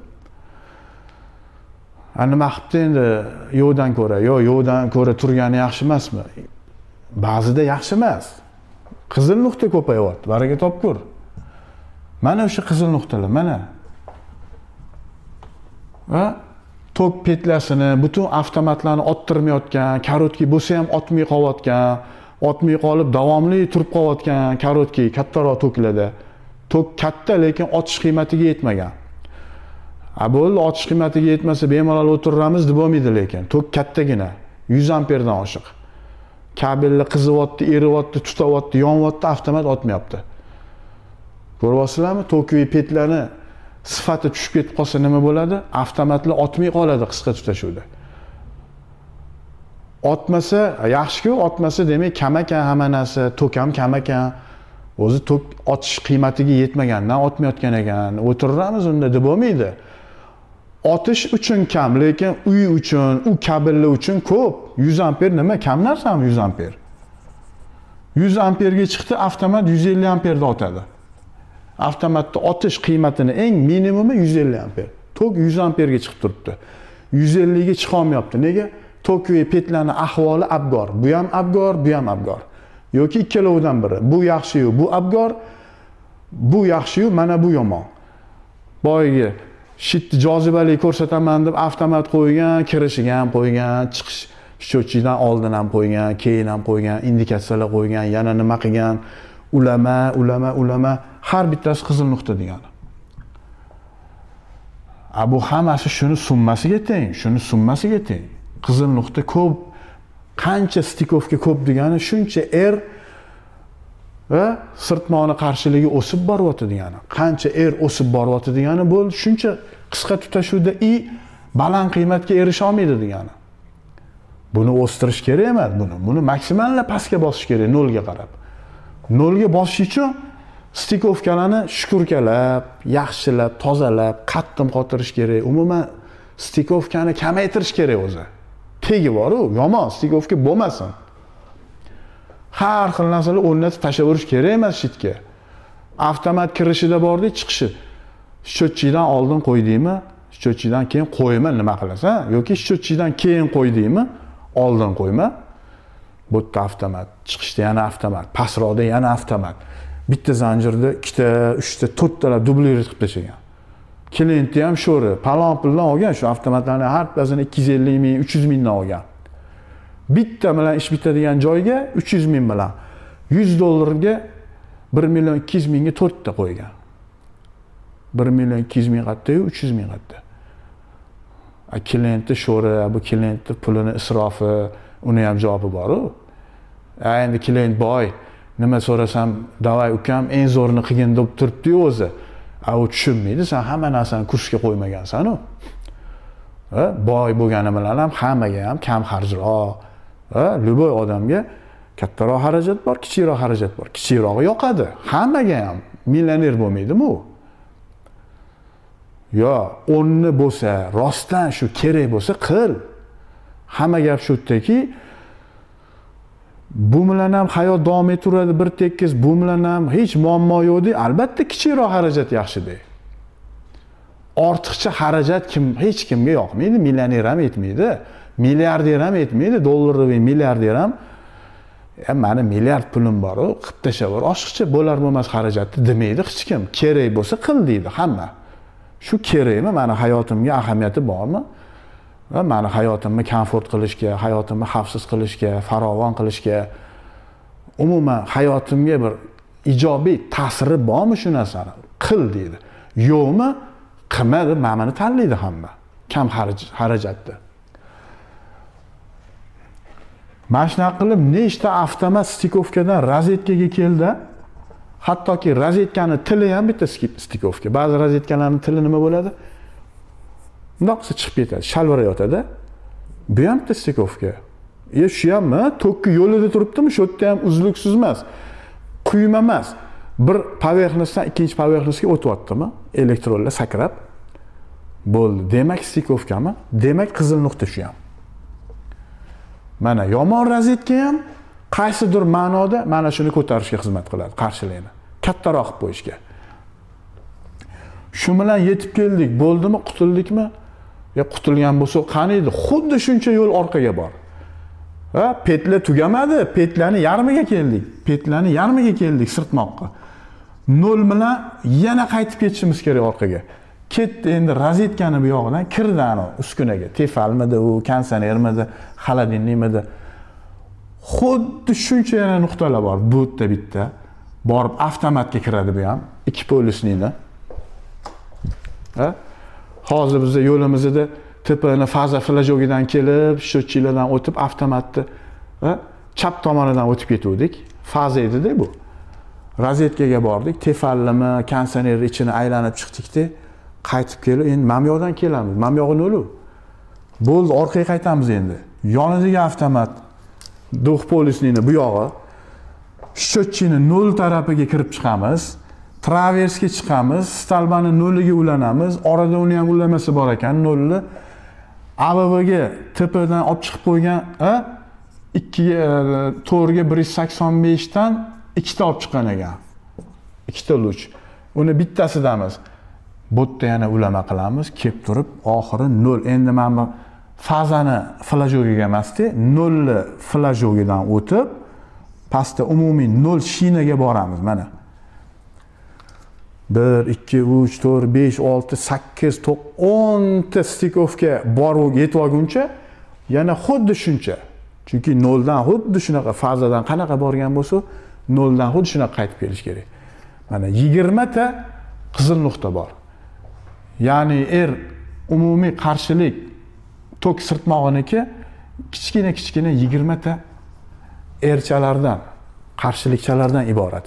A nima qilibdi endi yo'qdan ko'ra, yo yo'qdan ko'ra turgani yaxshi emasmi? Ba'zida yaxshi emas. Qizil nuqta ko'payyapti, baraka topkur. Mana o'sha qizil nuqtalar, mana. Va tok petlasini, butun avtomatlarni ottirmayotgan, karotki bo'lsa ham otmay qolayotgan, otmay qolib davomli turib qolayotgan karotki kattaroq toklarda. Tok katta, lekin otish qiymatiga yetmagan. A bo'ldi, otish qiymatiga yetmasa bemalol o'tiramiz deb bo'lmaydi, lekin tok kattagina, yuz amperdan oshiq. Kabellar qizyapti, eriyapti, tutyapti, yonyapti, avtomat otmayapti. Ko'ryapsizlarmi? Tokyoy petlarni sifati tushib ketib qolsa nima bo'ladi? Avtomatlar otmay qoladi qisqa tutashuvda. Otmasa, yaxshi-ku, otmasa demak kam ekan hamma narsa, tok ham kam ekan. O'zi tok otish qiymatiga yetmagandan otmayotgan ekan. O'tiramiz unda deb bo'lmaydi. Otish uchun kam, lekin uy uchun, u kabellar uchun ko'p. yuz amper nima? Kam narsami yuz amper? yuz amperga chiqdi, avtomat yuz ellik amperda otadi. Avtomatda otish qiymatini eng minimumi yuz ellik amper. Tok yuz amperga chiqib turibdi. yuz ellik ga chiqa olmayapti. Nega? Tokyoy petlarning ahvoli abgor. Bu ham abgor, bu ham abgor. Yoki ikkalovidan biri. Bu yaxshi-yu, bu abgor. Bu yaxshi-yu, mana bu yomon. Boyagi shitni jozibali ko'rsataman deb avtomat qo'ygan, kirishiga ham qo'ygan, chiqish счетчикdan oldin ham qo'ygan, keyin ham qo'ygan, indikatsiyalar qo'ygan, yana nima qilgan, ulama, ulama, ulama, har bittasi qizil nuqta degani. A bu hammasi shuni summasiga teng, shuni summasiga teng. Qizil nuqta ko'p, qancha stikovka ko'p degani shuncha er va sirtmoqni qarshiligi o'sib boryapti degani. Qancha er o'sib boryapti degani bu shuncha qisqa tutashuvda i baland qiymatga erisha olmaydi degani. Buni o'stirish kerak emas buni. Buni maksimallab pastga bosish kerak nolga qarab. Nolga bosish uchun stikovkalarni shukurkalab, yaxshilab, tozalab, qattim qotirish kerak. Umuman stikovkani kamaytirish kerak o'zi. Tegi bor-ku, yomon stikovka bo'lmasin. Har xil narsalar o'rnatib tashlayverish kerak emas shitga. Avtomat kirishida bordi, chiqishi. Shotchidan oldin qo'ydingmi? Shotchidan keyin qo'yma, nima qilasan? Yoki shotchidan keyin qo'ydingmi? Oldin qo'yma. Bu yerda avtomat, chiqishda yana avtomat, pastroqda yana avtomat. Bitta zanjirda ikkita, uchta, to'rtta dublirovat qilib tashlagan. Klientni ham sho'ri, palon puldan olgan shu avtomatlarning har bittasini ikki yuz ellik ming, uch yuz mingdan olgan. Bitta bilan ish bitadigan joyga uch yuz ming bilan yuz dollarga bir million ikki yuz mingga to'rtta qo'ygan. bir million ikki yuz ming qatta-yu uch yuz ming qatta. A klientni sho'ri, bu klientni pulini isrofi, uni ham javobi bor-ku. A endi klient boy, nima so'rasam, "Davay ukam, eng zo'rini qilgin" deb turibdi-yu o'zi. A u tushunmaydi, sen hamma narsani kursga qo'ymagansan-ku. Ha, boy bo'lgani bilan ham hammaga ham kam xarjroq. Ha, любой odamga kattaroq xarajat bor, kichikroq xarajat bor. Kichikrog'i yoqadi. Hammaga ham millioner bo'lmaydimi u? Yo, o'nni bo'lsa, rostdan shu kerak bo'lsa qil. Hamma gap shu yerdaki, bu bilan ham hayot davom ettiradi bir tekis, bu bilan ham hech muammo yo'q deb, albatta kichikroq xarajat yaxshi deb. Ortiqcha xarajat kim hech kimga yoqmaydi, millioner ham etmaydi, milliarder ham etmaydi, dollarli milliarder ham "E, meni milliard pulim bor-ku, qilib tashlab, oshiqcha bo'lar bo'lmas xarajatni" demaydi hech kim. Kerak bo'lsa qil deydi hamma. Shu kerakmi? Meni hayotimga ahamiyati bormi? Va meni hayotimni komfort qilishga, hayotimni xavfsiz qilishga, farovon qilishga, umuman hayotimga bir ijobiy ta'siri bormi shu narsani? Qil deydi. Yo'qmi? Qilma deb ma'mani tanlaydi hamma. Kam xarajatni. Mana shunaqa qilib nechta avtomat stikovkadan rozetkaga keldi. Hattoki rozetkani tili ham bitta stikovka. Ba'zi rozetkalarning tili nima bo'ladi? Bundoqsa chiqib ketadi, shalvirayotadi. Bu ham bitta stikovka. E shu hammi? Tokki yo'lida turibdimi? Shu yerda ham uzluksiz emas. Quyma emas. Bir poverxnosdan ikkinchi poverxnosga o'tyaptimi? Elektronlar sakrab. Bo'ldi. Demak stikovkami? Demak qizil nuqta shu ham. Mana yomon rozetka ham qaysidir ma'noda mana shuni ko'tarishga xizmat qiladi, qarshilikni. Kattaroq qilib qo'yishga. Shu bilan yetib keldik, bo'ldimi, qutuldikmi? Ya qutulgan bo'lsa, qani edi? Xuddi shuncha yo'l orqaga bor. Ha, petlar tugamadi, petlarni yarmiga keldik. Petlarni yarmiga keldik sirtmoqqa. Nol bilan yana qaytib ketishimiz kerak orqaga. Ketdi endi rozetkani bu yog'idan kirdi ana uskunaga. Tefalmidi u, kondisionermidi, xolodilnikmidi? Xuddi shuncha yana nuqtalar bor. Bu yerda bitta borib avtomatga kiradi bu ham. Ikki polisnikni. Ha? Hozir biz yo'limizda tepani faza flajogidan kelib, shotchilardan o'tib avtomatni chap tomonidan o'tib ketuvdik. Faza edi-da bu. Rozetkaga bordik, tefallimi, kondisioner ichini aylanib chiqdik-da, qaytib kelib, endi mamyoqdan kelamiz. Mamyog'i nolu. Bo'ldi, orqaga qaytamiz endi. Yonidagi avtomat Do'q polisnikni bu yog'i. Shotchini nol tarafiga kirib chiqamiz. Traversga chiqamiz, stalbani noliga ulanamiz. Orada uni ham ulamasi bor ekan, nolni. A V Vga tepadan olib chiqib qo'ygan, a ikki to'rtga bir yuz sakson besh dan ikkita olib chiqqan ekan. Ikkita luch. Uni bittasidamiz. Bu yerda yana ulama qilamiz, kelib turib, oxiri nol. Endi mana fazani flajogiga emasdi, nolni flajogidan o'tib, pastda umumiy nol shinaga boramiz mana. bir, ikki, uch, to'rt, besh, olti, sakkiz, o'n ta stikovka borib yetib yana xuddi shuncha. Chunki noldan xuddi shunaqa fazadan qanaqa borgan bo'lsa, noldan xuddi shunaqa qaytib kelish kerak. Mana yigirma ta qizil nuqta bor. Ya'ni er umumiy qarshilik tok sirtmog'iniki kichkina kichkina yigirma ta erchalardan, qarshilikchalardan iborat.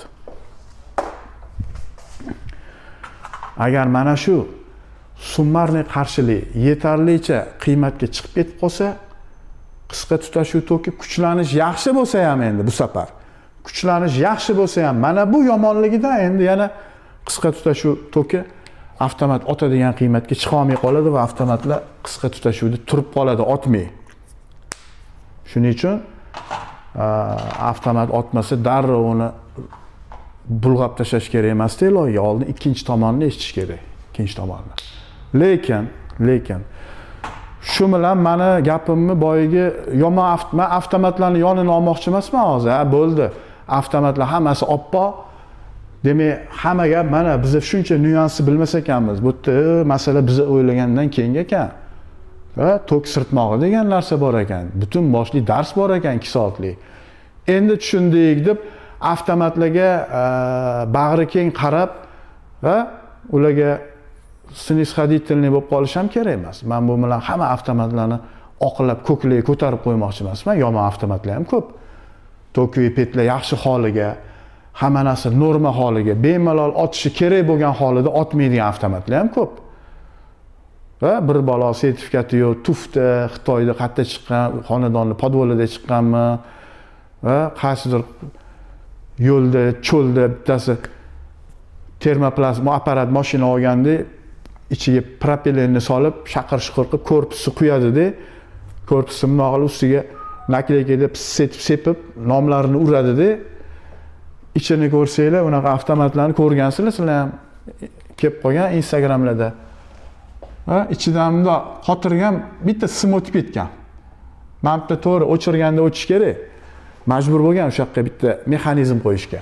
Agar mana shu summarniy qarshilik yetarlicha qiymatga chiqib ketib qolsa, qisqa tutashuv toki kuchlanish yaxshi bo'lsa ham endi bu safar kuchlanish yaxshi bo'lsa ham mana bu yomonligidan endi yana qisqa tutashuv toki avtomat otadigan qiymatga chiqa olmay qoladi va avtomatlar qisqa tutashuvda turib qoladi, otmay. Shuning uchun avtomat otmasa darrov uni bulg'ab tashlash kerak emas-da, ilohiga oldin ikkinchi tomonni eshitish kerak, ikkinchi tomonni. Lekin, lekin shu bilan mani gapimni boyagi yomon avtomat avtomatlarni yonini olmoqchi emasman hozir. Ha, bo'ldi. Avtomatlar hammasi oppoq. Demak, hamma gap mana biz shuncha nyuansni bilmas ekanmiz. Bu yerda masala biz o'ylagandan keng ekan. Va tok sirtmog'i degan narsa bor ekan. Butun boshli dars bor ekan ikki soatlik. Endi tushundik deb avtomatlarga bag'ri keng qarab va ularga snishoditelniy bo'lib qolish ham kerak emas. Men bu bilan hamma avtomatlarni oqlab ko'klarga ko'tarib qo'ymoqchi emasman. Yomon avtomatlar ham ko'p. Toki petlar yaxshi holiga, hamma narsa norma holiga, bemalol otishi kerak bo'lgan holida otmaydigan avtomatlar ham ko'p. Va bir balo sertifikati yo'q, tufta, Xitoyda qayerda chiqqan, xonadonni podvolida chiqqanmi va qaysidir yo'lda, cho'lda bittasi termoplast apparat mashina olganda ichiga propellenni solib, shaqir-shiqir qilib korpusni quyadi-da, korpusni bunday qilib ustiga nakleykaga setib sepib nomlarini uradi-da. Ichini ko'rsanglar, unaqa avtomatlarni ko'rgansizlar, sizlar ham kelib qolgan Instagramlarda. Va ichidan bunday qotirgan bitta sim o'tib ketgan. Men bitta to'g'ri o'chirganda o'chish kerak. Majbur bo'lgan o'sha yoqqa bitta mexanizm qo'yishga.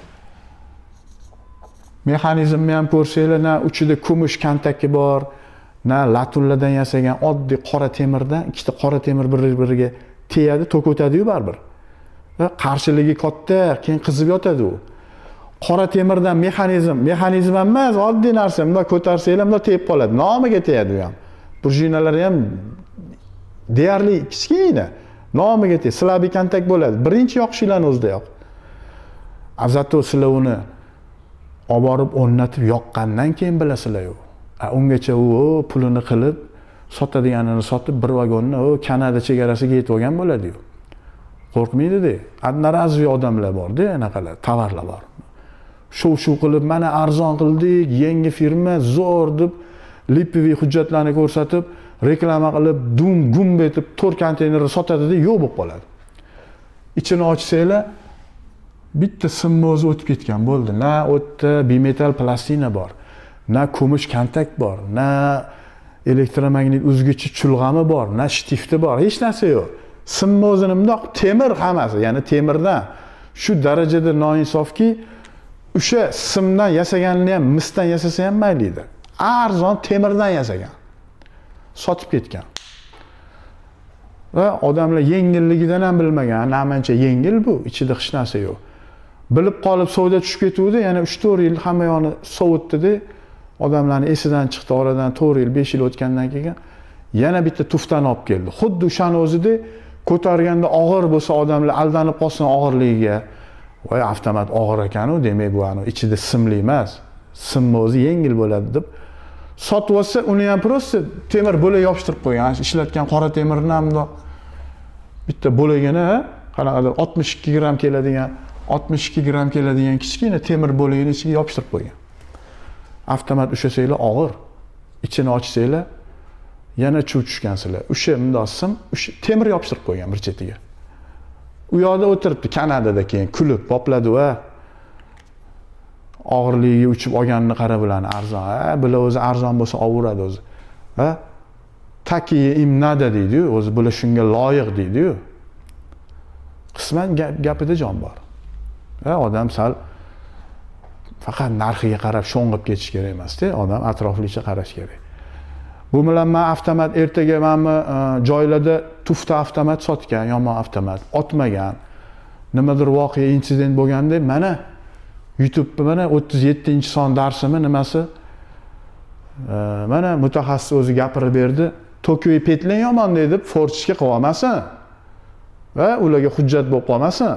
Mexanizmni ham ko'rsanglar, na uchida kumush kantaki bor, na latunlardan yasagan oddiy qora temirdan, ikkita qora temir bir-biriga tegadi, tok o'tadi-yu baribir. Va qarshiligi katta, keyin qizib yotadi u. Qora temirdan mexanizm, mexanizm emas, oddiy narsa, bunday ko'tarsanglar, bunday tegib qoladi. Nomiga tegadi u ham. Prujinalari ham deyarli kichkina. Nomiga tegadi, slabiy kontak bo'ladi. Birinchi yoqishinglarni o'zida yoq. Azato sizlar uni olib borib o'rnatib yoqqandan keyin bilasizlar-yu. Ungacha u pulini qilib, sotadiganini sotib bir vagonni o Kanada chegarasiga yetib olgan bo'ladi-yu. Qo'rqmaydi-da. Adnarazviy odamlar bor-da, anaqalar, tovarlar bor. Shuv-shuv qilib, mana arzon qildik, yangi firma, zo'r deb lipiviy hujjatlarni ko'rsatib, reklama qilib, dum gum etib to'rt konteynerni sotadi-da, yo'q bo'lib qoladi. Ichini ochsanglar, bitta simma o'zi o'tib ketgan bo'ldi. Na o'tda bimetal plastina bor, na kumush kontak bor, na elektromagnit uzgichi chulg'ami bor, na shtifti bor, hech narsa yo'q. Simma o'zini bundoq temir hammasi, ya'ni temirdan shu darajada noinsofki, o'sha simdan yasaganini ham misdan yasasa ham mayli edi. Arzon temirdan yasagan. Sotib ketgan. Va odamlar yengilligidan ham bilmagan, namancha yengil bu, ichida hech narsa yo'q. Bilib qolib savdo tushib ketuvdi, yana uch to'rt yil hamma yoqni sovutdi-da, odamlarning esidan chiqdi, oradan to'rt yil, besh yil o'tgandan keyin yana bitta tuftani olib keldi. Xuddi o'shani o'zida ko'targanda og'ir bo'lsa, odamlar aldanib qolsin og'irligiga. Voy, avtomat og'ir ekan-u, demak bu ani ichida simli emas. Simma o'zi yengil bo'ladi deb sotib olsa, uni ham prosta temir bo'lak yopishtirib qo'ygan. Ishlatgan qora temirni ham bitta bo'lagini, qanaqadir oltmish ikki gramm keladigan, oltmish ikki gramm keladigan kichkina temir bo'lagini ichiga yopishtirib qo'ygan. Avtomat ushlasanglar og'ir. Ichini ochsanglar yana chuv tushgansizlar. O'sha bundoq sim, o'sha temir yopishtirib qo'ygan bir chetiga. U yoqda o'tiribdi Kanadada, keyin kulib popladi va og'irligiga uchib olganini qarab ularni arzon. Ha, bular o'zi arzon bo'lsa ovuradi o'zi. Ha? Taki im nada deydi-yu, o'zi bular shunga loyiq deydi-yu. Qisman gapida jon bor. Ha, odam sal faqat narxiga qarab sho'ng'ib ketish kerak emas-da, odam atroflicha qarash kerak. Bu bilan men avtomat ertaga menmi joylarda tufta avtomat sotgan, yomon avtomat, otmagan. Nimadir voqea insident bo'lganda, mana YouTube mana o'ttiz yettinchi son darsimi nimasi Mana mutaxassis o'zi gapirib berdi. Tokyo petlen yomon deb forchishga qilib olmasin. Va ularga hujjat bo'lib qolmasin.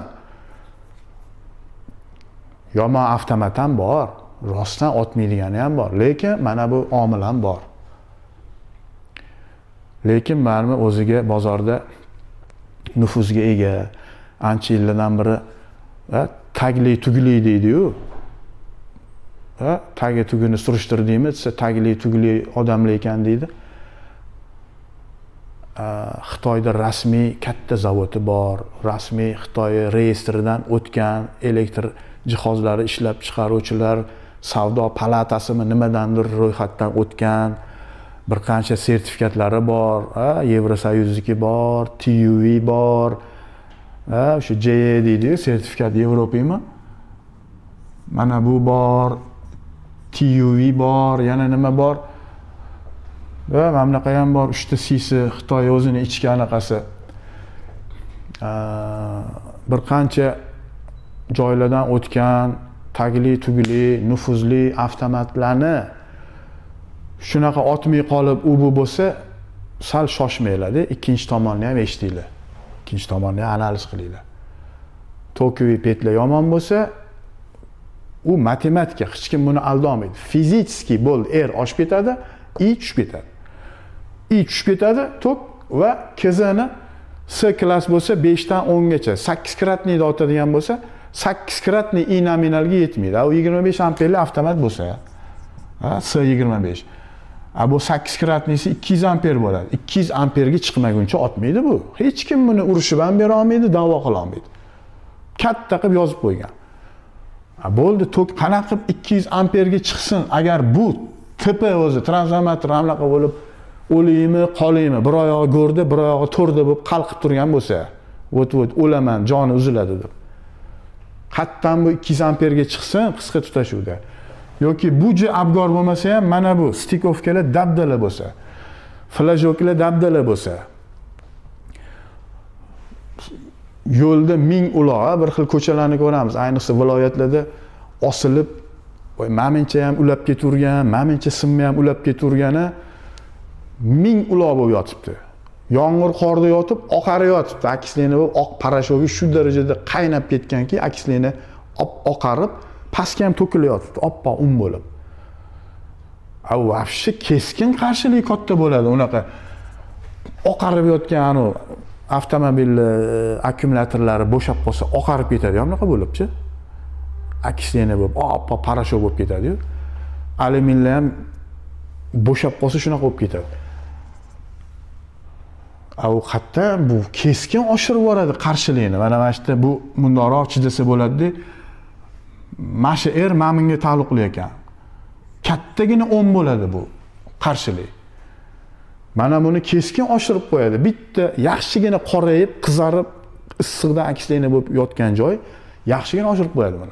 Yomon avtomat ham bor, rostdan otmaydigani ham bor, lekin mana bu omil ham bor. Lekin mana o'ziga bozorda nufuzga ega, ancha yillardan beri tagli tugli deydi-yu. Ha, tagi tugini surishtirdingmi, desa tagli tugli odamlar ekan deydi. Xitoyda rasmiy katta zavodi bor, rasmiy Xitoy reyestridan o'tgan elektr jihozlari ishlab chiqaruvchilar savdo palatasimi nimadandir ro'yxatdan o'tgan, bir qancha sertifikatlari bor, Yevrosoyuzniki bor, T U V bor, o'sha J E deydi, sertifikat Yevropami? Mana bu bor, T U V bor, yana nima bor? Va mamlaqa ham bor, uchta sisi Xitoy o'zini ichki anaqasi. Bir qancha joylardan o'tgan tagli tugli nufuzli avtomatlarni shunaqa otmay qolib u bu bo'lsa, sal shoshmanglar-da, ikkinchi tomonni ham eshitinglar. Ikkinchi tomonni ham analiz qilinglar. Tokyo petlar yomon bo'lsa, u matematika, hech kim buni aldolmaydi. Fizически bo'ldi, er oshib ketadi, i tushib ketadi. I tushib ketadi, tok va kezani S klass bo'lsa besh dan o'n gacha, sakkiz kratniyda otadigan bo'lsa, sakkiz kratniy i nominalga yetmaydi. U yigirma besh amperli avtomat bo'lsa, ha, S yigirma besh. A bu sakkiz kratniysi ikki yuz amper bo'ladi. ikki yuz amperga chiqmaguncha otmaydi bu. Hech kim buni urishib ham bera olmaydi, da'vo qila olmaydi. Katta qilib yozib qo'ygan. A bo'ldi, tok qanaqa qilib ikki yuz amperga chiqsin, agar bu tipi o'zi transformator hamlaqa bo'lib o'laymi, qolaymi, bir oyog'i go'rda, bir oyog'i to'rda bo'lib qalqib turgan bo'lsa, o't-o't o'laman, joni uziladi deb. Qattan bu ikki yuz amperga chiqsin, qisqa tutashuvda. Yoki buji abgor bo'lmasa ham mana bu stikovkalar dabdala bo'lsa, flajoklar dabdala bo'lsa, yo'lda ming uloq, bir xil ko'chalarni ko'ramiz, ayniqsa viloyatlarda osilib, voy mamincha ham ulab ketavergan, mamincha simma ham ulab ketavergani ming uloq bo'lib yotibdi. Yomg'ir qorda yotib, oqari yotibdi. Akislini bo'lib, oq parashogi shu darajada qaynab ketganki, akislini oqarib, pastga ham to'kilib yotibdi, oppoq un bo'lib. Au, vafshi keskin qarshilik katta bo'ladi, unaqa oqarib yotgan u avtomobil akkumulyatorlari bo'shab qolsa, oqarib ketadi, unaqa bo'libchi. Akislini bo'lib, oppoq parashok bo'lib ketadi-yu. Alyuminlar ham bo'shab qolsa shunaqa bo'lib ketadi. U qatta bu keskin oshirib yuboradi qarshilikni. Mana mana shu bu mundoqroq chidasa bo'ladi-da. Mana er maminga taalluqli ekan. Kattagina o'n bo'ladi bu qarshilik. Mana buni keskin oshirib qo'yadi. Bitta yaxshigina qorayib, qizarib, issiqdan akslikni bo'lib yotgan joy yaxshigina oshirib qo'yadi buni.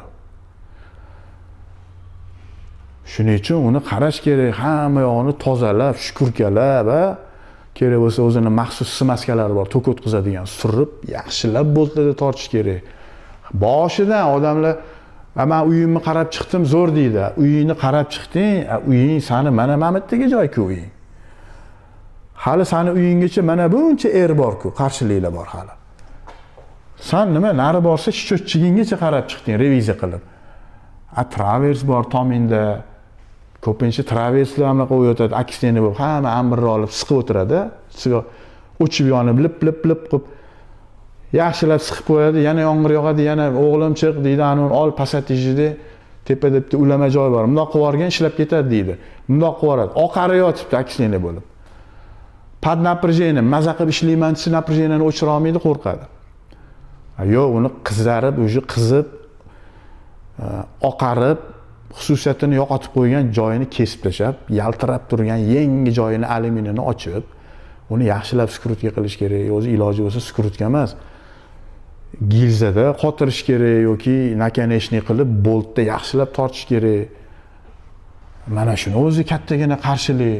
Shuning uchun uni qarash kerak, hamma yog'ini tozalab, shukurkalab, va kerak bo'lsa o'zini maxsus smaskalari bor, to'k o'tkazadigan, surib, yaxshilab boltlarda tortish kerak. Boshidan odamlar, "Men uyimni qarab chiqdim, zo'r" deydi. Uyingni qarab chiqding, uying sani mana Mamatdagi joy-ku uying. Hali sani uyinggacha mana buncha er bor-ku, qarshiliklar bor hali. Sen nima nari borsa shichotchigingacha qarab chiqding, reviziya qilib. A travers bor tominda. Ko'pincha traverslar ham qo'yotadi, aksiyani bo'lib, hamma ambirni olib siqib o'tiradi. Siqib o'chib yonib, lip-lip lip qilib yaxshilab siqib qo'yadi. Yana yomg'ir yog'adi, yana o'g'lim chiq deydi, anu ol passatijida tepada bitta ulama joy bor. Bundoq qilib yorgan ishlab ketadi deydi. Bundoq qilib yoradi. Oqari yotibdi aksiyani bo'lib. Pad напряжение, maza qilib ishlayman desa напряжениeni o'chira olmaydi, qo'rqadi. Yo'q, uni qizarib, o'sha qizib, oqarib, xususiyatini yo'qotib qo'ygan joyini kesib tashlab, yaltirab turgan yangi joyini alyuminiyni ochib, uni yaxshilab skrutka qilish kerak. O'zi iloji bo'lsa skrutka emas, gilzada qotirish kerak yoki nakaneshnik qilib boltda yaxshilab tortish kerak. Mana shuni o'zi kattagina qarshilik.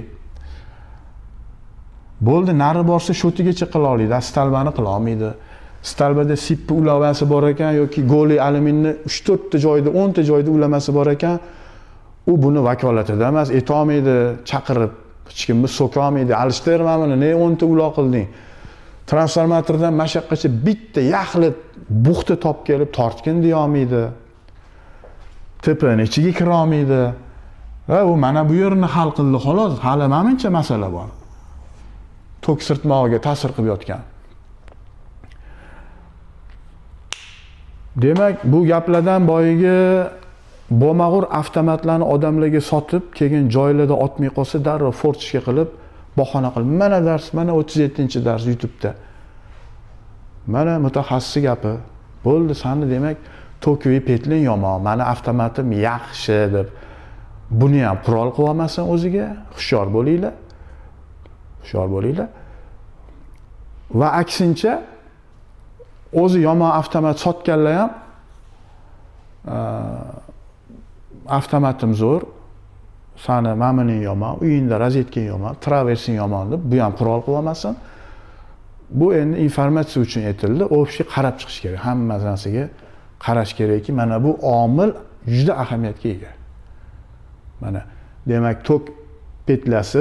Bo'ldi, nari borsa shotigacha qila oladi, stalbani qila olmaydi. Stalbada sippi ulamasi bor ekan yoki goli alyuminni uch to'rt ta joyda, o'n ta joyda ulamasi bor ekan, u buni vakolatida emas, etolmaydi, chaqirib hech kimni so'kolmaydi. Alishtir, mana buni ne o'nta uloq qilding? Transformatordan mashaqqacha bitta yaxlit buxta top kelib tortgin deya olmaydi. Tepani ichiga kira olmaydi. Va u mana bu yerni hal qildi xolos, hali menimcha masala bor. Tok sirtmog'iga ta'sir qilib yotgan. Demak, bu gaplardan boyiga bo'lmag'ur avtomatlarni odamlarga sotib, keyin joylarda otmay qolsa, darrov fortishga qilib, bahona qilib, mana dars, mana o'ttiz yettinchi dars YouTube'da. Mana mutaxassis gapi. Bo'ldi, sani demak Tokyo'yi petling yomon, mani avtomatim yaxshi deb. Buni ham qurol qilib olmasin o'ziga, hushyor bo'linglar. Hushyor bo'linglar. Va aksincha o'zi yomon avtomat sotganlar ham avtomatim zo'r, sani ma'muning yomon, uyingda rozetking yomon, traversing yomon deb bu ham qurol qilib olmasin. Bu endi informatsiya uchun aytildi, o'bshi qarab chiqish kerak. Hamma narsaga qarash kerakki, mana bu omil juda ahamiyatga ega. Mana demak tok petlasi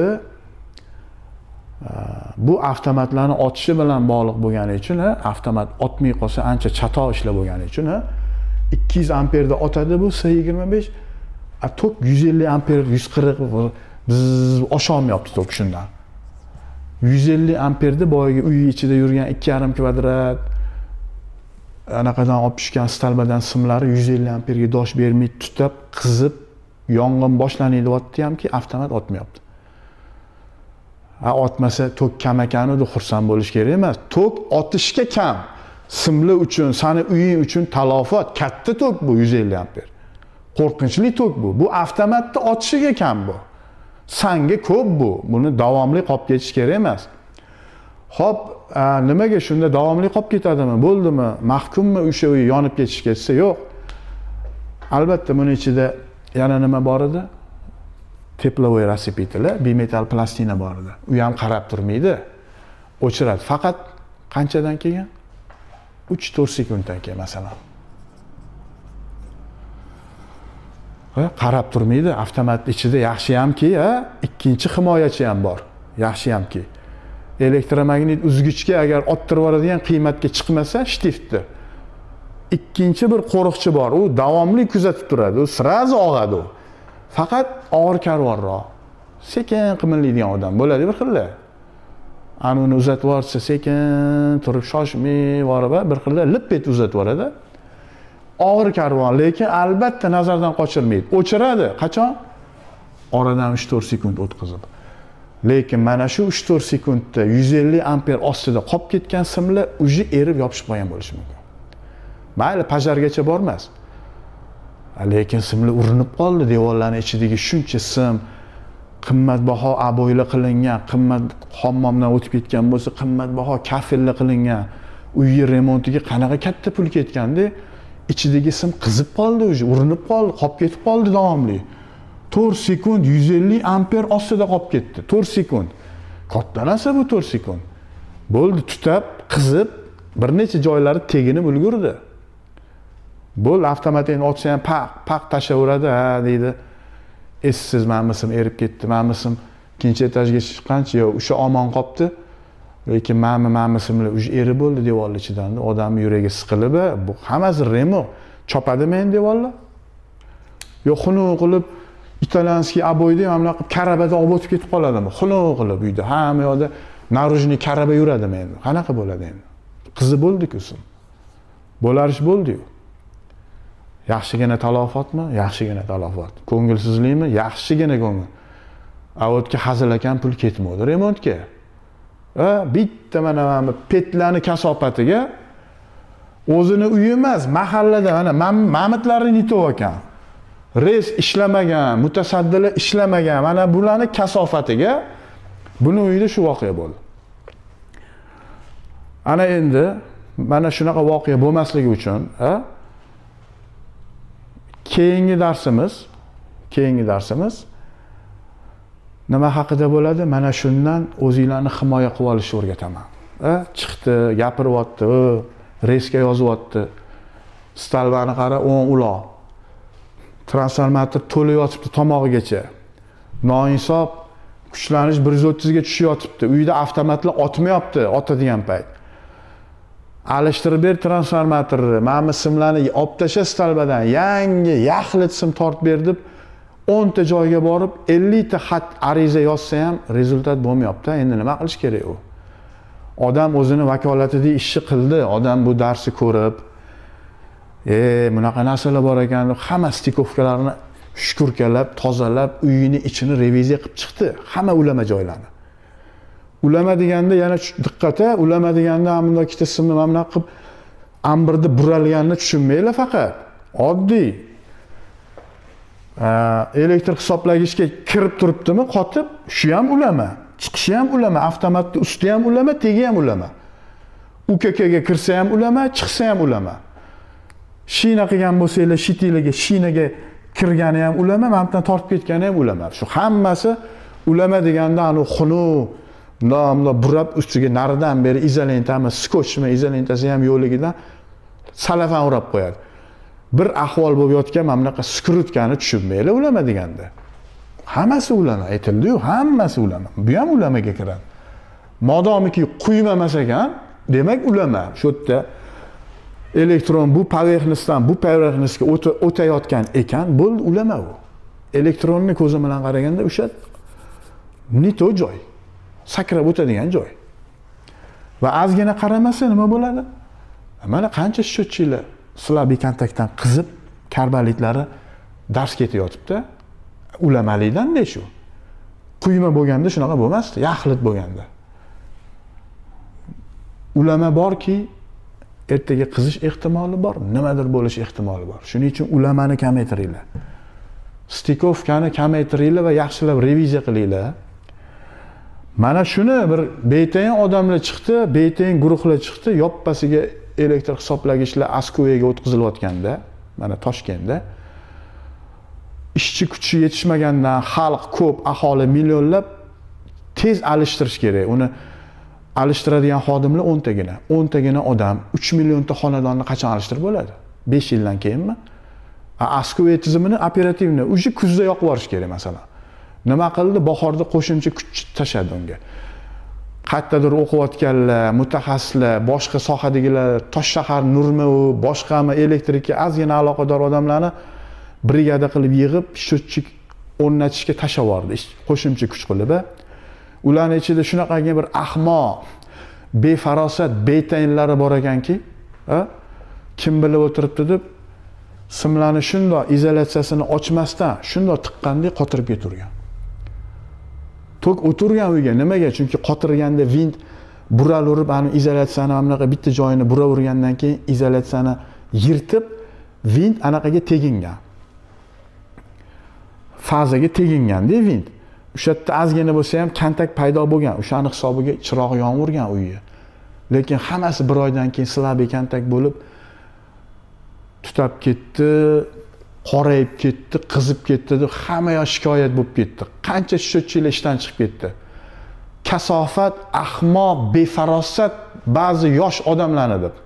bu avtomatlarni otishi bilan bog'liq bo'lgani uchun, avtomat otmay qolsa ancha chatoq ishlar bo'lgani uchun ikki yuz amperda otadi bu S yigirma besh, a tok yuz ellik amper, yuz qirq biz osholmayapti tok shundan. yuz ellik amperda boyiga uy ichida yurgan ikki yarim kvadrat anaqadan olib tushgan stalbadan simlari yuz ellik amperga dosh bermay tutab, qizib, yong'in boshlanadi deyapti hamki, avtomat otmayapti. Ha, otmasa tok kam ekanini xursand bo'lish kerak emas. Tok otishga kam. Simlar uchun, sani uying uchun talofot, katta tok bu yuz ellik amper. Qo'rqinchli tok bu. Bu avtomatni otishiga kam bu. Sanga ko'p bu. Buni davomli qolib ketish kerak emas. Xo'p, nimaga shunda davomli qolib ketadimi? Bo'ldimi? Mahkummi o'sha uy yonib ketish ketsa? Yo'q. Albatta buni ichida yana nima bor edi? Teplovoy rasipitlar, bimetal plastina bor edi. U ham qarab turmaydi. O'chiradi. Faqat qanchadan keyin? uch to'rt sekunddan keyin masalan. Ha, qarab turmaydi. Avtomat ichida yaxshi hamki, ha, ikkinchi himoyachi ham bor. Yaxshi hamki. Elektromagnit uzgichga agar ottirib yuboradigan qiymatga chiqmasa, shtiftni. Ikkinchi bir qo'riqchi bor. U davomli kuzatib turadi. U sirazi og'adi u. Faqat og'ir karvonroq. Sekin qimirlaydigan odam bo'ladi bir xilla. Ani uni uzatib yuborsa, sekin turib shoshmay borib, bir xilla lip etib uzatib yuboradi. Og'ir karvon, lekin albatta nazardan qochirmaydi. O'chiradi. Qachon? Oradan uch to'rt sekund o'tkazib. Lekin mana shu uch to'rt sekundda yuz ellik amper ostida qolib ketgan simlar uji erib yopishib qolgan bo'lishi mumkin. Mayli, pajargacha bormas. Lekin simlar urinib qoldi, devorlarning ichidagi shuncha sim, qimmatbaho aboylar qilingan, qimmat hammomdan o'tib ketgan bo'lsa, qimmatbaho kafellar qilingan, uyi remontiga qanaqa katta pul ketganda, ichidagi sim qizib qoldi, urinib qoldi, qolib ketib qoldi davomli. to'rt sekund yuz ellik amper ostida qolib ketdi. to'rt sekund. Katta narsa bu to'rt sekund. Bo'ldi, tutab, qizib, bir necha joylari teginib ulgurdi. Bo'l avtomatini otsa ham paq, paq tashaveradi, ha deydi. Essiz ma'misim erib ketdi, ma'misim ikkinchi etajga chiqqancha, yo'q, o'sha omon qolibdi. Lekin ma'mi ma'misimlar uj erib bo'ldi devorlar ichidan. Odam yuragi siqilib, bu hammasi remo. Chopadimi endi devorlar? Yo'q, xunu qilib italyanskiy aboyda ham bunaqa karabada olib o'tib ketib qoladimi? Xunu qilib uyda hamma yoqda narujniy karaba yuradimi endi? Qanaqa bo'ladi endi? Qizi bo'ldi-ku sim. Bo'larish bo'ldi-yu. Yaxshigina talofotmi? Yaxshigina talofot. Ko'ngilsizlikmi? Yaxshigina ko'ngil. Avodga hazil ekan pul ketmaydi remontga. Ha, bitta mana mana petlarni kasofatiga o'zini uyi emas, mahallada mana mamitlarni yutib ekan. Res ishlamagan, mutasaddilar ishlamagan, mana bularni kasofatiga buni uyida shu voqea bo'ldi. Ana endi mana shunaqa voqea bo'lmasligi uchun, ha? Keyingi darsimiz, keyingi darsimiz nima haqida bo'ladi? Mana shundan o'zinglarni himoya qilib olishni o'rgataman. Ha? Chiqdi, gapiryapti, resga yozyapti. Stalvani qara, o'n uloq. transformator to'la yotibdi tomog'igacha. Noinsof kuchlanish bir yuz o'ttizga tushib yotibdi. Uyda avtomatlar otmayapti, otadigan payt. Alishtirib ber transformatorni, mana simlarni olib tasha stalbadan, yangi yaxlit sim tortib ber deb o'n ta joyga borib ellik ta xat ariza yozsa ham rezultat bo'lmayapti. Endi nima qilish kerak u? Odam o'zini vakolatida ishni qildi, odam bu darsni ko'rib, e, bunaqa narsalar bor ekan deb hamma stikovkalarni shukurkalab, tozalab, uyini ichini reviziya qilib chiqdi. Hamma ulama joylarni. Ulama deganda yana diqqatga, ulama deganda hamda ikkita simni mana bunaqa qilib ambirni buralganini tushunmaylar faqat. Oddiy elektr hisoblagichga kirib turibdimi, qotib, shu ham ulama, chiqishi ham ulama, avtomatning usti ham ulama, tegi ham ulama. U K K ga kirsa ham ulama, chiqsa ham ulama. Shina qilgan bo'lsanglar, shitilarga, shinaga kirgani ham ulama, mamdan tortib ketgani ham ulama. Shu hammasi ulama deganda anu xunu, nomla burab ustiga naridan beri izolentami, skochmi, izolentasi ham yo'ligidan salafan urab qo'yadi. Bir ahvol bo'lib yotgan mana bunaqa skrutkani tushunmaylar ulama deganda. Hammasi ulama aytildi-yu, hammasi ulama. Bu ham ulamaga kiradi. Modomiki quyma emas ekan, demak ulama. Shu yerda elektron bu powerxnisdan bu powerxnisga o'tayotgan ekan, bu ulama u. Elektronni ko'zi bilan qaraganda o'sha nito joy. Sakrab o'tadigan joy. Va ozgina qaramasa nima bo'ladi? Mana qancha sho'tchilar silabiy kontaktdan qizib, karbalitlari dars ketayotibdi. Ulamalikdan-da shu. Quyma bo'lganda shunaqa bo'lmasdi, yaxlit bo'lganda. Ulama borki, ertaga qizish ehtimoli bor, nimadir bo'lish ehtimoli bor. Shuning uchun ulamani kamaytiringlar. Stikovkani kamaytiringlar va yaxshilab reviziya qilinglar. Mana shuni bir betayin odamlar chiqdi, betayin guruhlar chiqdi, yoppasiga elektr hisoblagichlar Askovega o'tkazilayotganda, mana Toshkentda ishchi kuchi yetishmagandan xalq ko'p, aholi millionlab tez alishtirish kerak. Uni alishtiradigan xodimlar o'n tagina, o'n tagina odam uch millionta xonadonni qachon alishtirib bo'ladi? besh yildan keyinmi? Askove tizimini operativni uje kuzda yoqib yuborish kerak masalan. Nima qildi? Bahorda qo'shimcha kuch tashadi unga. Qayerdadir o'qiyotganlar, mutaxassislar, boshqa sohadagilar, Toshshahar, Nurmau, boshqami elektrikka ozgina aloqador odamlarni brigada qilib yig'ib, sho'tchik o'rnatishga tashab yubordi. Qo'shimcha kuch qilib. Ularning ichida shunaqangi bir ahmoq, befarosat, betayinlari bor ekanki, kim bilib o'tiribdi deb simlarni shundoq izolyatsiyasini ochmasdan, shundoq tiqqandek qotirib keturgan. Tok o'tirgan uyga nimaga? Chunki qotirganda vint buraverib, ani izolyatsiyani bunaqa bitta joyini buravergandan keyin izolyatsiyani yirtib, vint anaqaga tegingan. Fazaga tegingan-da vint. O'sha yerda ozgina bo'lsa ham kontak paydo bo'lgan. O'shani hisobiga chiroq yonvorgan uyga. Lekin hammasi bir oydan keyin silabiy kontak bo'lib tutab ketdi, qorayib ketdi, qizib ketdi deb hamma yosh shikoyat bo'lib ketdi. Qancha sho'tchilar ishdan chiqib ketdi. Kasofat, ahmoq, befarosat ba'zi yosh odamlarni deb.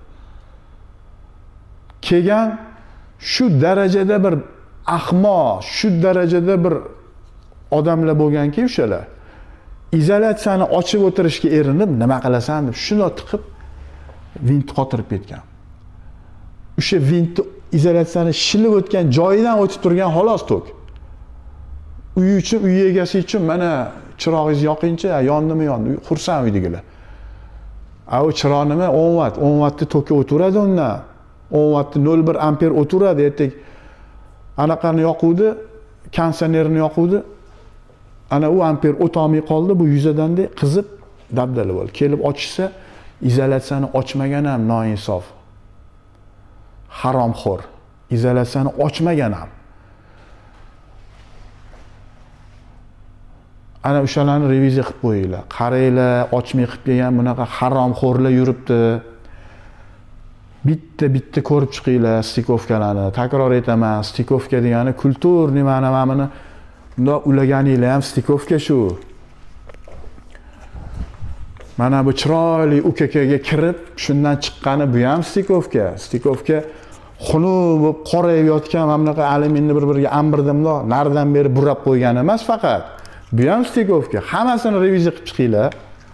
Kelgan shu darajada bir ahmoq, shu darajada bir odamlar bo'lganki, o'shalar izolyatsiyani ochib o'tirishga erinib, nima qilasan deb shundoq tiqib vint qotirib ketgan. O'sha vintni izolyatsiyani shilib o'tgan joyidan o'tib turgan xolos tok. Uy uchun, uy egasi uchun mana chirog'ingizni yoqingchi, yondimi yondi, xursand uydagilar. A u chiroq nima? o'n vatt, o'n vattni tokka o'tiradi undan. o'n vattni nol bir amper o'tiradi, ertak anaqani yoquvdi, kondisionerni yoquvdi. Ana u amper o'tolmay qoldi, bu yuzadanda qizib dabdala bo'ldi. Kelib ochsa, izolyatsiyani ochmagan ham noinsof. Haromxo'r. Izolyatsiyani ochmagan ham. Ana o'shalarni reviziya qilib qo'yinglar. Qaranglar, ochmay qilib kelgan bunaqa haromxo'rlar yuribdi. Bitta-bitta ko'rib chiqinglar stikovkalarni. Takror aytaman, stikovka degani kulturniy ma'nomini unda ulaganinglar ham stikovka shu. Mana bu chiroyli U K K ga kirib, shundan chiqqani bu ham stikovka. Stikovka xunuk bo'lib qorayib yotgan mana bunaqa alyuminni bir-biriga ambirdimda, naridan beri burab qo'ygan emas faqat. Bu ham stekovka. Hammasini reviziya qilib chiqinglar.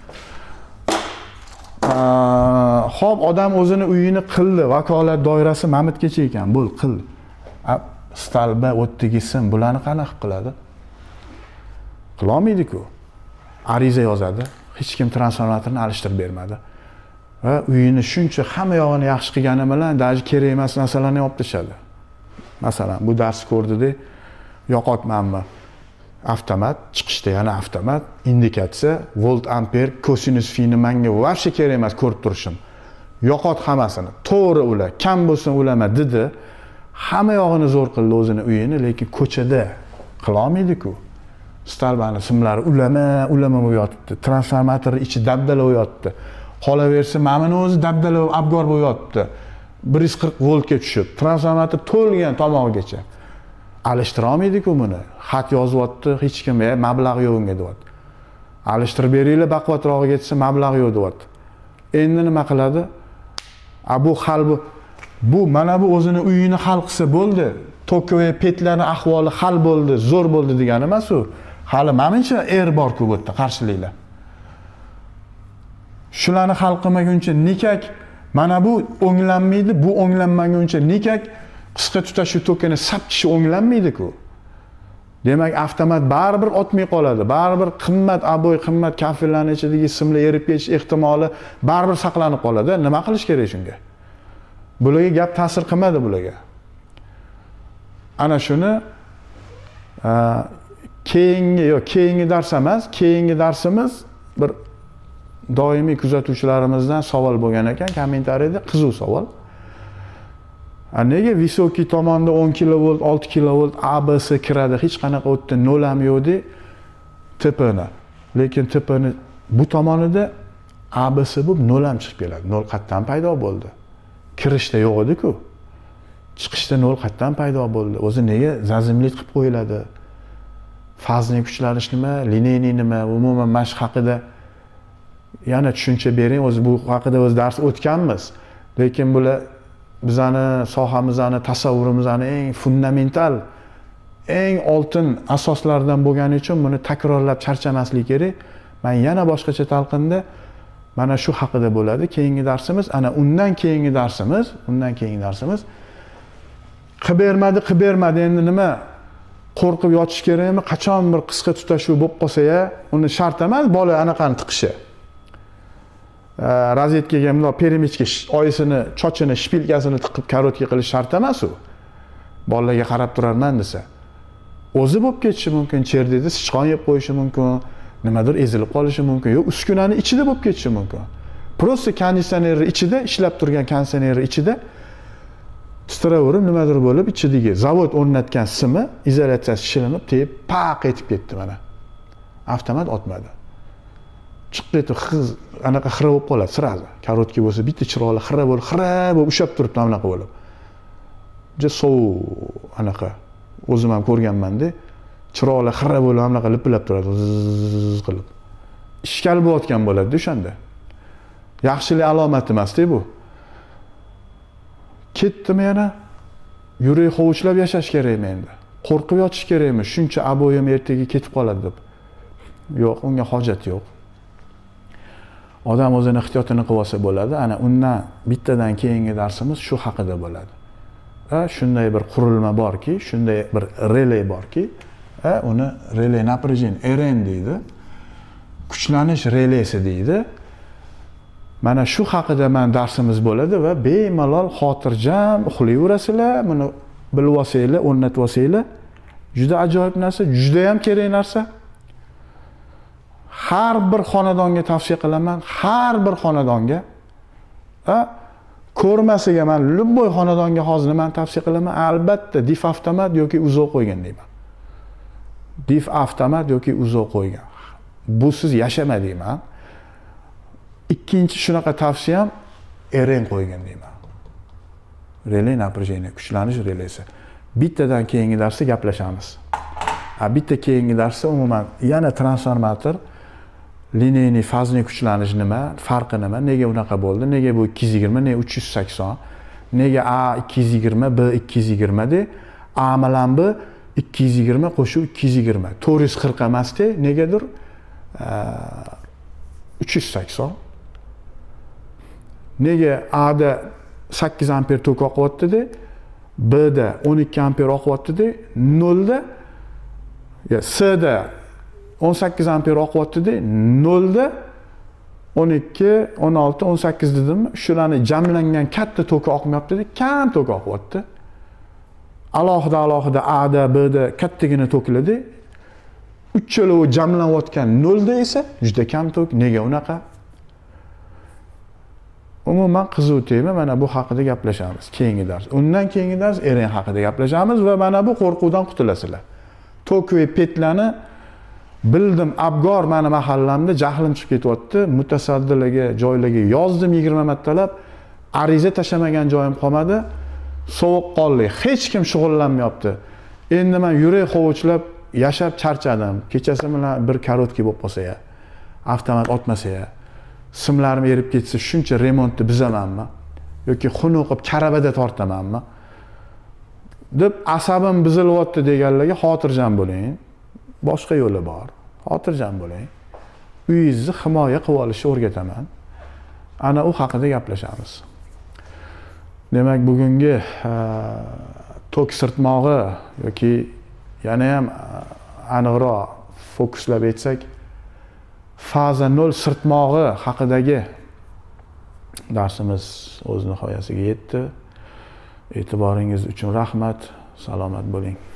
Xo'p, odam o'zini uyini qildi, vakolat doirasi Mamitgacha ekan, bo'l, qil. Stalba o'ttigisin, bularni qanaqa qiladi? Qila olmaydi-ku. Ariza yozadi, hech kim transformatorni alishtirib bermadi. Va uyini shuncha hamma yog'ini yaxshi qilgani bilan daji kerak emas narsalarni olib tashadi. Masalan, bu dars ko'rdida yo'qotmanmi? Avtomat, chiqishda yana avtomat, indikatsiya, volt, amper, kosinus fini menga vobshe kerak emas ko'rib turishim. Yo'qot hammasini. To'g'ri ular, kam bo'lsin ulama dedi. Hamma yog'ini zo'r qildi o'zini uyini, lekin ko'chada qila olmaydi-ku. Stalbani simlari ulama, ulama bo'lib yotibdi. Transformator ichi dabdala bo'lib yotibdi. Qolaversa, mamani o'zi dabdala bo'lib abgor bo'lib yotibdi. bir yuz qirq voltga tushib, transformator to'lgan tomog'igacha. Alishtira olmaydi-ku buni. Xat yozyapti, hech kim mablag' yo'q unga deyapti. Alishtirib beringlar, baquvvatrog'iga ketsa mablag' yo'q deyapti. Endi nima qiladi? A bu hal bu bu mana bu o'zini uyini hal qilsa bo'ldi. Tokoy petlarning ahvoli hal bo'ldi, zo'r bo'ldi degani emas u. Hali menimcha er bor-ku bu yerda qarshiliklar. Shularni hal qilmaguncha nikak mana bu o'nglanmaydi, bu o'nglanmaguncha nikak qisqa tutashuv tokini saptishi o'nglanmaydi-ku. Demak, avtomat baribir o'tmay qoladi. Baribir qimmat aboy, qimmat kafirlarning ichidagi simlar erib ketish ehtimoli baribir saqlanib qoladi. Nima qilish kerak shunga? Bularga gap ta'sir qilmadi bularga. Ana shuni keyingi yo keyingi dars emas, keyingi darsimiz bir doimiy kuzatuvchilarimizdan savol bo'lgan ekan, kommentariyada qiziq savol. Nega visoki tomonda o'n kilovolt, olti kilovolt A B S kiradi, hech qanaqa o'tda nol ham yo'qdi tepani. Lekin tepani bu tomonida A B S bo'lib nol ham chiqib keladi. nol qayerdan paydo bo'ldi? Kirishda yo'q edi-ku. Chiqishda nol qayerdan paydo bo'ldi? O'zi nega zazimlik qilib qo'yiladi? Fazli kuchlanish nima, lineyniy nima, umuman mashq haqida yana tushuncha bering. O'zi bu haqida o'z dars o'tganmiz. Lekin bular bizani sohamizni, tasavvurimizni eng fundamental, eng oltin asoslardan bo'lgani uchun buni takrorlab charchamaslik kerak. Men yana boshqacha talqinda mana shu haqida bo'ladi. Keyingi darsimiz, ana undan keyingi darsimiz, undan keyingi darsimiz qilib bermadi, qilib bermadi. Endi nima? Qo'rqib yotish kerakmi? Qachon bir qisqa tutashuv bo'lib qolsa-ya, uni shart emas bola anaqani tiqishi. Rozetkaga bundoq peremichga oyisini, chochini, shpilkasini tiqib karotka qilish shart emas u. Bolalarga qarab turarman desa, o'zi bo'lib ketishi mumkin, cherdida sichqon yeb qo'yishi mumkin, nimadir ezilib qolishi mumkin, yo'q uskunani ichida bo'lib ketishi mumkin. Prosta konditsioner ichida, ishlab turgan konditsioner ichida titraverib nimadir bo'lib, ichidagi zavod o'rnatgan simi izolyatsiyasi shilinib, tep, paq etib ketdi mana. Avtomat otmadi. Chiqib ketib, qiz anaqa xira bo'lib qoladi sirazi. Karotka bo'lsa, bitta chiroqli xira bo'lib, xira bo'lib ushab turibdi anaqa bo'lib. Juda sovuq anaqa. O'zim ham ko'rganman-da. Chiroqli xira bo'lib anaqa lipilab turadi, zzz qilib. Ishkal bo'layotgan bo'ladi o'shanda. Yaxshilik alomati emas-da bu. Ketdim yana. Yurak hovuchlab yashash kerakmi endi? Qo'rqib yotish kerakmi? Shuncha aboyim ertaga ketib qoladi deb. Yo'q, unga hojat yo'q. Odam o'zini ehtiyotini qilib olsa bo'ladi. Ana undan bittadan keyingi darsimiz shu haqida bo'ladi. Ha, shunday bir qurilma borki, shunday bir relay borki, ha, uni relay напряжение R N deydi. Kuchlanish relaysi deydi. Mana shu haqida men darsimiz bo'ladi va bemalol xotirjam uxlayverasizlar, buni bilib olsanglar, o'rnatib olsanglar, juda ajoyib narsa, juda ham kerak narsa. Har bir xonadonga tavsiya qilaman, har bir xonadonga. Ha, ko'rmasiga men любой xonadonga hozir men tavsiya qilaman, albatta dif avtomat yoki uzoq qo'ygan deyman. Dif avtomat yoki uzoq qo'ygan. Bu siz yashama deyman. Ikkinchi shunaqa tavsiyam R N qo'ygan deyman. Relay напряжение, kuchlanish relaysi. Bittadan keyingi darsda gaplashamiz. A bitta keyingi darsda umuman yana transformator, lineyniy fazli kuchlanish nima, farqi nima, nega unaqa bo'ldi, nega bu ikki yuz yigirma, nega uch yuz sakson, nega A ikki yuz yigirma, B ikki yuz yigirma de, A bilan B ikki yuz yigirma qo'shuv ikki yuz yigirma. to'rt yuz qirq emasdi, negadir uch yuz sakson. Nega A da sakkiz amper tok oqyapti-da, B da o'n ikki amper oqyapti-da, nol da ya S da o'n sakkiz amper oqyapti-da, nol da o'n ikki, o'n olti, o'n sakkiz dedimmi? Shularni jamlangan katta toki oqmayapti-da, kam tok oqyapti. Alohida alohida A da, B da kattagina toklarda, uchalovi jamlanayotgan nolda esa juda kam tok. Nega unaqa? Umuman qiziq tema, mana bu haqida gaplashamiz keyingi dars. Undan keyingi dars eren haqida gaplashamiz va mana bu qo'rquvdan qutulasizlar. Tok va petlani bildim, abgor meni mahallamda jahlim chiqib ketyapti. Mutasaddilarga, joylarga yozdim yigirma martalab, ariza tashlamagan joyim qolmadi. Sovuqqonlik, hech kim shug'ullanmayapti. Endi men yurak hovuchlab yashab charchadim. Kechasi bilan bir korotki bo'lib qolsa ya, avtomat otmasa ya, simlarim erib ketsa shuncha remontni bizamanmi yoki xun o'qib karabada tortamanmi deb asabim buzilyapti deganlarga xotirjam bo'ling. Boshqa yo'li bor. Xotirjam bo'ling. Uyingizni himoya qilib olishni o'rgataman. Ana u haqida gaplashamiz. Demak, bugungi tok sirtmog'i yoki yana ham aniqroq fokuslab aytsak, faza nol sirtmog'i haqidagi darsimiz o'z nihoyasiga yetdi. E'tiboringiz uchun rahmat. Salomat bo'ling.